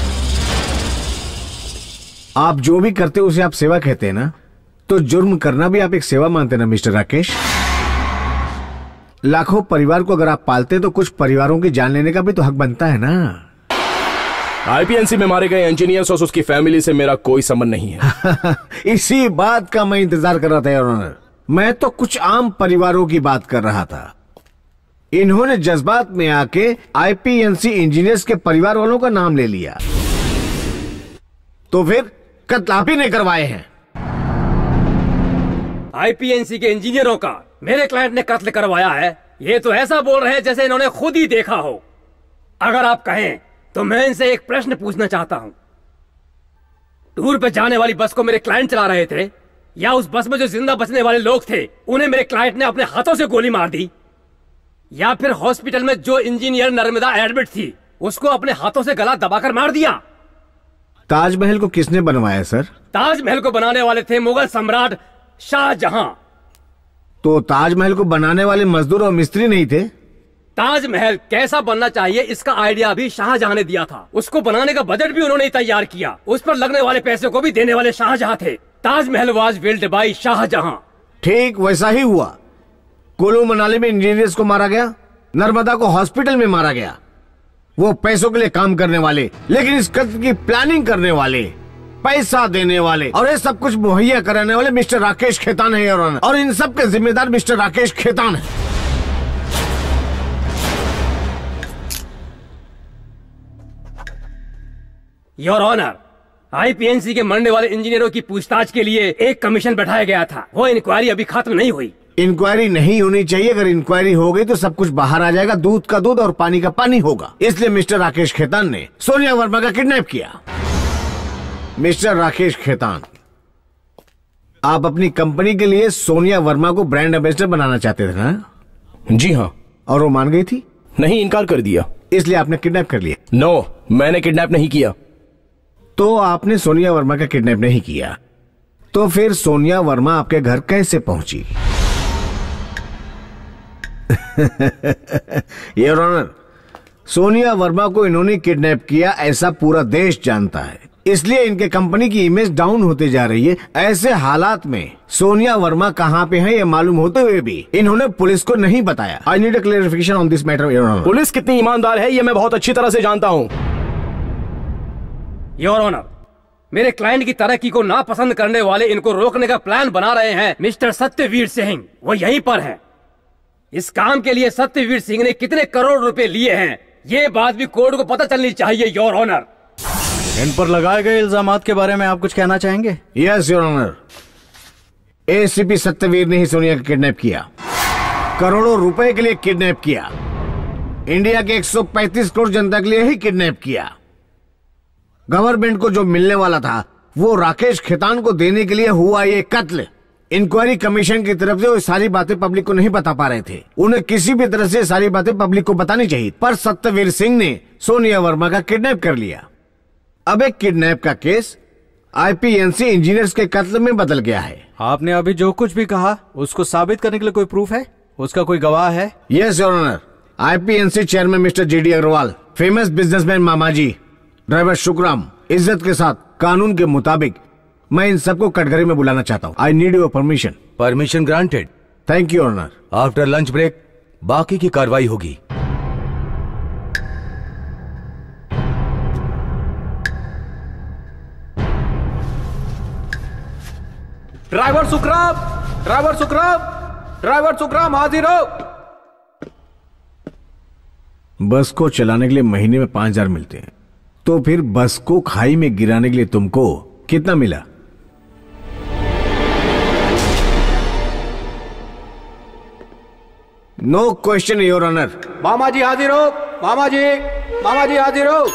Speaker 15: आप जो भी करते हो उसे आप सेवा कहते हैं ना, तो जुर्म करना भी आप एक सेवा मानते हैं ना मिस्टर राकेश। लाखों परिवार को अगर आप पालते हैं तो कुछ परिवारों की जान लेने का भी तो हक बनता है ना।
Speaker 16: आईपीएनसी में मारे गए इंजीनियर्स और उसकी फैमिली से मेरा कोई संबंध नहीं है।
Speaker 15: इसी बात का मैं इंतजार कर रहा था योर ऑनर। मैं तो कुछ आम परिवारों की बात कर रहा था। इन्होंने जज्बात में आके आईपीएनसी इंजीनियर्स के परिवार वालों का नाम ले लिया, तो फिर कत्ल आप ही ने करवाए हैं।
Speaker 7: आईपीएनसी के इंजीनियरों का मेरे क्लाइंट ने कत्ल करवाया है, ये तो ऐसा बोल रहे हैं जैसे इन्होंने खुद ही देखा हो। अगर आप कहें तो मैं इनसे एक प्रश्न पूछना चाहता हूं। टूर पे जाने वाली बस को मेरे क्लाइंट चला रहे थे, या उस बस में जो जिंदा बचने वाले लोग थे उन्हें मेरे क्लाइंट ने अपने हाथों से गोली मार दी, या फिर हॉस्पिटल में जो इंजीनियर नर्मदा एडमिट थी उसको अपने हाथों से गला दबाकर मार दिया?
Speaker 15: ताजमहल को किसने बनवाया सर?
Speaker 7: ताजमहल को बनाने वाले थे मुगल सम्राट शाहजहां।
Speaker 15: तो ताजमहल को बनाने वाले मजदूर और मिस्त्री नहीं थे?
Speaker 7: ताजमहल कैसा बनना चाहिए इसका आइडिया भी शाहजहां ने दिया था। उसको बनाने का बजट भी उन्होंने तैयार किया। उस पर लगने वाले पैसे को भी देने वाले शाहजहां थे। Taj Mahal was built by Shahjahan.
Speaker 15: ठीक वैसा ही हुआ। कुल्लू मनाली में इंजीनियर्स को मारा गया, नर्मदा को हॉस्पिटल में मारा गया। वो पैसों के लिए काम करने वाले, लेकिन इस कत्ल की प्लानिंग करने वाले, पैसा देने वाले और ये सब कुछ मुहैया कराने वाले मिस्टर राकेश खेतान है और इन सब के जिम्मेदार मिस्टर राकेश खेतान है।
Speaker 7: योर ऑनर, आईपीएनसी के मरने वाले इंजीनियरों की पूछताछ के लिए एक कमीशन बैठाया गया था। वो इंक्वायरी अभी खत्म नहीं हुई।
Speaker 15: इंक्वायरी नहीं होनी चाहिए। अगर इंक्वायरी हो गई तो सब कुछ बाहर आ जाएगा, दूध का दूध और पानी का पानी होगा। इसलिए मिस्टर राकेश खेतान ने सोनिया वर्मा का किडनैप किया। मिस्टर राकेश खेतान, आप अपनी कंपनी के लिए सोनिया वर्मा को ब्रांड एम्बेसडर बनाना चाहते थे ना?
Speaker 16: जी हाँ।
Speaker 15: और वो मान गई थी?
Speaker 16: नहीं, इनकार कर दिया।
Speaker 15: इसलिए आपने किडनैप कर लिया?
Speaker 16: नो, मैंने किडनैप नहीं किया।
Speaker 15: तो आपने सोनिया वर्मा का किडनैप नहीं किया, तो फिर सोनिया वर्मा आपके घर कैसे पहुंची? योर ऑनर, सोनिया वर्मा को इन्होंने किडनैप किया ऐसा पूरा देश जानता है। इसलिए इनके कंपनी की इमेज डाउन होते जा रही है। ऐसे हालात में सोनिया वर्मा कहां पे है ये मालूम होते हुए भी इन्होंने पुलिस को नहीं बताया। I need a clarification on this matter your honour.
Speaker 16: Police कितनी ईमानदार है ये मैं बहुत अच्छी तरह से जानता हूं।
Speaker 7: योर ऑनर, मेरे क्लाइंट की तरक्की को नापसंद करने वाले इनको रोकने का प्लान बना रहे हैं मिस्टर सत्यवीर सिंह। वो यहीं पर है। इस काम के लिए सत्यवीर सिंह ने कितने करोड़ रुपए लिए हैं ये बात भी कोर्ट को पता चलनी चाहिए योर ऑनर।
Speaker 12: इन पर लगाए गए इल्जामात के बारे में आप कुछ कहना चाहेंगे?
Speaker 15: Yes your honour, ACP Satyaveer ने ही सोनिया का किडनैप किया, करोड़ों रुपए के लिए किडनैप किया, इंडिया के 135 करोड़ जनता के लिए ही किडनैप किया। गवर्नमेंट को जो मिलने वाला था वो राकेश खेतान को देने के लिए हुआ ये कत्ल। इंक्वायरी कमीशन की तरफ से वो सारी बातें पब्लिक को नहीं बता पा रहे थे। उन्हें किसी भी तरह से सारी बातें पब्लिक को बतानी चाहिए, पर सत्यवीर सिंह ने सोनिया वर्मा का किडनैप कर लिया। अब एक किडनैप का केस आईपीएनसी इंजीनियर्स के कत्ल में बदल गया है।
Speaker 12: आपने अभी जो कुछ भी कहा उसको साबित करने के लिए कोई प्रूफ है? उसका कोई गवाह है?
Speaker 15: Yes your honour, IPNC chairman mister GD Agarwal, famous businessman Mamaji, driver Sukhram, इज्जत के साथ कानून के मुताबिक मैं इन सबको कटघरे में बुलाना चाहता हूँ। I need your permission.
Speaker 8: Permission granted.
Speaker 15: Thank you honour.
Speaker 8: After lunch break बाकी की कार्रवाई होगी।
Speaker 3: Driver Sukhram, driver Sukhram, driver Sukhram हाजिर हो।
Speaker 15: बस को चलाने के लिए महीने में 5,000 मिलते हैं, तो फिर बस को खाई में गिराने के लिए तुमको कितना मिला? No question your honour.
Speaker 3: Mama ji हाजिर हो, मामा जी, मामा जी हाजिर हो।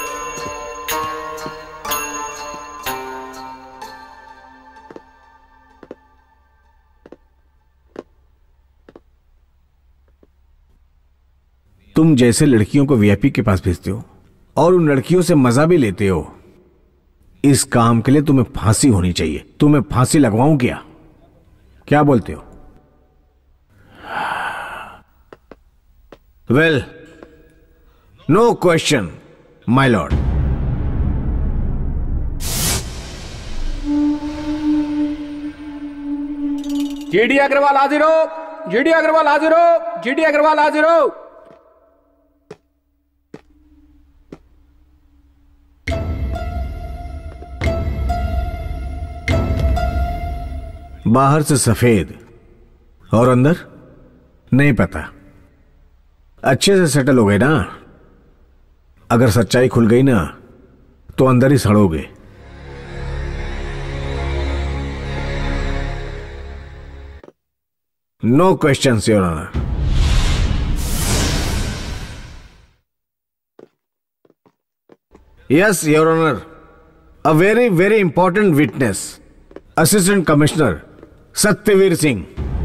Speaker 15: तुम जैसे लड़कियों को वीआईपी के पास भेजते हो और उन लड़कियों से मजा भी लेते हो, इस काम के लिए तुम्हें फांसी होनी चाहिए। तुम्हें फांसी लगवाऊं क्या बोलते हो? Well, no question my lord.
Speaker 5: GD Agarwal हाजिर हो, जीडी अग्रवाल हाजिर हो, जीडी अग्रवाल हाजिर हो।
Speaker 15: बाहर से सफेद और अंदर नहीं पता। अच्छे से सेटल हो गए ना। अगर सच्चाई खुल गई ना तो अंदर ही सड़ोगे। No questions your honour. Yes your honour, a very very important witness, assistant commissioner Satyaveer Singh.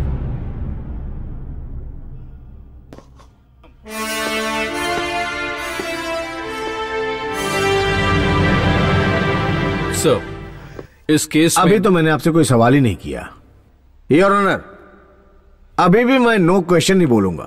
Speaker 13: Sir, इस केस
Speaker 15: अभी तो मैंने आपसे कोई सवाल ही नहीं किया योर ऑनर। अभी भी मैं नो क्वेश्चन नहीं बोलूंगा।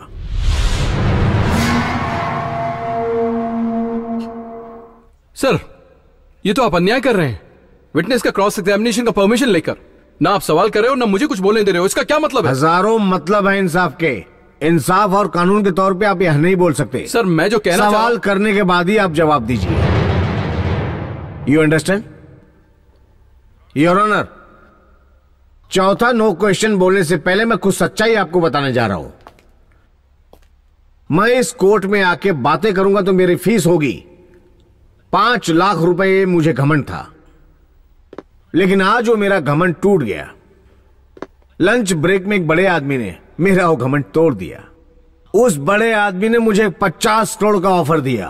Speaker 13: सर, ये तो आप अन्याय कर रहे हैं। विटनेस का क्रॉस एग्जामिनेशन का परमिशन लेकर ना आप सवाल कर रहे हो ना मुझे कुछ बोलने दे रहे हो। इसका क्या मतलब है?
Speaker 15: हजारों मतलब है इंसाफ के। इंसाफ और कानून के तौर पे आप यह नहीं बोल सकते।
Speaker 13: सर, मैं जो कहना
Speaker 15: सवाल करने के बाद ही आप जवाब दीजिए। You understand your honour. चौथा नो क्वेश्चन बोलने से पहले मैं कुछ सच्चाई आपको बताने जा रहा हूं। मैं इस कोर्ट में आके बातें करूंगा तो मेरी फीस होगी 5 लाख रुपए। मुझे घमंड था, लेकिन आज वो मेरा घमंड टूट गया। लंच ब्रेक में एक बड़े आदमी ने मेरा वो घमंड तोड़ दिया। उस बड़े आदमी ने मुझे 50 करोड़ का ऑफर दिया।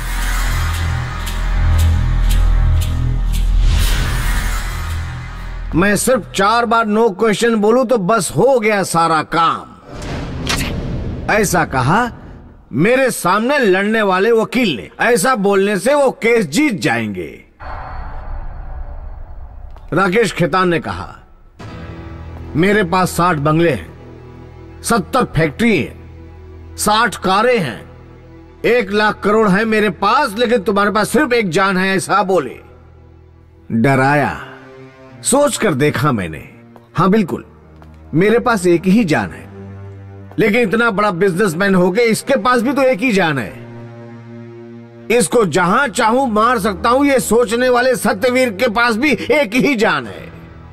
Speaker 15: मैं सिर्फ 4 बार नो क्वेश्चन बोलूं तो बस हो गया सारा काम। ऐसा कहा मेरे सामने लड़ने वाले वकील ने। ऐसा बोलने से वो केस जीत जाएंगे। राकेश खेतान ने कहा मेरे पास 60 बंगले हैं, 70 फैक्ट्री है, 60 कारें हैं, 1 लाख करोड़ है मेरे पास, लेकिन तुम्हारे पास सिर्फ एक जान है। ऐसा बोले। डराया। सोच कर देखा मैंने। हाँ बिल्कुल, मेरे पास एक ही जान है, लेकिन इतना बड़ा बिजनेसमैन हो गए इसके पास भी तो एक ही जान है। इसको जहां चाहूं मार सकता हूं, ये सोचने वाले सत्यवीर के पास भी एक ही जान है,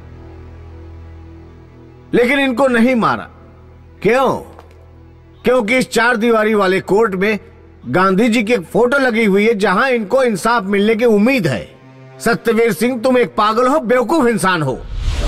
Speaker 15: लेकिन इनको नहीं मारा। क्यों? क्योंकि इस 4 दीवारी वाले कोर्ट में गांधी जी की एक फोटो लगी हुई है जहां इनको इंसाफ मिलने की उम्मीद है। सत्यवीर सिंह, तुम एक पागल हो, बेवकूफ इंसान हो।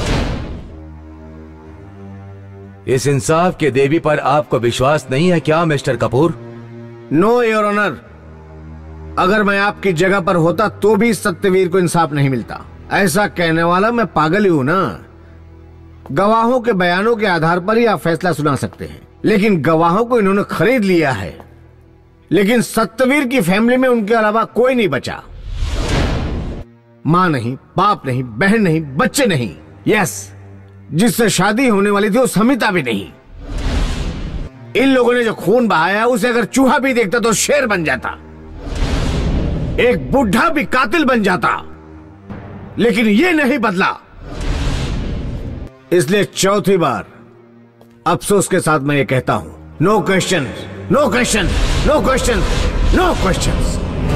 Speaker 8: इस इंसाफ के देवी पर आपको विश्वास नहीं है क्या mister Kapoor?
Speaker 15: No your honour. अगर मैं आपकी जगह पर होता तो भी सत्यवीर को इंसाफ नहीं मिलता। ऐसा कहने वाला मैं पागल ही हूं ना। गवाहों के बयानों के आधार पर ही आप फैसला सुना सकते हैं, लेकिन गवाहों को इन्होंने खरीद लिया है। लेकिन सत्यवीर की फैमिली में उनके अलावा कोई नहीं बचा। मां नहीं, बाप नहीं, बहन नहीं, बच्चे नहीं। यस, जिससे शादी होने वाली थी वो समिता भी नहीं। इन लोगों ने जो खून बहाया उसे अगर चूहा भी देखता तो शेर बन जाता, एक बुढ़ा भी कातिल बन जाता, लेकिन ये नहीं बदला। इसलिए चौथी बार अफसोस के साथ मैं ये कहता हूं, no question, no question, no question, no question.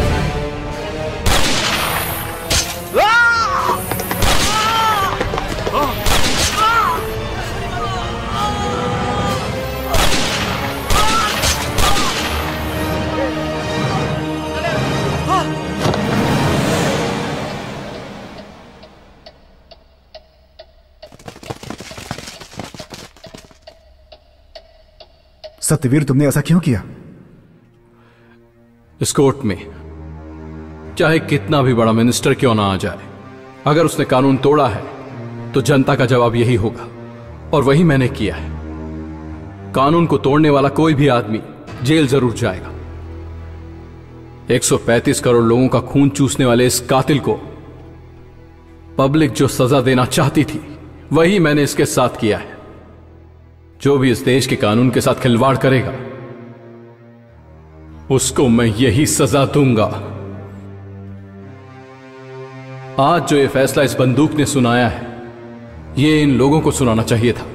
Speaker 4: Satyaveer, तुमने ऐसा क्यों किया?
Speaker 13: इस कोर्ट में चाहे कितना भी बड़ा मिनिस्टर क्यों ना आ जाए, अगर उसने कानून तोड़ा है तो जनता का जवाब यही होगा, और वही मैंने किया है। कानून को तोड़ने वाला कोई भी आदमी जेल जरूर जाएगा। 135 करोड़ लोगों का खून चूसने वाले इस कातिल को पब्लिक जो सजा देना चाहती थी वही मैंने इसके साथ किया है। जो भी इस देश के कानून के साथ खिलवाड़ करेगा
Speaker 3: उसको मैं यही सजा दूंगा। आज जो ये फैसला इस बंदूक ने सुनाया है, ये इन लोगों को सुनाना चाहिए था।